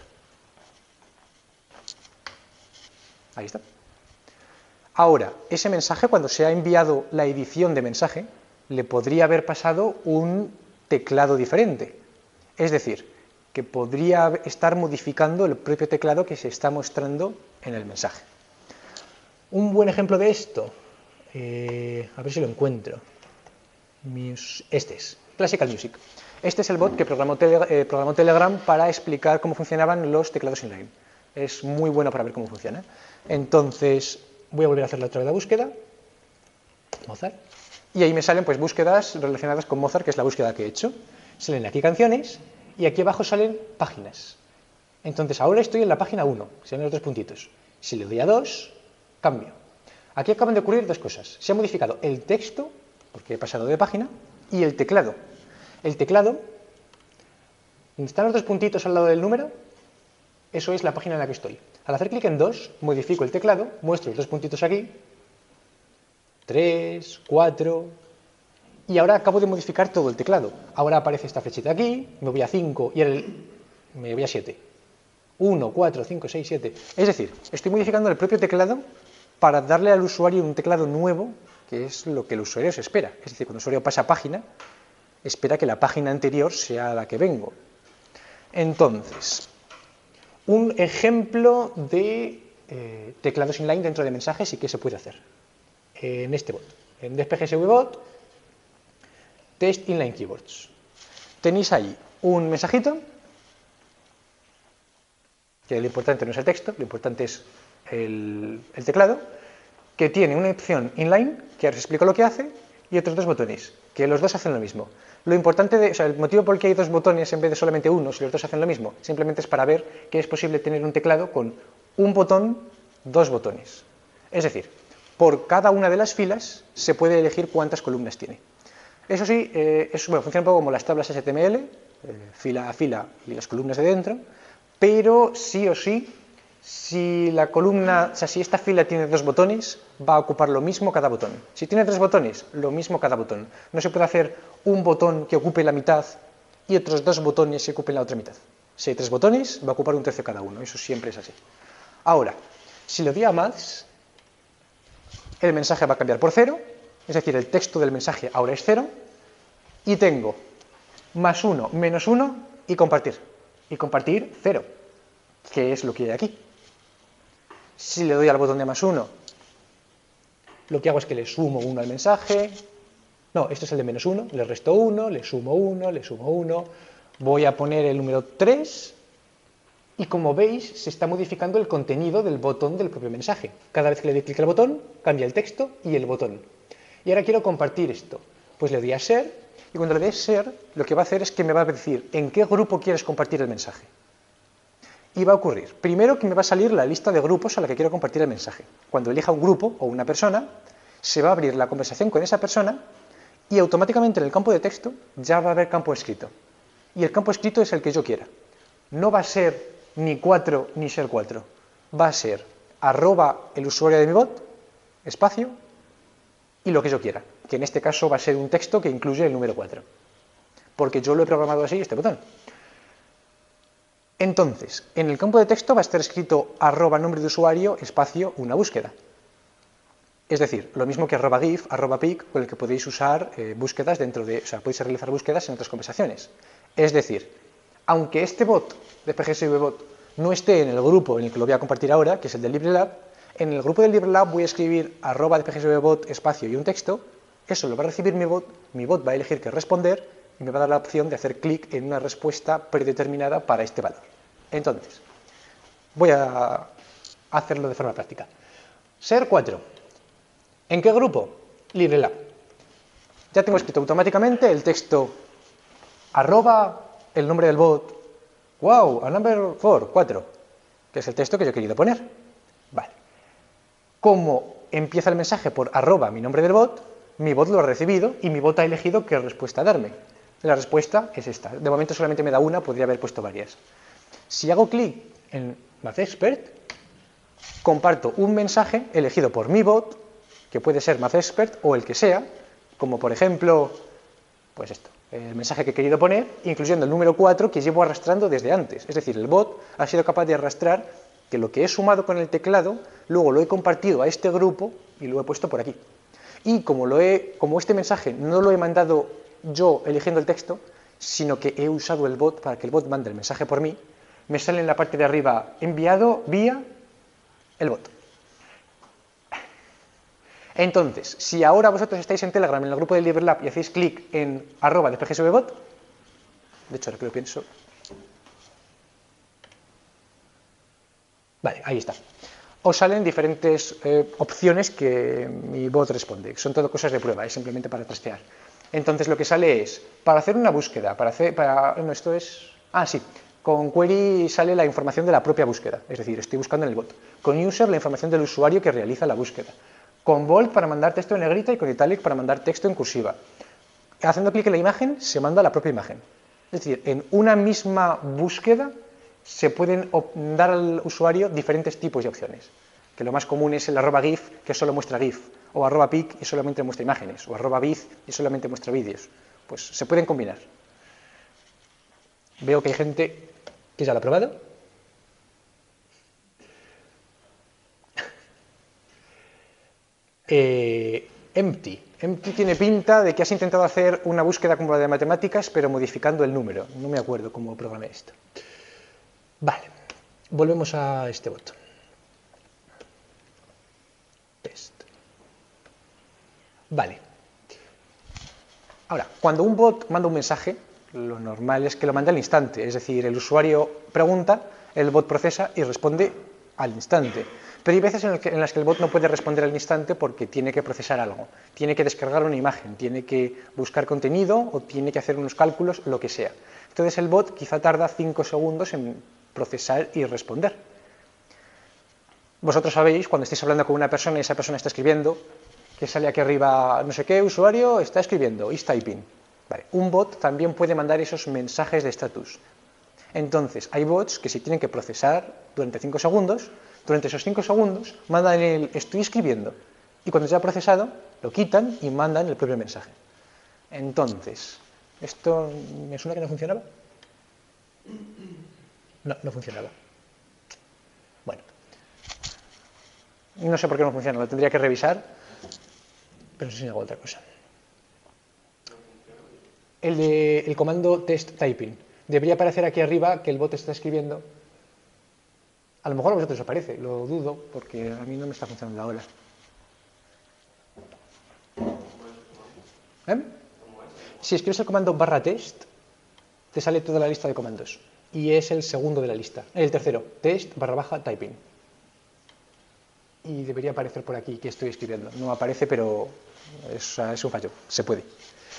Ahí está. Ahora, ese mensaje, cuando se ha enviado la edición de mensaje, le podría haber pasado un teclado diferente. Es decir, que podría estar modificando el propio teclado que se está mostrando en el mensaje. Un buen ejemplo de esto, eh, a ver si lo encuentro. Este es, Classical Music. Este es el bot que programó, tele, eh, programó Telegram para explicar cómo funcionaban los teclados inline. Es muy bueno para ver cómo funciona. Entonces, voy a volver a hacer la otra vez la búsqueda. Mozart. Y ahí me salen pues búsquedas relacionadas con Mozart, que es la búsqueda que he hecho. Salen aquí canciones y aquí abajo salen páginas. Entonces, ahora estoy en la página uno, salen los dos puntitos. Si le doy a dos, cambio. Aquí acaban de ocurrir dos cosas. Se ha modificado el texto, porque he pasado de página, y el teclado. El teclado, donde están los dos puntitos al lado del número, eso es la página en la que estoy. Al hacer clic en dos, modifico el teclado, muestro los dos puntitos aquí, tres, cuatro, y ahora acabo de modificar todo el teclado. Ahora aparece esta flechita aquí, me voy a cinco y el, me voy a siete. uno, cuatro, cinco, seis, siete. Es decir, estoy modificando el propio teclado para darle al usuario un teclado nuevo, que es lo que el usuario se espera. Es decir, cuando el usuario pasa página, espera que la página anterior sea la que vengo. Entonces, un ejemplo de eh, teclados inline dentro de mensajes y qué se puede hacer en este bot. En D S P G S V bot, test inline keyboards. Tenéis ahí un mensajito, que lo importante no es el texto, lo importante es el, el teclado, que tiene una opción inline, que ahora os explico lo que hace, y otros dos botones, que los dos hacen lo mismo. Lo importante, de, o sea, el motivo por el que hay dos botones en vez de solamente uno, si los dos hacen lo mismo, simplemente es para ver que es posible tener un teclado con un botón, dos botones. Es decir, por cada una de las filas se puede elegir cuántas columnas tiene. Eso sí, eh, es, bueno, funciona un poco como las tablas H T M L, eh, fila a fila y las columnas de dentro, pero sí o sí, si la columna, o sea, si esta fila tiene dos botones, va a ocupar lo mismo cada botón. Si tiene tres botones, lo mismo cada botón. No se puede hacer un botón que ocupe la mitad y otros dos botones que ocupen la otra mitad. Si hay tres botones, va a ocupar un tercio cada uno. Eso siempre es así. Ahora, si le doy a más, el mensaje va a cambiar por cero, es decir, el texto del mensaje ahora es cero, y tengo más uno, menos uno y compartir. Y compartir cero, que es lo que hay aquí. Si le doy al botón de más uno, lo que hago es que le sumo uno al mensaje. No, esto es el de menos uno, le resto uno, le sumo uno, le sumo uno. Voy a poner el número tres y como veis se está modificando el contenido del botón del propio mensaje. Cada vez que le doy clic al botón, cambia el texto y el botón. Y ahora quiero compartir esto. Pues le doy a share y cuando le doy a share, lo que va a hacer es que me va a decir en qué grupo quieres compartir el mensaje. Y va a ocurrir, primero, que me va a salir la lista de grupos a la que quiero compartir el mensaje. Cuando elija un grupo o una persona, se va a abrir la conversación con esa persona y automáticamente en el campo de texto ya va a haber campo escrito. Y el campo escrito es el que yo quiera. No va a ser ni cuatro ni ser cuatro. Va a ser arroba el usuario de mi bot, espacio, y lo que yo quiera. Que en este caso va a ser un texto que incluye el número cuatro. Porque yo lo he programado así, este botón. Entonces, en el campo de texto va a estar escrito arroba nombre de usuario, espacio, una búsqueda. Es decir, lo mismo que arroba gif, arroba pic, con el que podéis usar eh, búsquedas dentro de, o sea, podéis realizar búsquedas en otras conversaciones. Es decir, aunque este bot de P G S V Bot no esté en el grupo en el que lo voy a compartir ahora, que es el del LibreLab, en el grupo del LibreLab voy a escribir arroba de P G S V Bot, espacio y un texto, eso lo va a recibir mi bot, mi bot va a elegir qué responder y me va a dar la opción de hacer clic en una respuesta predeterminada para este valor. Entonces, voy a hacerlo de forma práctica. Ser cuatro. ¿En qué grupo? LibreLab. Ya tengo escrito automáticamente el texto arroba el nombre del bot, wow, a number four, cuatro, que es el texto que yo he querido poner. Vale. Como empieza el mensaje por arroba mi nombre del bot, mi bot lo ha recibido y mi bot ha elegido qué respuesta darme. La respuesta es esta. De momento solamente me da una, podría haber puesto varias. Si hago clic en MathExpert, comparto un mensaje elegido por mi bot, que puede ser MathExpert o el que sea, como por ejemplo, pues esto, el mensaje que he querido poner, incluyendo el número cuatro que llevo arrastrando desde antes. Es decir, el bot ha sido capaz de arrastrar que lo que he sumado con el teclado, luego lo he compartido a este grupo y lo he puesto por aquí. Y como, lo he, como este mensaje no lo he mandado yo eligiendo el texto, sino que he usado el bot para que el bot mande el mensaje por mí, me sale en la parte de arriba enviado vía el bot. Entonces, si ahora vosotros estáis en Telegram, en el grupo del LibreLab, y hacéis clic en arroba de P G S V Bot, de hecho, ahora que lo pienso, vale, ahí está, os salen diferentes eh, opciones que mi bot responde. Son todo cosas de prueba, es simplemente para testear. Entonces, lo que sale es, para hacer una búsqueda, para hacer, para, no, esto es, ah, sí, con query sale la información de la propia búsqueda, es decir, estoy buscando en el bot. Con user, la información del usuario que realiza la búsqueda. Con bold para mandar texto en negrita y con italic para mandar texto en cursiva. Haciendo clic en la imagen, se manda la propia imagen. Es decir, en una misma búsqueda se pueden dar al usuario diferentes tipos de opciones. Que lo más común es el arroba gif, que solo muestra gif, o arroba pic, y solamente muestra imágenes, o arroba biz, y solamente muestra vídeos. Pues se pueden combinar. Veo que hay gente que ya lo ha probado. Eh, empty. Empty tiene pinta de que has intentado hacer una búsqueda como la de matemáticas, pero modificando el número. No me acuerdo cómo programé esto. Vale, volvemos a este bot. Test. Vale. Ahora, cuando un bot manda un mensaje, lo normal es que lo mande al instante. Es decir, el usuario pregunta, el bot procesa y responde al instante. Pero hay veces en, el que, en las que el bot no puede responder al instante porque tiene que procesar algo, tiene que descargar una imagen, tiene que buscar contenido o tiene que hacer unos cálculos, lo que sea. Entonces el bot quizá tarda cinco segundos en procesar y responder. Vosotros sabéis, cuando estáis hablando con una persona y esa persona está escribiendo, que sale aquí arriba, no sé qué, usuario está escribiendo, is typing. Vale. Un bot también puede mandar esos mensajes de estatus. Entonces, hay bots que si tienen que procesar durante cinco segundos, durante esos cinco segundos mandan el estoy escribiendo y cuando ya ha procesado lo quitan y mandan el propio mensaje. Entonces, ¿esto me suena que no funcionaba? No, no funcionaba. Bueno, no sé por qué no funciona, lo tendría que revisar, pero no sé si hago otra cosa. El, de, el comando test typing. Debería aparecer aquí arriba que el bot está escribiendo. A lo mejor a vosotros os aparece, lo dudo, porque a mí no me está funcionando ahora. ¿Eh? Si escribes el comando barra test, te sale toda la lista de comandos. Y es el segundo de la lista. El tercero, test barra baja typing. Y debería aparecer por aquí que estoy escribiendo. No aparece, pero es, es un fallo. Se puede.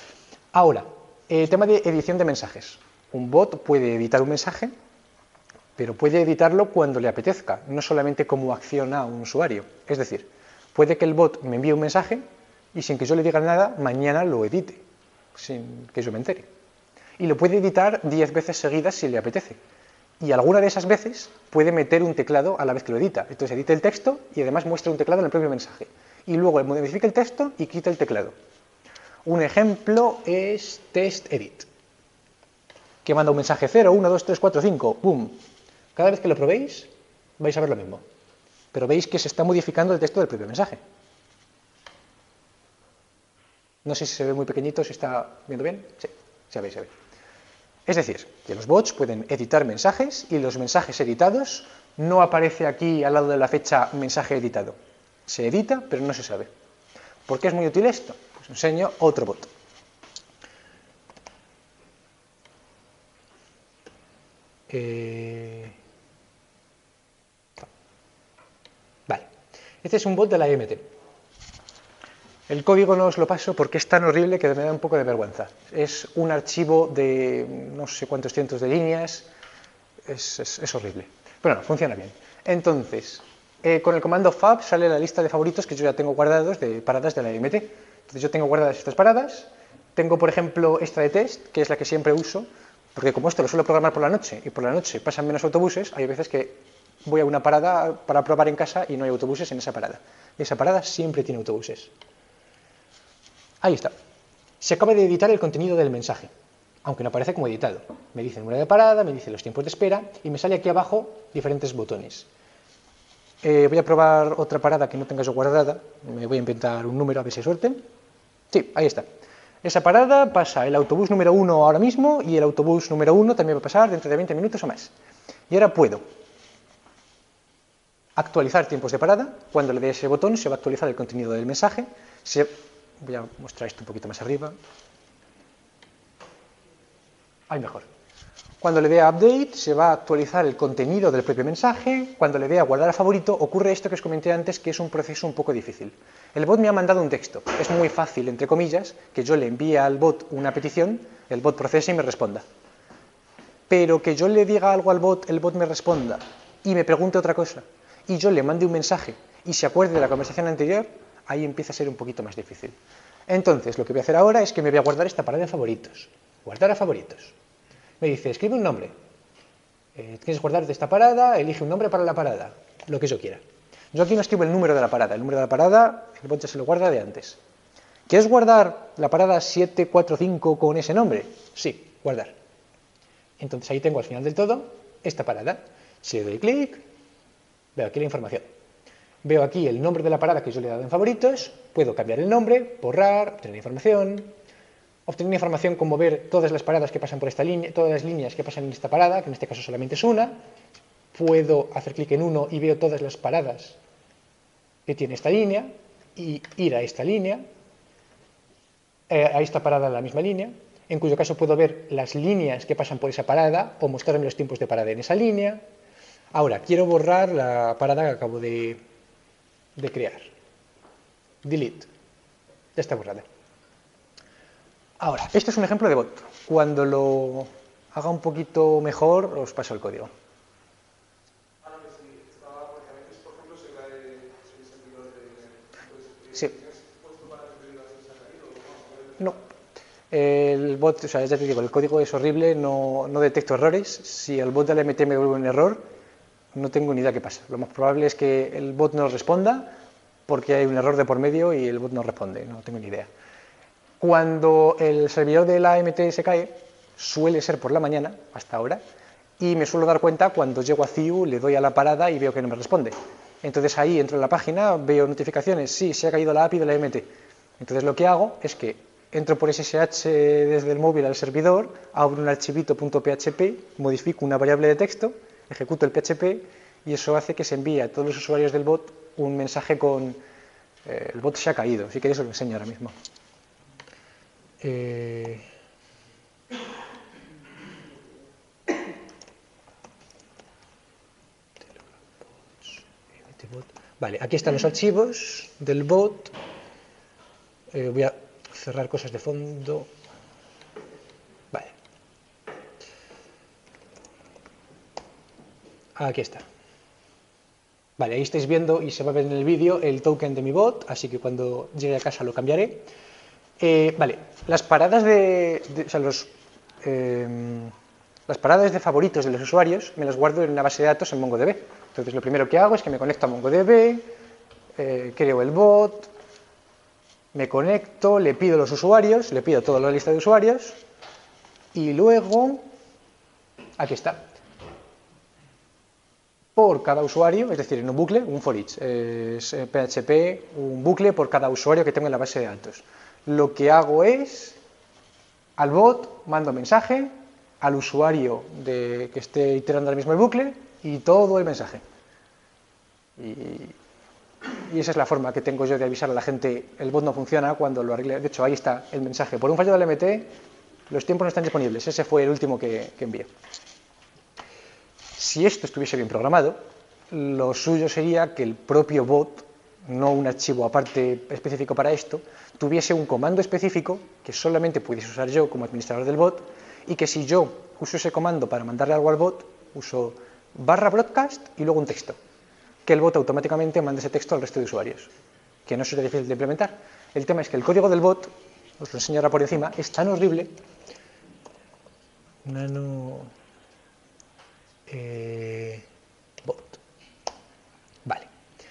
Ahora, el tema de edición de mensajes. Un bot puede editar un mensaje pero puede editarlo cuando le apetezca, no solamente como acciona a un usuario. Es decir, puede que el bot me envíe un mensaje y sin que yo le diga nada, mañana lo edite, sin que yo me entere. Y lo puede editar diez veces seguidas si le apetece. Y alguna de esas veces puede meter un teclado a la vez que lo edita. Entonces edita el texto y además muestra un teclado en el propio mensaje. Y luego modifica el texto y quita el teclado. Un ejemplo es TestEdit, que manda un mensaje cero, uno, dos, tres, cuatro, cinco, ¡pum! Cada vez que lo probéis, vais a ver lo mismo. Pero veis que se está modificando el texto del propio mensaje. No sé si se ve muy pequeñito, ¿se está viendo bien? Sí, se ve, se ve. Es decir, que los bots pueden editar mensajes y los mensajes editados no aparece aquí al lado de la fecha mensaje editado. Se edita, pero no se sabe. ¿Por qué es muy útil esto? Pues os enseño otro bot. Eh... Vale. Este es un bot de la I M T. El código no os lo paso porque es tan horrible que me da un poco de vergüenza. Es un archivo de no sé cuántos cientos de líneas, es, es, es horrible. Pero no, funciona bien. Entonces, eh, con el comando fab sale la lista de favoritos que yo ya tengo guardados de paradas de la I M T. Entonces yo tengo guardadas estas paradas, tengo por ejemplo esta de test, que es la que siempre uso, porque como esto lo suelo programar por la noche, y por la noche pasan menos autobuses, hay veces que voy a una parada para probar en casa y no hay autobuses en esa parada. Y esa parada siempre tiene autobuses. Ahí está. Se acaba de editar el contenido del mensaje, aunque no aparece como editado. Me dice el número de parada, me dice los tiempos de espera y me sale aquí abajo diferentes botones. Eh, voy a probar otra parada que no tenga yo guardada. Me voy a inventar un número a ver si hay suerte. Sí, ahí está. Esa parada pasa el autobús número uno ahora mismo y el autobús número uno también va a pasar dentro de veinte minutos o más. Y ahora puedo actualizar tiempos de parada. Cuando le dé ese botón se va a actualizar el contenido del mensaje. Se Voy a mostrar esto un poquito más arriba. Ahí mejor. Cuando le dé a Update, se va a actualizar el contenido del propio mensaje. Cuando le dé a Guardar a favorito, ocurre esto que os comenté antes, que es un proceso un poco difícil. El bot me ha mandado un texto. Es muy fácil, entre comillas, que yo le envíe al bot una petición, el bot procese y me responda. Pero que yo le diga algo al bot, el bot me responda y me pregunte otra cosa, y yo le mande un mensaje y se acuerde de la conversación anterior, ahí empieza a ser un poquito más difícil. Entonces, lo que voy a hacer ahora es que me voy a guardar esta parada en favoritos. Guardar a favoritos. Me dice, escribe un nombre. Eh, ¿Quieres guardarte esta parada? Elige un nombre para la parada. Lo que yo quiera. Yo aquí no escribo el número de la parada. El número de la parada, el bot ya se lo guarda de antes. ¿Quieres guardar la parada siete cuatro cinco con ese nombre? Sí, guardar. Entonces ahí tengo al final del todo esta parada. Si le doy clic, veo aquí la información. Veo aquí el nombre de la parada que yo le he dado en favoritos, puedo cambiar el nombre, borrar, obtener información, obtener información como ver todas las paradas que pasan por esta línea, todas las líneas que pasan en esta parada, que en este caso solamente es una, puedo hacer clic en uno y veo todas las paradas que tiene esta línea y ir a esta línea, eh, a esta parada en la misma línea, en cuyo caso puedo ver las líneas que pasan por esa parada o mostrarme los tiempos de parada en esa línea. Ahora, quiero borrar la parada que acabo de de crear. Delete. Ya está borrada. Ahora, este es un ejemplo de bot. Cuando lo haga un poquito mejor, os paso el código. Sí. No. El bot, o sea, ya te digo, el código es horrible, no, no detecto errores. Si el bot de la M T me devuelve un error, no tengo ni idea qué pasa. Lo más probable es que el bot no responda porque hay un error de por medio y el bot no responde, no tengo ni idea. Cuando el servidor de la A M T se cae, suele ser por la mañana, hasta ahora, y me suelo dar cuenta cuando llego a C I U, le doy a la parada y veo que no me responde. Entonces ahí entro en la página, veo notificaciones, sí, se ha caído la A P I de la A M T. Entonces lo que hago es que entro por S S H desde el móvil al servidor, abro un archivito .php, modifico una variable de texto, ejecuto el P H P y eso hace que se envíe a todos los usuarios del bot un mensaje con eh, el bot se ha caído. Si queréis os lo enseño ahora mismo. Eh... Vale, aquí están los archivos del bot. Eh, voy a cerrar cosas de fondo. Vale. Aquí está. Vale, ahí estáis viendo y se va a ver en el vídeo el token de mi bot, así que cuando llegue a casa lo cambiaré. Eh, vale, las paradas de, de o sea, los, eh, las paradas de favoritos de los usuarios me las guardo en una base de datos en MongoDB. Entonces lo primero que hago es que me conecto a MongoDB, eh, creo el bot, me conecto, le pido los usuarios, le pido toda la lista de usuarios y luego, aquí está. Por cada usuario, es decir, en un bucle, un for each, es P H P, un bucle por cada usuario que tengo en la base de datos. Lo que hago es, al bot mando mensaje, al usuario de, que esté iterando ahora mismo el bucle, y todo el mensaje. Y, y esa es la forma que tengo yo de avisar a la gente, el bot no funciona cuando lo arregle. De hecho, ahí está el mensaje. Por un fallo del M T, los tiempos no están disponibles. Ese fue el último que, que envié. Si esto estuviese bien programado, lo suyo sería que el propio bot, no un archivo aparte específico para esto, tuviese un comando específico que solamente pudiese usar yo como administrador del bot, y que si yo uso ese comando para mandarle algo al bot, uso barra broadcast y luego un texto, que el bot automáticamente mande ese texto al resto de usuarios, que no sería difícil de implementar. El tema es que el código del bot, os lo enseño ahora por encima, es tan horrible. Nano... Eh, bot. Vale.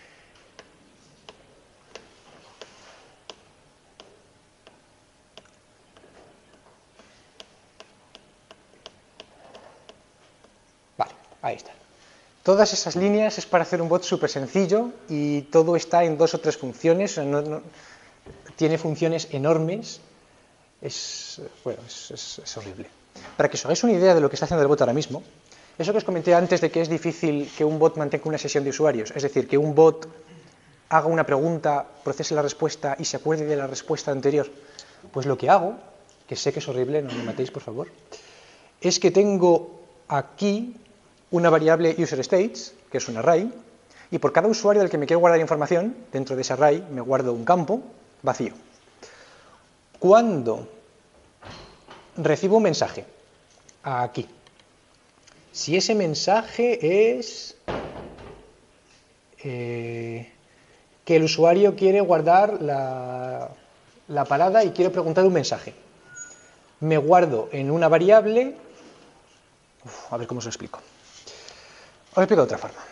Vale, ahí está. Todas esas líneas es para hacer un bot súper sencillo y todo está en dos o tres funciones. No, no, tiene funciones enormes. Es, bueno, es, es, es horrible. Para que os hagáis una idea de lo que está haciendo el bot ahora mismo, eso que os comenté antes de que es difícil que un bot mantenga una sesión de usuarios, es decir, que un bot haga una pregunta, procese la respuesta y se acuerde de la respuesta anterior, pues lo que hago, que sé que es horrible, no me matéis por favor, es que tengo aquí una variable userStates, que es un array, y por cada usuario del que me quiero guardar información, dentro de ese array me guardo un campo vacío. Cuando recibo un mensaje, aquí, si ese mensaje es eh, que el usuario quiere guardar la, la parada y quiere preguntar un mensaje, me guardo en una variable, uf, a ver cómo os lo explico. Os lo explico de otra forma.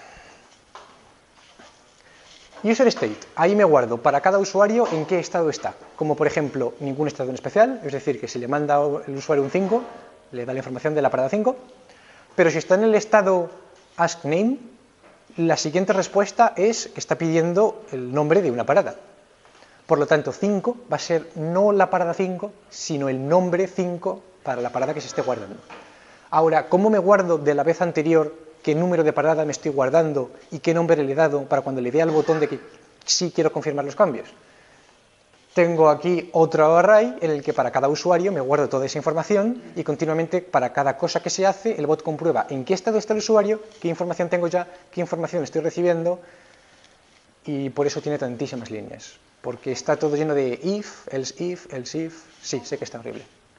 UserState, ahí me guardo para cada usuario en qué estado está, como por ejemplo ningún estado en especial, es decir, que si le manda el usuario un cinco, le da la información de la parada cinco, pero si está en el estado askName, la siguiente respuesta es que está pidiendo el nombre de una parada. Por lo tanto, cinco va a ser no la parada cinco, sino el nombre cinco para la parada que se esté guardando. Ahora, ¿cómo me guardo de la vez anterior qué número de parada me estoy guardando y qué nombre le he dado para cuando le dé al botón de que sí quiero confirmar los cambios? Tengo aquí otro array en el que para cada usuario me guardo toda esa información y continuamente para cada cosa que se hace el bot comprueba en qué estado está el usuario, qué información tengo ya, qué información estoy recibiendo, y por eso tiene tantísimas líneas, porque está todo lleno de if, else if, else if. Sí, sé que está horrible.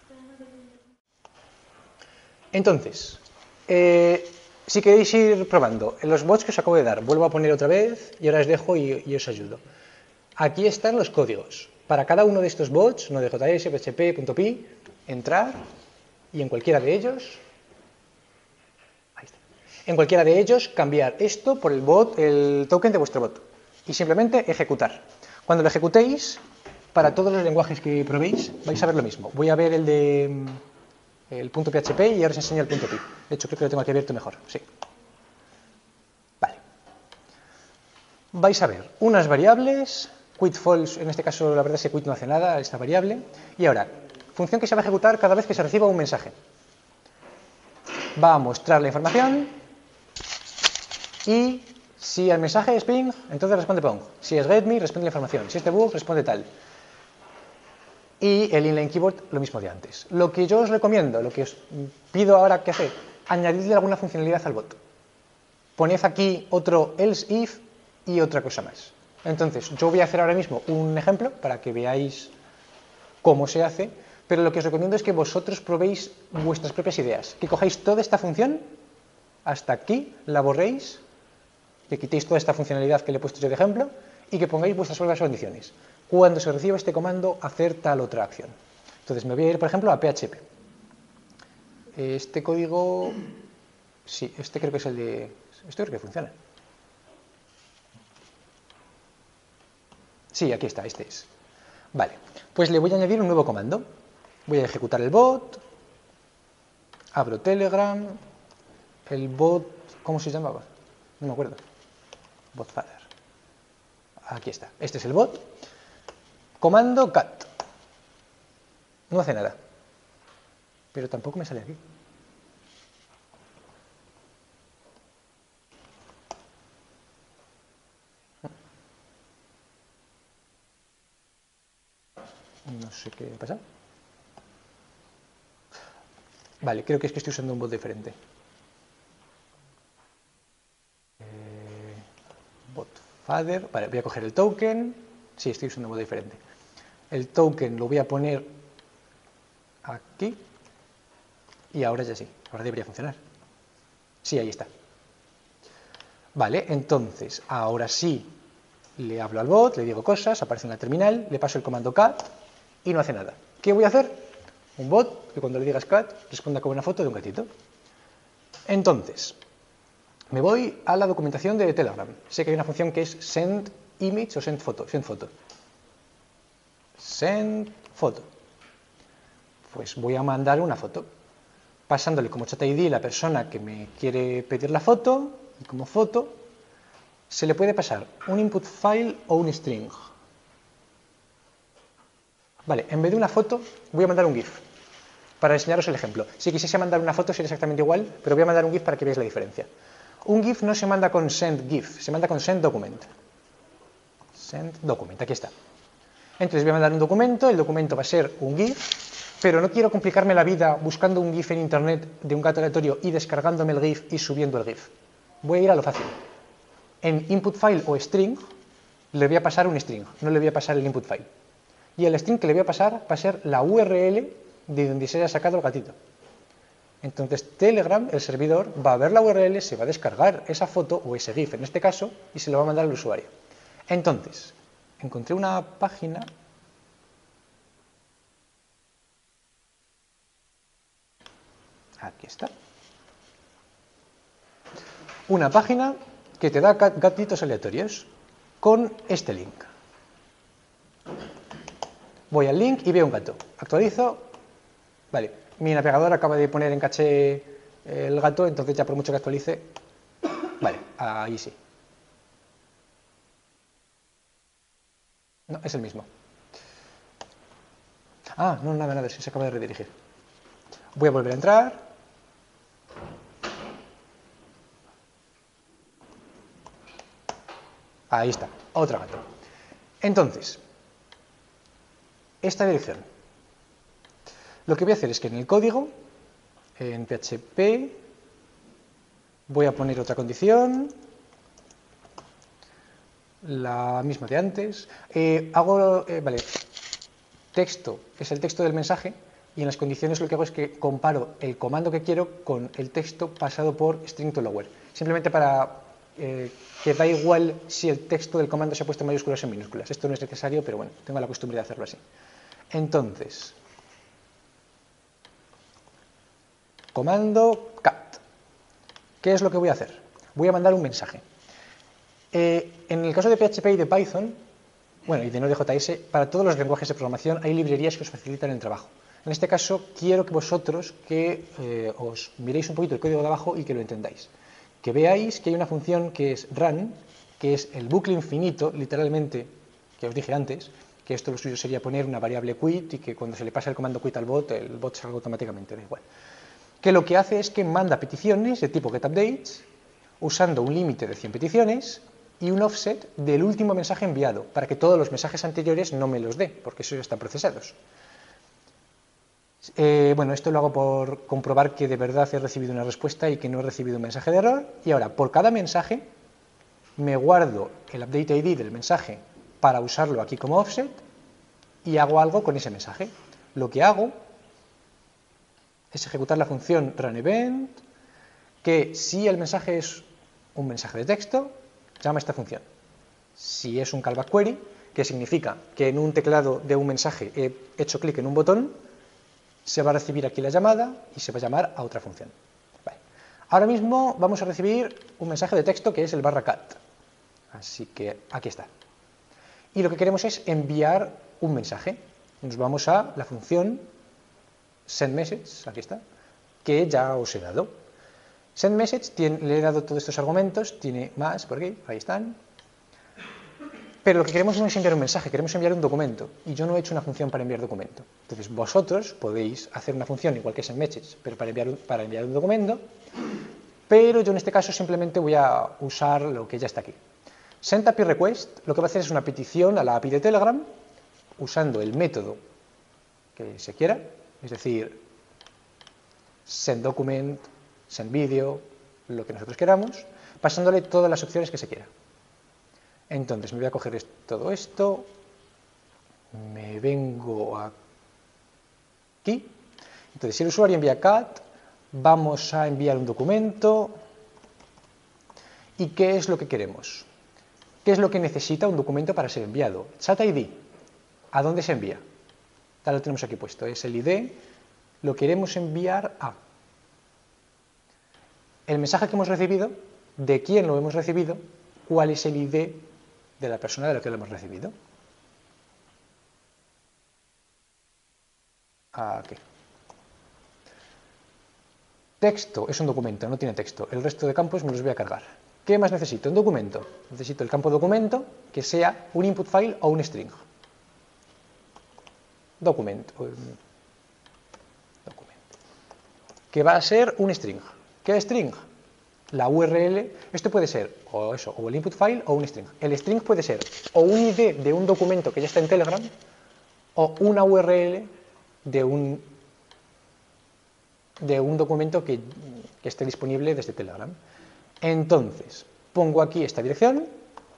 Entonces, eh, si queréis ir probando, en los bots que os acabo de dar, vuelvo a poner otra vez y ahora os dejo y, y os ayudo. Aquí están los códigos. Para cada uno de estos bots, Node.js, P H P, .py, entrar y en cualquiera de ellos, ahí está, en cualquiera de ellos cambiar esto por el bot, el token de vuestro bot y simplemente ejecutar. Cuando lo ejecutéis, para todos los lenguajes que probéis, vais a ver lo mismo. Voy a ver el de el .php y ahora os enseño el .py. De hecho, creo que lo tengo aquí abierto mejor. Sí. Vale. Vais a ver unas variables. Quit false, en este caso la verdad es que quit no hace nada, esta variable. Y ahora, función que se va a ejecutar cada vez que se reciba un mensaje. Va a mostrar la información y si el mensaje es ping, entonces responde pong. Si es getMe, responde la información. Si es debug, responde tal. Y el inline keyboard, lo mismo de antes. Lo que yo os recomiendo, lo que os pido ahora que hacer, añadirle alguna funcionalidad al bot. Poned aquí otro else if y otra cosa más. Entonces, yo voy a hacer ahora mismo un ejemplo para que veáis cómo se hace, pero lo que os recomiendo es que vosotros probéis vuestras propias ideas, que cojáis toda esta función hasta aquí la borréis, que quitéis toda esta funcionalidad que le he puesto yo de ejemplo y que pongáis vuestras propias condiciones. Cuando se reciba este comando, hacer tal otra acción. Entonces me voy a ir, por ejemplo, a P H P. Este código, sí, este creo que es el de... Este creo que funciona. Sí, aquí está, este es. Vale, pues le voy a añadir un nuevo comando. Voy a ejecutar el bot, abro Telegram, el bot, ¿cómo se llamaba? No me acuerdo. Botfather. Aquí está, este es el bot. Comando cat. No hace nada. Pero tampoco me sale aquí. No sé qué pasa. Vale, creo que es que estoy usando un bot diferente. Eh, Botfather. Vale, voy a coger el token. Sí, estoy usando un bot diferente. El token lo voy a poner aquí. Y ahora ya sí, ahora debería funcionar. Sí, ahí está. Vale, entonces, ahora sí le hablo al bot, le digo cosas, aparece en la terminal, le paso el comando cat y no hace nada. ¿Qué voy a hacer? Un bot que cuando le digas cat responda con una foto de un gatito. Entonces, me voy a la documentación de Telegram. Sé que hay una función que es send image o send photo. Send photo. Send photo. Pues voy a mandar una foto, pasándole como chat I D la persona que me quiere pedir la foto, y como foto se le puede pasar un input file o un string. Vale, en vez de una foto voy a mandar un GIF, para enseñaros el ejemplo. Si quisiese mandar una foto sería exactamente igual, pero voy a mandar un GIF para que veáis la diferencia. Un GIF no se manda con send GIF, se manda con send document. Send document, aquí está. Entonces voy a mandar un documento, el documento va a ser un GIF, pero no quiero complicarme la vida buscando un GIF en internet de un gato aleatorio y descargándome el GIF y subiendo el GIF. Voy a ir a lo fácil. En input file o string le voy a pasar un string, no le voy a pasar el input file. Y el string que le voy a pasar va a ser la U R L de donde se haya sacado el gatito. Entonces Telegram, el servidor, va a ver la U R L, se va a descargar esa foto o ese GIF en este caso y se lo va a mandar al usuario. Entonces, encontré una página. Aquí está. Una página que te da gatitos aleatorios con este link. Voy al link y veo un gato. Actualizo. Vale, mi navegador acaba de poner en caché el gato, entonces ya por mucho que actualice. Vale, ahí sí. No, es el mismo. Ah, no, nada, nada, se acaba de redirigir. Voy a volver a entrar. Ahí está, otro gato. Entonces, esta dirección. Lo que voy a hacer es que en el código, en P H P, voy a poner otra condición, la misma de antes. Eh, hago, eh, vale, texto es el texto del mensaje y en las condiciones lo que hago es que comparo el comando que quiero con el texto pasado por string to lower. Simplemente para eh, que da igual si el texto del comando se ha puesto en mayúsculas o en minúsculas. Esto no es necesario, pero bueno, tengo la costumbre de hacerlo así. Entonces, comando cat. ¿Qué es lo que voy a hacer? Voy a mandar un mensaje. Eh, en el caso de P H P y de Python, bueno, y de Node.js, para todos los lenguajes de programación hay librerías que os facilitan el trabajo. En este caso, quiero que vosotros que eh, os miréis un poquito el código de abajo y que lo entendáis. Que veáis que hay una función que es run, que es el bucle infinito, literalmente, que os dije antes, que esto lo suyo sería poner una variable quit y que cuando se le pasa el comando quit al bot, el bot salga automáticamente, da igual. Que lo que hace es que manda peticiones de tipo getUpdates, usando un límite de cien peticiones y un offset del último mensaje enviado, para que todos los mensajes anteriores no me los dé, porque esos ya están procesados. Eh, bueno, esto lo hago por comprobar que de verdad he recibido una respuesta y que no he recibido un mensaje de error. Y ahora, por cada mensaje, me guardo el update I D del mensaje para usarlo aquí como offset y hago algo con ese mensaje. Lo que hago es ejecutar la función runEvent, que si el mensaje es un mensaje de texto, llama a esta función. Si es un callback query, que significa que en un teclado de un mensaje he hecho clic en un botón, se va a recibir aquí la llamada y se va a llamar a otra función. Vale. Ahora mismo vamos a recibir un mensaje de texto que es el barra cat. Así que aquí está. Y lo que queremos es enviar un mensaje. Nos vamos a la función sendMessage, aquí está, que ya os he dado. SendMessage, tiene, le he dado todos estos argumentos, tiene más por aquí, ahí están. Pero lo que queremos no es enviar un mensaje, queremos enviar un documento. Y yo no he hecho una función para enviar documento. Entonces vosotros podéis hacer una función igual que SendMessage, pero para enviar un, para enviar un documento. Pero yo en este caso simplemente voy a usar lo que ya está aquí. SendAPIRequest lo que va a hacer es una petición a la A P I de Telegram usando el método que se quiera, es decir, SendDocument, SendVideo, lo que nosotros queramos, pasándole todas las opciones que se quiera. Entonces me voy a coger todo esto, me vengo aquí. Entonces si el usuario envía cat, vamos a enviar un documento. ¿Y qué es lo que queremos? ¿Qué es lo que necesita un documento para ser enviado? Chat I D. ¿A dónde se envía? Ya lo tenemos aquí puesto, es el I D, lo queremos enviar a. El mensaje que hemos recibido, de quién lo hemos recibido, cuál es el I D de la persona de la que lo hemos recibido. Aquí. Texto es un documento, no tiene texto. El resto de campos me los voy a cargar. ¿Qué más necesito? Un documento. Necesito el campo documento que sea un input file o un string. Document. Document. Que va a ser un string. ¿Qué string? La U R L. Esto puede ser o eso, o el input file o un string. El string puede ser o un I D de un documento que ya está en Telegram o una U R L de un, de un documento que, que esté disponible desde Telegram. Entonces, pongo aquí esta dirección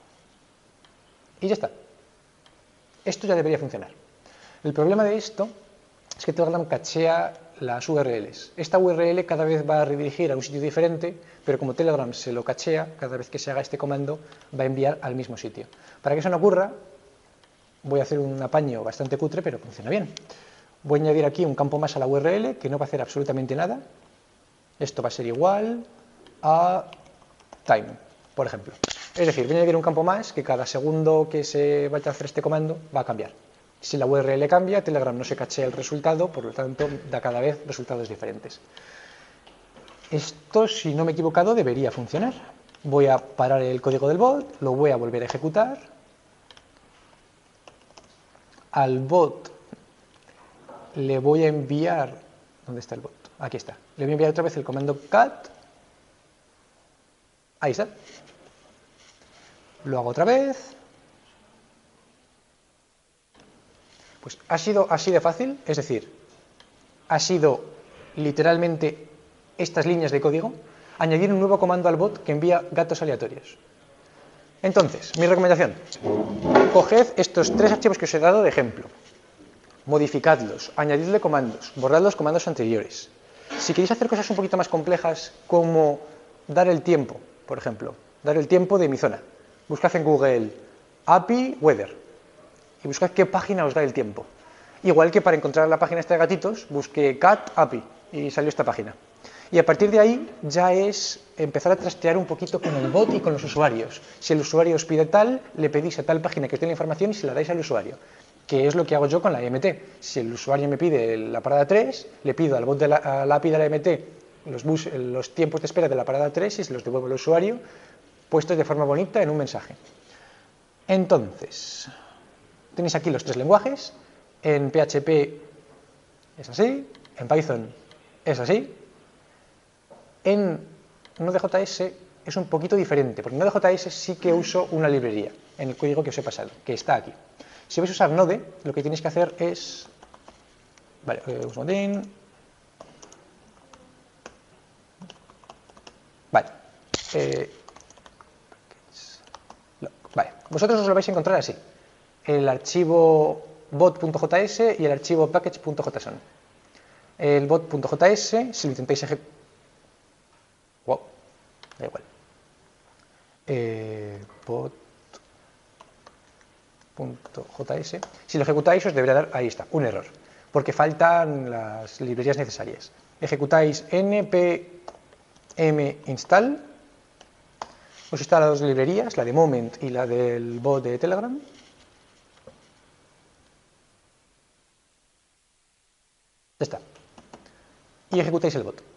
y ya está. Esto ya debería funcionar. El problema de esto es que Telegram cachea las U R Ls. Esta U R L cada vez va a redirigir a un sitio diferente, pero como Telegram se lo cachea, cada vez que se haga este comando va a enviar al mismo sitio. Para que eso no ocurra, voy a hacer un apaño bastante cutre, pero funciona bien. Voy a añadir aquí un campo más a la U R L que no va a hacer absolutamente nada. Esto va a ser igual a time, por ejemplo. Es decir, voy a añadir un campo más que cada segundo que se vaya a hacer este comando va a cambiar. Si la U R L cambia, Telegram no se cachea el resultado, por lo tanto da cada vez resultados diferentes. Esto, si no me he equivocado, debería funcionar. Voy a parar el código del bot, lo voy a volver a ejecutar. Al bot le voy a enviar... ¿Dónde está el bot? Aquí está. Le voy a enviar otra vez el comando cat. Ahí está. Lo hago otra vez. Pues ha sido así de fácil, es decir, ha sido literalmente estas líneas de código, añadir un nuevo comando al bot que envía gatos aleatorios. Entonces, mi recomendación, coged estos tres archivos que os he dado de ejemplo, modificadlos, añadidle comandos, borrad los comandos anteriores. Si queréis hacer cosas un poquito más complejas, como dar el tiempo, por ejemplo, dar el tiempo de mi zona, buscad en Google A P I Weather y buscad qué página os da el tiempo. Igual que para encontrar la página esta de gatitos, busqué cat A P I y salió esta página. Y a partir de ahí ya es empezar a trastear un poquito con el bot y con los usuarios. Si el usuario os pide tal, le pedís a tal página que os dé la información y se la dais al usuario. Que es lo que hago yo con la E M T. Si el usuario me pide la parada tres, le pido al bot de la, a la A P I de la E M T los, bus, los tiempos de espera de la parada tres y se los devuelvo al usuario, puestos de forma bonita en un mensaje. Entonces, tenéis aquí los tres lenguajes. En P H P es así, en Python es así. En Node.js es un poquito diferente, porque en Node.js sí que uso una librería en el código que os he pasado, que está aquí. Si vais a usar Node, lo que tenéis que hacer es... Vale, un segundín. Vale. Eh, vale, vosotros os lo vais a encontrar así. El archivo bot.js y el archivo package.json. El bot.js, si lo intentáis ejecutar... Wow. da igual. Eh, bot.js. Si lo ejecutáis os debería dar, ahí está, un error, porque faltan las librerías necesarias. Ejecutáis npm install, os instala dos librerías, la de Moment y la del bot de Telegram. Ya está. Y ejecutáis el bot.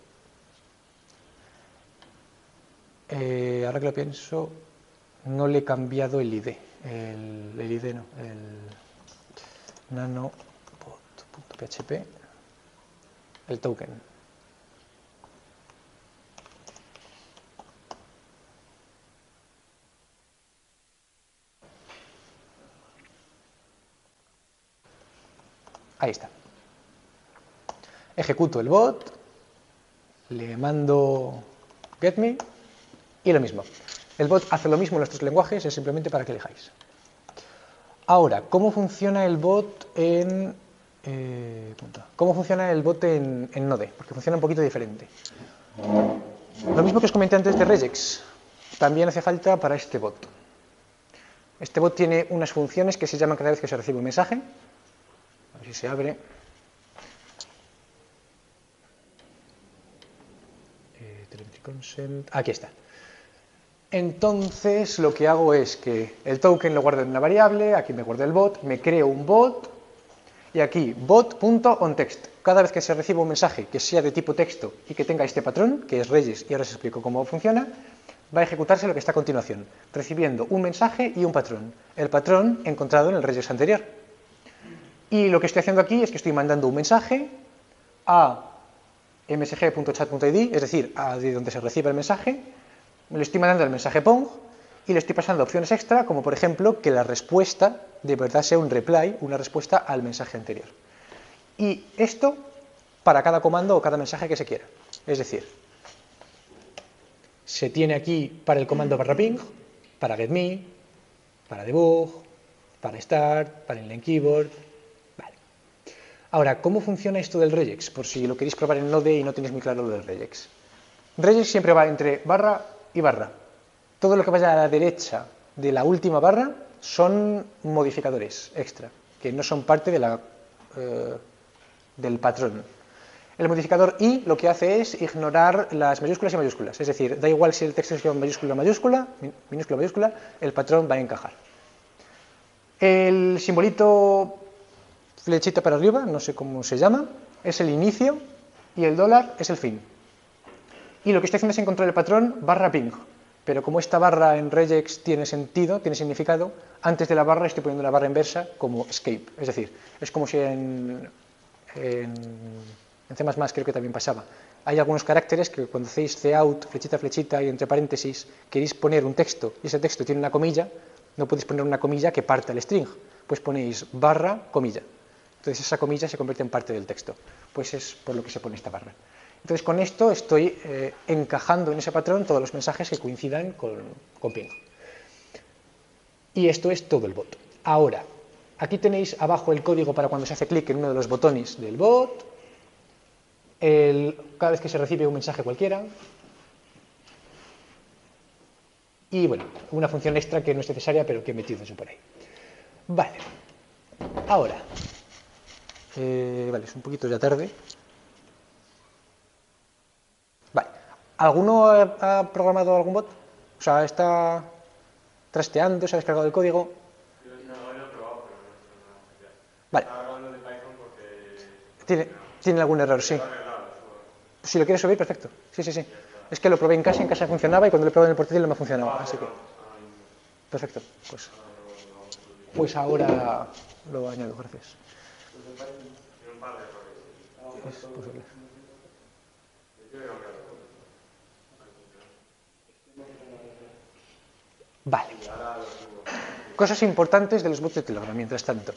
Eh, ahora que lo pienso, no le he cambiado el I D. El, el I D no, el nanobot.php, el token. Ahí está. Ejecuto el bot, le mando getMe y lo mismo. El bot hace lo mismo en los tres lenguajes, es simplemente para que elijáis. Ahora, ¿cómo funciona el bot en eh, cómo funciona el bot en, en Node? Porque funciona un poquito diferente. Lo mismo que os comenté antes de regex, también hace falta para este bot. Este bot tiene unas funciones que se llaman cada vez que se recibe un mensaje. A ver si se abre. Eh, consent. Aquí está. Entonces lo que hago es que el token lo guardo en una variable, aquí me guardo el bot, me creo un bot y aquí bot.onText. Cada vez que se reciba un mensaje que sea de tipo texto y que tenga este patrón, que es regex, y ahora os explico cómo funciona, va a ejecutarse lo que está a continuación, recibiendo un mensaje y un patrón. El patrón encontrado en el regex anterior. Y lo que estoy haciendo aquí es que estoy mandando un mensaje a msg.chat.id, es decir, a de donde se recibe el mensaje, le estoy mandando el mensaje pong y le estoy pasando opciones extra, como por ejemplo que la respuesta de verdad sea un reply, una respuesta al mensaje anterior. Y esto para cada comando o cada mensaje que se quiera. Es decir, se tiene aquí para el comando barra ping, para getMe, para debug, para start, para inline keyboard. Vale. Ahora, ¿cómo funciona esto del regex? Por si lo queréis probar en Node y no tenéis muy claro lo del regex. Regex siempre va entre barra y barra. Todo lo que vaya a la derecha de la última barra son modificadores extra, que no son parte de la, eh, del patrón. El modificador i lo que hace es ignorar las mayúsculas y mayúsculas, es decir, da igual si el texto es mayúscula mayúscula, minúscula mayúscula, el patrón va a encajar. El simbolito flechita para arriba, no sé cómo se llama, es el inicio y el dólar es el fin. Y lo que estoy haciendo es encontrar el patrón barra ping, pero como esta barra en regex tiene sentido, tiene significado, antes de la barra estoy poniendo una barra inversa como escape, es decir, es como si en, en, en C más más creo que también pasaba. Hay algunos caracteres que cuando hacéis cout, flechita, flechita y entre paréntesis queréis poner un texto y ese texto tiene una comilla, no podéis poner una comilla que parta el string, pues ponéis barra, comilla. Entonces esa comilla se convierte en parte del texto, pues es por lo que se pone esta barra. Entonces con esto estoy eh, encajando en ese patrón todos los mensajes que coincidan con, con ping. Y esto es todo el bot. Ahora, aquí tenéis abajo el código para cuando se hace clic en uno de los botones del bot, el, cada vez que se recibe un mensaje cualquiera, y bueno, una función extra que no es necesaria pero que he metido eso por ahí. Vale, ahora, eh, vale, es un poquito ya tarde. Vale, ¿alguno ha, ha programado algún bot? O sea, está trasteando, se ha descargado el código. Vale. ¿Tiene, ¿Tiene algún error? Sí. Si lo quieres subir, perfecto. Sí, sí, sí. Es que lo probé en casa, en casa funcionaba y cuando lo probé en el portátil no me funcionaba. Así que... Perfecto. Pues, pues ahora lo añado, gracias. Es posible. Vale. Cosas importantes de los bots de Telegram, mientras tanto.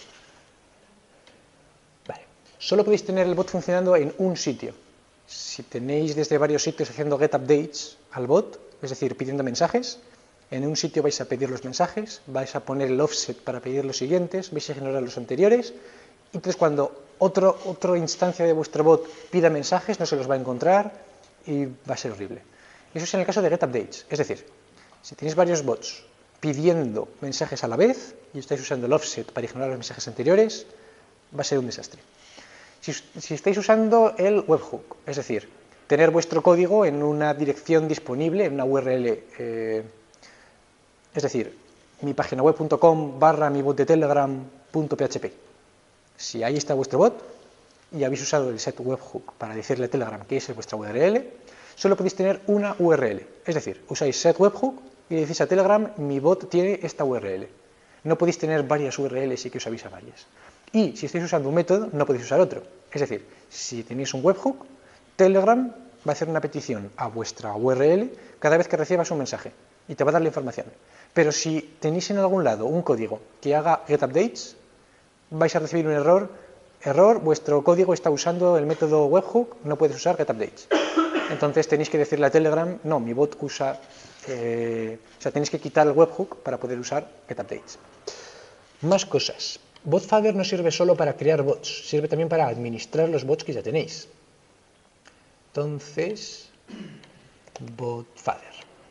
Vale. Solo podéis tener el bot funcionando en un sitio. Si tenéis desde varios sitios haciendo get updates al bot, es decir, pidiendo mensajes, en un sitio vais a pedir los mensajes, vais a poner el offset para pedir los siguientes, vais a ignorar los anteriores, y entonces cuando otro, otra instancia de vuestro bot pida mensajes, no se los va a encontrar y va a ser horrible. Eso es en el caso de getUpdates. Es decir, si tenéis varios bots pidiendo mensajes a la vez y estáis usando el offset para ignorar los mensajes anteriores, va a ser un desastre. Si, si estáis usando el webhook, es decir, tener vuestro código en una dirección disponible, en una U R L, eh, es decir, mi página web punto com barra mi bot de telegram punto p h p. Si ahí está vuestro bot y habéis usado el set webhook para decirle a Telegram que esa es vuestra U R L, solo podéis tener una U R L. Es decir, usáis set webhook y decís a Telegram, mi bot tiene esta U R L. No podéis tener varias U R Ls y que os avisa varias. Y si estáis usando un método, no podéis usar otro. Es decir, si tenéis un webhook, Telegram va a hacer una petición a vuestra U R L cada vez que recibas un mensaje y te va a dar la información. Pero si tenéis en algún lado un código que haga getUpdates, vais a recibir un error. Error, vuestro código está usando el método webhook, no puedes usar getUpdates. Entonces tenéis que decirle a Telegram, no, mi bot usa, eh, o sea, tenéis que quitar el webhook para poder usar getUpdates. Más cosas. BotFather no sirve solo para crear bots, sirve también para administrar los bots que ya tenéis. Entonces, BotFather.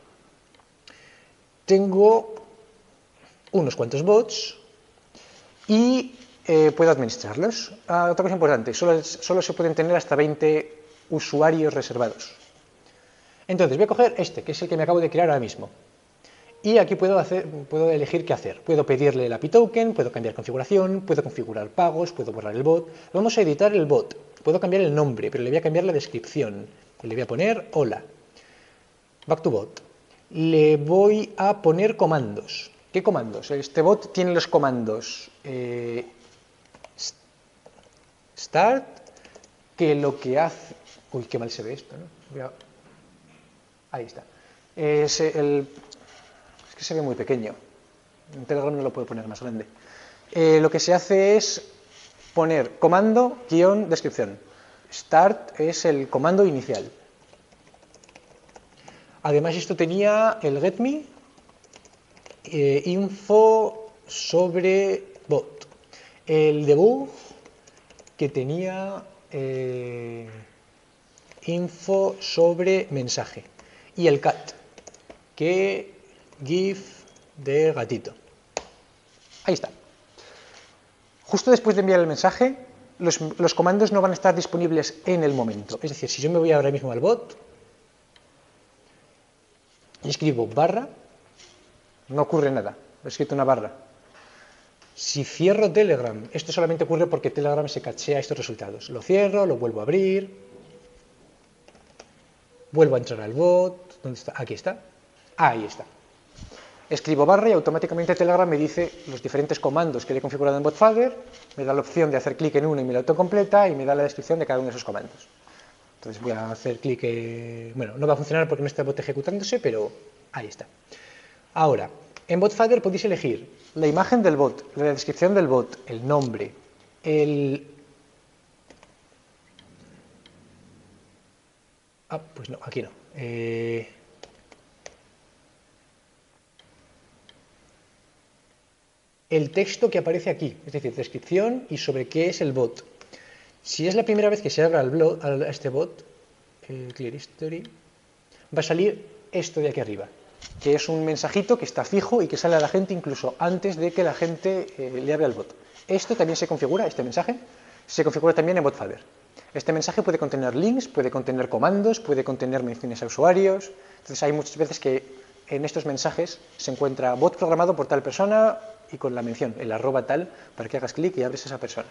Tengo unos cuantos bots y eh, puedo administrarlos. Ah, otra cosa importante, solo, solo se pueden tener hasta veinte usuarios reservados. Entonces voy a coger este, que es el que me acabo de crear ahora mismo. Y aquí puedo, hacer, puedo elegir qué hacer. Puedo pedirle el A P I token, puedo cambiar configuración, puedo configurar pagos, puedo borrar el bot. Vamos a editar el bot. Puedo cambiar el nombre, pero le voy a cambiar la descripción. Le voy a poner hola. Back to bot. Le voy a poner comandos. ¿Qué comandos? Este bot tiene los comandos eh, start, que lo que hace... Uy, qué mal se ve esto, ¿no? Voy a... Ahí está. Es, el... es que se ve muy pequeño. En Telegram no lo puedo poner más grande. Eh, lo que se hace es poner comando guión descripción. Start es el comando inicial. Además, esto tenía el getMe, eh, info sobre bot. El debug, que tenía eh, info sobre mensaje. Y el cat, que gif de gatito. Ahí está. Justo después de enviar el mensaje, los, los comandos no van a estar disponibles en el momento. Es decir, si yo me voy ahora mismo al bot y escribo barra, no ocurre nada. He escrito una barra. Si cierro Telegram, esto solamente ocurre porque Telegram se cachea estos resultados. Lo cierro, lo vuelvo a abrir, vuelvo a entrar al bot. ¿Dónde está? Aquí está. Ahí está. Escribo barra y automáticamente Telegram me dice los diferentes comandos que le he configurado en BotFather, me da la opción de hacer clic en uno y me lo autocompleta y me da la descripción de cada uno de esos comandos. Entonces voy a hacer clic, en... bueno, no va a funcionar porque no está el bot ejecutándose, pero ahí está. Ahora, en BotFather podéis elegir la imagen del bot, la descripción del bot, el nombre, el... Ah, pues no, aquí no. Eh... El texto que aparece aquí, es decir, descripción y sobre qué es el bot. Si es la primera vez que se abra a este bot, el Clear History, va a salir esto de aquí arriba, que es un mensajito que está fijo y que sale a la gente incluso antes de que la gente eh, le abra el bot. Esto también se configura, este mensaje, se configura también en BotFather. Este mensaje puede contener links, puede contener comandos, puede contener menciones a usuarios. Entonces hay muchas veces que en estos mensajes se encuentra bot programado por tal persona y con la mención, el arroba tal, para que hagas clic y abres a esa persona.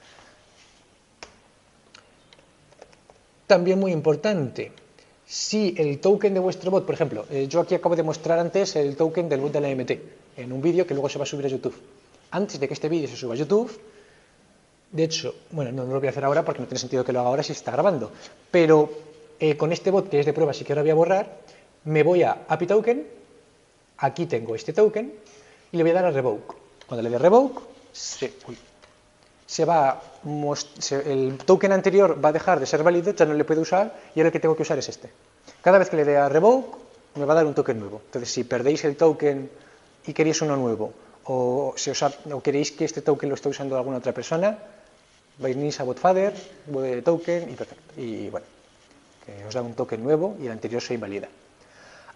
También muy importante, si el token de vuestro bot, por ejemplo, eh, yo aquí acabo de mostrar antes el token del bot de la M T, en un vídeo que luego se va a subir a YouTube. Antes de que este vídeo se suba a YouTube, de hecho, bueno, no, no lo voy a hacer ahora porque no tiene sentido que lo haga ahora si se está grabando, pero eh, con este bot que es de prueba, sí que ahora voy a borrar, me voy a A P I token, aquí tengo este token, y le voy a dar a Revoke. Cuando le dé Revoke, se, uy, se va se, el token anterior va a dejar de ser válido, ya no le puedo usar, y ahora el que tengo que usar es este. Cada vez que le dé a Revoke, me va a dar un token nuevo. Entonces, si perdéis el token y queréis uno nuevo, o, si os ha, o queréis que este token lo esté usando alguna otra persona, venís a BotFather, token, y perfecto. Y bueno, que os da un token nuevo y el anterior se invalida.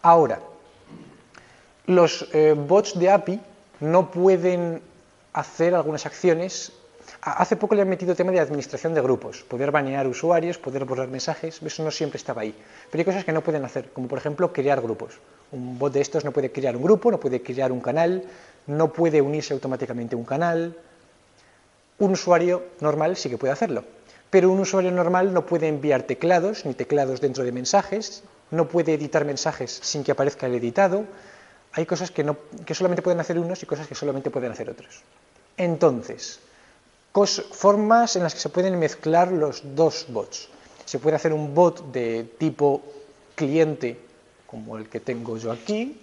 Ahora, los eh, bots de A P I no pueden hacer algunas acciones. Hace poco le han metido tema de administración de grupos, poder banear usuarios, poder borrar mensajes, eso no siempre estaba ahí. Pero hay cosas que no pueden hacer, como por ejemplo crear grupos. Un bot de estos no puede crear un grupo, no puede crear un canal, no puede unirse automáticamente a un canal. Un usuario normal sí que puede hacerlo, pero un usuario normal no puede enviar teclados, ni teclados dentro de mensajes, no puede editar mensajes sin que aparezca el editado. Hay cosas que, no, que solamente pueden hacer unos y cosas que solamente pueden hacer otros. Entonces, formas en las que se pueden mezclar los dos bots. Se puede hacer un bot de tipo cliente, como el que tengo yo aquí,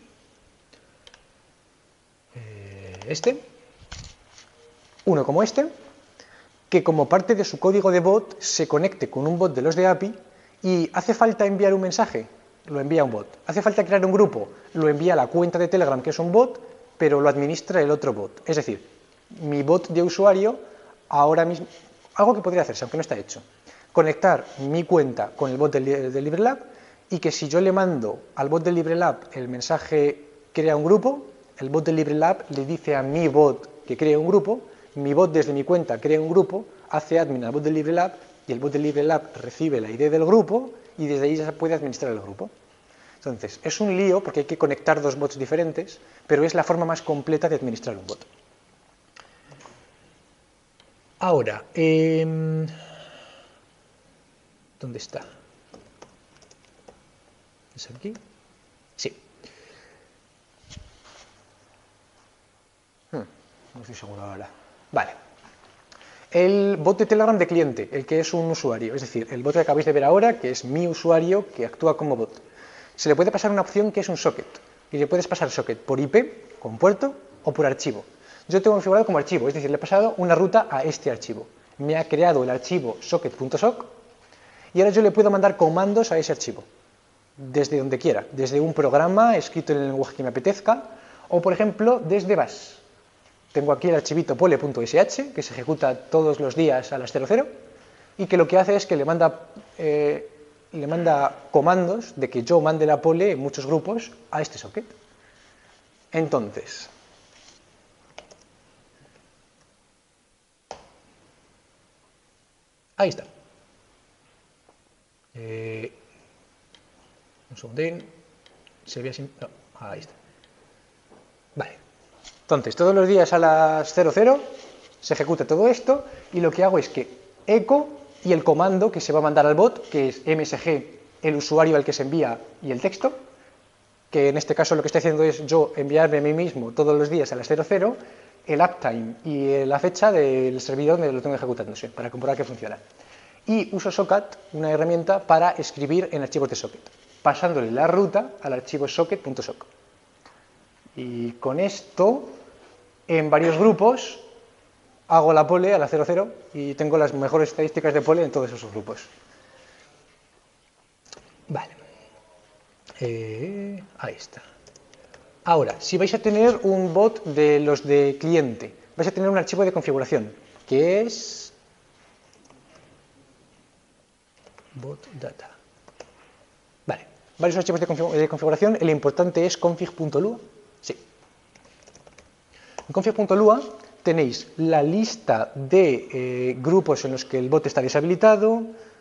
este, uno como este, que como parte de su código de bot se conecte con un bot de los de A P I y hace falta enviar un mensaje, lo envía a un bot. Hace falta crear un grupo, lo envía a la cuenta de Telegram, que es un bot, pero lo administra el otro bot. Es decir, mi bot de usuario ahora mismo, algo que podría hacerse, aunque no está hecho, conectar mi cuenta con el bot del, del LibreLab y que si yo le mando al bot del LibreLab el mensaje crea un grupo, el bot del LibreLab le dice a mi bot que cree un grupo, mi bot desde mi cuenta crea un grupo, hace admin al bot del LibreLab y el bot del LibreLab recibe la I D del grupo y desde ahí ya se puede administrar el grupo. Entonces, es un lío porque hay que conectar dos bots diferentes, pero es la forma más completa de administrar un bot. Ahora, eh, ¿dónde está? ¿Es aquí? Sí. Hmm, no estoy seguro ahora. Vale. El bot de Telegram de cliente, el que es un usuario, es decir, el bot que acabáis de ver ahora, que es mi usuario que actúa como bot. Se le puede pasar una opción que es un socket, y le puedes pasar socket por I P, con puerto, o por archivo. Yo tengo configurado como archivo, es decir, le he pasado una ruta a este archivo. Me ha creado el archivo socket.soc y ahora yo le puedo mandar comandos a ese archivo, desde donde quiera, desde un programa escrito en el lenguaje que me apetezca, o por ejemplo, desde bash. Tengo aquí el archivito pole.sh, que se ejecuta todos los días a las cero cero, y que lo que hace es que le manda, eh, le manda comandos de que yo mande la pole en muchos grupos a este socket. Entonces, ahí está. Eh, un segundín. Se ve así. No, ahí está. Vale. Entonces, todos los días a las cero cero se ejecuta todo esto y lo que hago es que echo y el comando que se va a mandar al bot, que es msg, el usuario al que se envía y el texto, que en este caso lo que estoy haciendo es yo enviarme a mí mismo todos los días a las cero cero el uptime y la fecha del servidor donde lo tengo ejecutándose, para comprobar que funciona. Y uso socket, una herramienta para escribir en archivos de socket, pasándole la ruta al archivo socket.soc. Y con esto, en varios grupos, hago la pole a la cero cero y tengo las mejores estadísticas de pole en todos esos grupos. Vale. Eh, ahí está. Ahora, si vais a tener un bot de los de cliente, vais a tener un archivo de configuración, que es bot data. Vale, varios archivos de, config de configuración, el importante es config.lua. Sí. En config.lua tenéis la lista de eh, grupos en los que el bot está deshabilitado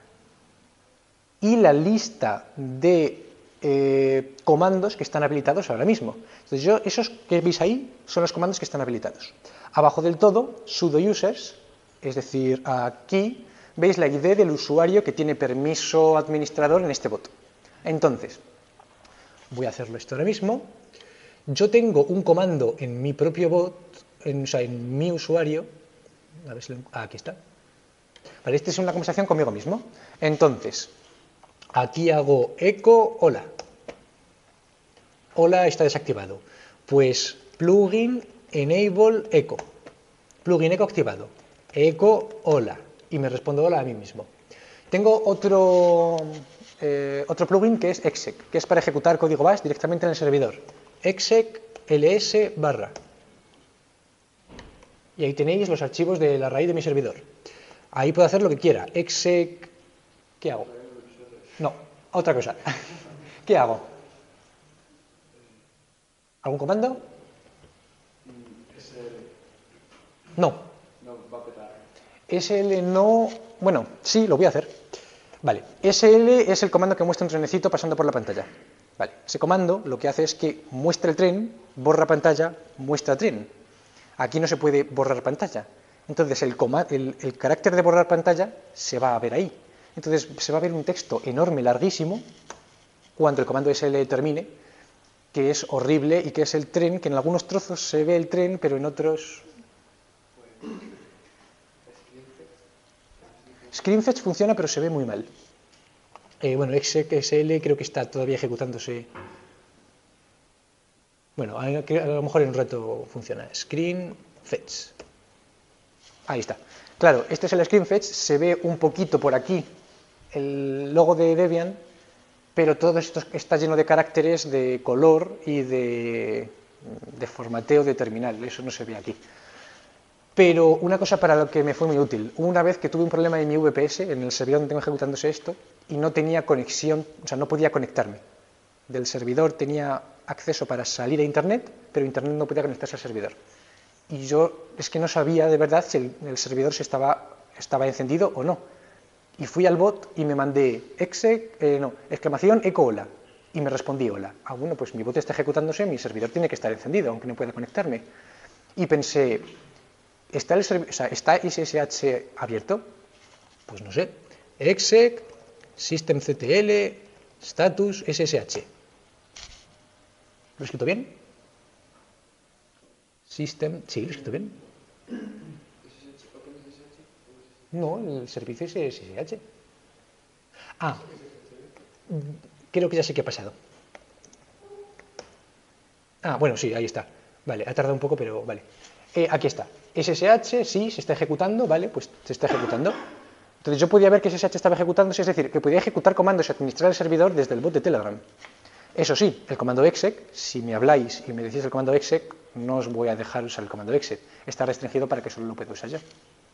y la lista de eh, comandos que están habilitados ahora mismo. Entonces, yo, esos que veis ahí son los comandos que están habilitados. Abajo del todo, sudo users, es decir, aquí veis la I D del usuario que tiene permiso administrador en este bot. Entonces, voy a hacerlo esto ahora mismo. Yo tengo un comando en mi propio bot, en, o sea, en mi usuario. A ver si lo, ah, aquí está. Vale, esta es una conversación conmigo mismo. Entonces, aquí hago echo hola. Hola está desactivado. Pues plugin enable echo. Plugin echo activado. Echo hola. Y me respondo hola a mí mismo. Tengo otro, eh, otro plugin que es exec, que es para ejecutar código bash directamente en el servidor. Exec ls barra. Y ahí tenéis los archivos de la raíz de mi servidor. Ahí puedo hacer lo que quiera. Exec... ¿Qué hago? No, otra cosa. ¿Qué hago? ¿Algún comando? No. S L no... Bueno, sí, lo voy a hacer. Vale, S L es el comando que muestra un trenecito pasando por la pantalla. Vale, ese comando lo que hace es que muestra el tren, borra pantalla, muestra tren. Aquí no se puede borrar pantalla. Entonces el, el, el carácter de borrar pantalla se va a ver ahí. Entonces se va a ver un texto enorme, larguísimo, cuando el comando S L termine, que es horrible y que es el tren, que en algunos trozos se ve el tren, pero en otros... ScreenFetch funciona, pero se ve muy mal. Eh, bueno, exec S L creo que está todavía ejecutándose. Bueno, a, a lo mejor en un rato funciona. ScreenFetch. Ahí está. Claro, este es el ScreenFetch, se ve un poquito por aquí el logo de Debian, pero todo esto está lleno de caracteres de color y de, de formateo de terminal. Eso no se ve aquí. Pero una cosa para lo que me fue muy útil, una vez que tuve un problema en mi V P S, en el servidor donde tengo ejecutándose esto, y no tenía conexión, o sea, no podía conectarme. Del servidor tenía acceso para salir a Internet, pero Internet no podía conectarse al servidor. Y yo es que no sabía de verdad si el, el servidor se estaba, estaba encendido o no. Y fui al bot y me mandé exec, eh, no, exclamación eco hola, y me respondí hola. Ah, bueno, pues mi bot está ejecutándose, mi servidor tiene que estar encendido, aunque no pueda conectarme. Y pensé... ¿Está, el o sea, ¿Está S S H abierto? Pues no sé. Exec, systemctl, status, S S H. ¿Lo he escrito bien? System, sí, lo he escrito bien. No, el servicio es S S H. Ah, creo que ya sé qué ha pasado. Ah, bueno, sí, ahí está. Vale, ha tardado un poco, pero vale. Eh, aquí está. S S H, sí, se está ejecutando, vale, pues se está ejecutando. Entonces yo podía ver que S S H estaba ejecutándose, es decir, que podía ejecutar comandos y administrar el servidor desde el bot de Telegram. Eso sí, el comando exec, si me habláis y me decís el comando exec, no os voy a dejar usar el comando exec. Está restringido para que solo lo pueda usar yo.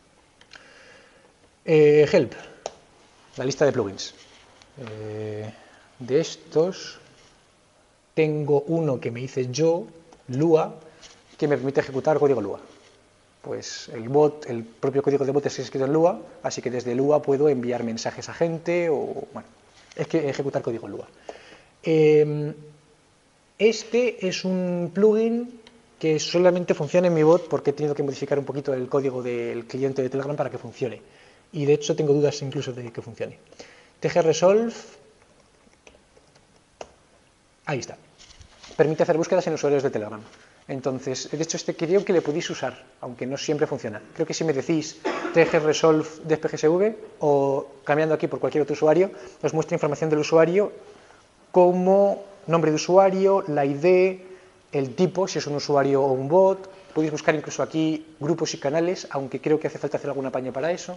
Eh, help, la lista de plugins. Eh, de estos, tengo uno que me hice yo, Lua, que me permite ejecutar código Lua. Pues el bot, el propio código de bot es escrito en Lua, así que desde Lua puedo enviar mensajes a gente o, bueno, es que ejecutar código en Lua. Eh, este es un plugin que solamente funciona en mi bot porque he tenido que modificar un poquito el código del cliente de Telegram para que funcione. Y de hecho tengo dudas incluso de que funcione. tgresolve, ahí está. Permite hacer búsquedas en usuarios de Telegram. Entonces, de hecho, este creo que le podéis usar, aunque no siempre funciona. Creo que si me decís tgresolve de P G S V o cambiando aquí por cualquier otro usuario, os muestra información del usuario como nombre de usuario, la I D, el tipo, si es un usuario o un bot. Podéis buscar incluso aquí grupos y canales, aunque creo que hace falta hacer algún apaño para eso.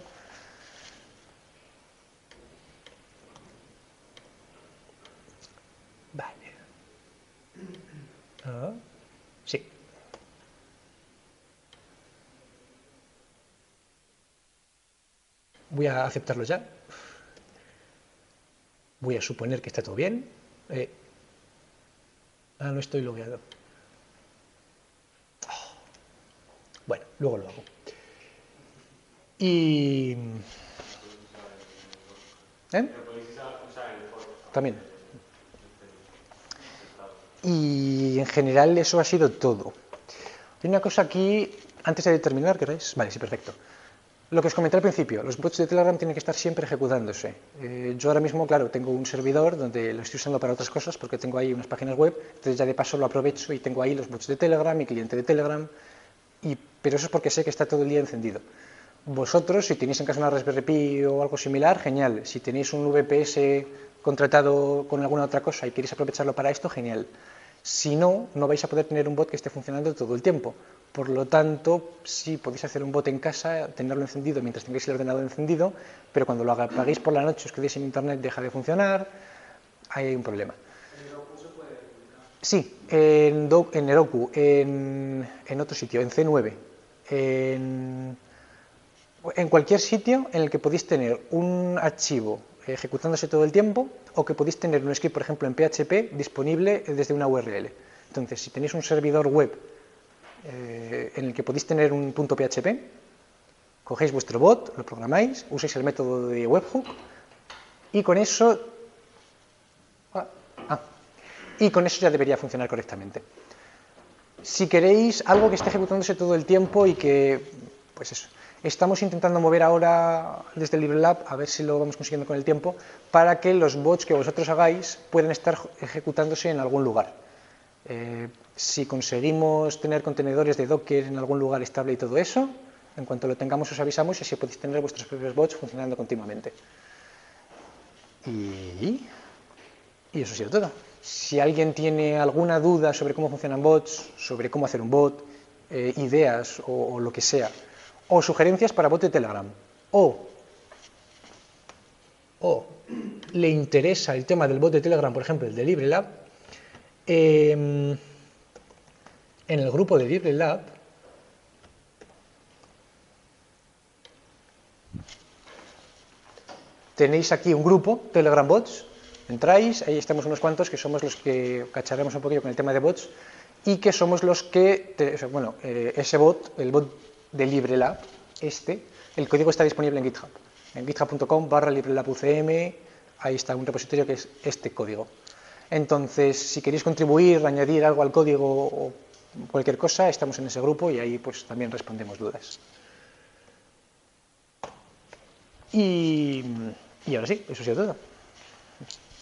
Vale. Ah. Sí. Voy a aceptarlo ya. Voy a suponer que está todo bien. Eh. Ah, no estoy logueado. Oh. Bueno, luego lo hago. Y... ¿Eh? También. Y en general eso ha sido todo. Hay una cosa aquí, antes de terminar, ¿queréis? Vale, sí, perfecto. Lo que os comenté al principio, los bots de Telegram tienen que estar siempre ejecutándose. Eh, yo ahora mismo, claro, tengo un servidor donde lo estoy usando para otras cosas porque tengo ahí unas páginas web, entonces ya de paso lo aprovecho y tengo ahí los bots de Telegram, mi cliente de Telegram, y, pero eso es porque sé que está todo el día encendido. Vosotros, si tenéis en casa una Raspberry Pi o algo similar, genial. Si tenéis un V P S contratado con alguna otra cosa y queréis aprovecharlo para esto, genial. Si no, no vais a poder tener un bot que esté funcionando todo el tiempo. Por lo tanto, sí podéis hacer un bot en casa, tenerlo encendido mientras tengáis el ordenador encendido, pero cuando lo apaguéis por la noche, os quedéis en internet, deja de funcionar, ahí hay un problema.
¿En Heroku se puede publicar?
Sí, en, Do, en Heroku, en, en otro sitio, en C nueve, en, en cualquier sitio en el que podéis tener un archivo ejecutándose todo el tiempo o que podéis tener un script, por ejemplo, en P H P disponible desde una U R L. Entonces, si tenéis un servidor web eh, en el que podéis tener un punto P H P, cogéis vuestro bot, lo programáis, usáis el método de webhook y con eso, ah, ah, y con eso ya debería funcionar correctamente. Si queréis algo que esté ejecutándose todo el tiempo y que, pues eso, estamos intentando mover ahora desde el LibreLab, a ver si lo vamos consiguiendo con el tiempo, para que los bots que vosotros hagáis puedan estar ejecutándose en algún lugar. Eh, si conseguimos tener contenedores de Docker en algún lugar estable y todo eso, en cuanto lo tengamos os avisamos y así podéis tener vuestros propios bots funcionando continuamente. Y, y eso ha sido todo. Si alguien tiene alguna duda sobre cómo funcionan bots, sobre cómo hacer un bot, eh, ideas o, o lo que sea, o sugerencias para bot de Telegram, o, o le interesa el tema del bot de Telegram, por ejemplo, el de LibreLab, eh, en el grupo de LibreLab tenéis aquí un grupo, Telegram Bots, entráis, ahí estamos unos cuantos que somos los que cacharemos un poquillo con el tema de bots y que somos los que, te, bueno, eh, ese bot, el bot de LibreLab, este, el código está disponible en GitHub, en github punto com barra librelabucm, ahí está un repositorio que es este código. Entonces, si queréis contribuir, añadir algo al código o cualquier cosa, estamos en ese grupo y ahí pues también respondemos dudas. Y, y ahora sí, eso ha sido todo.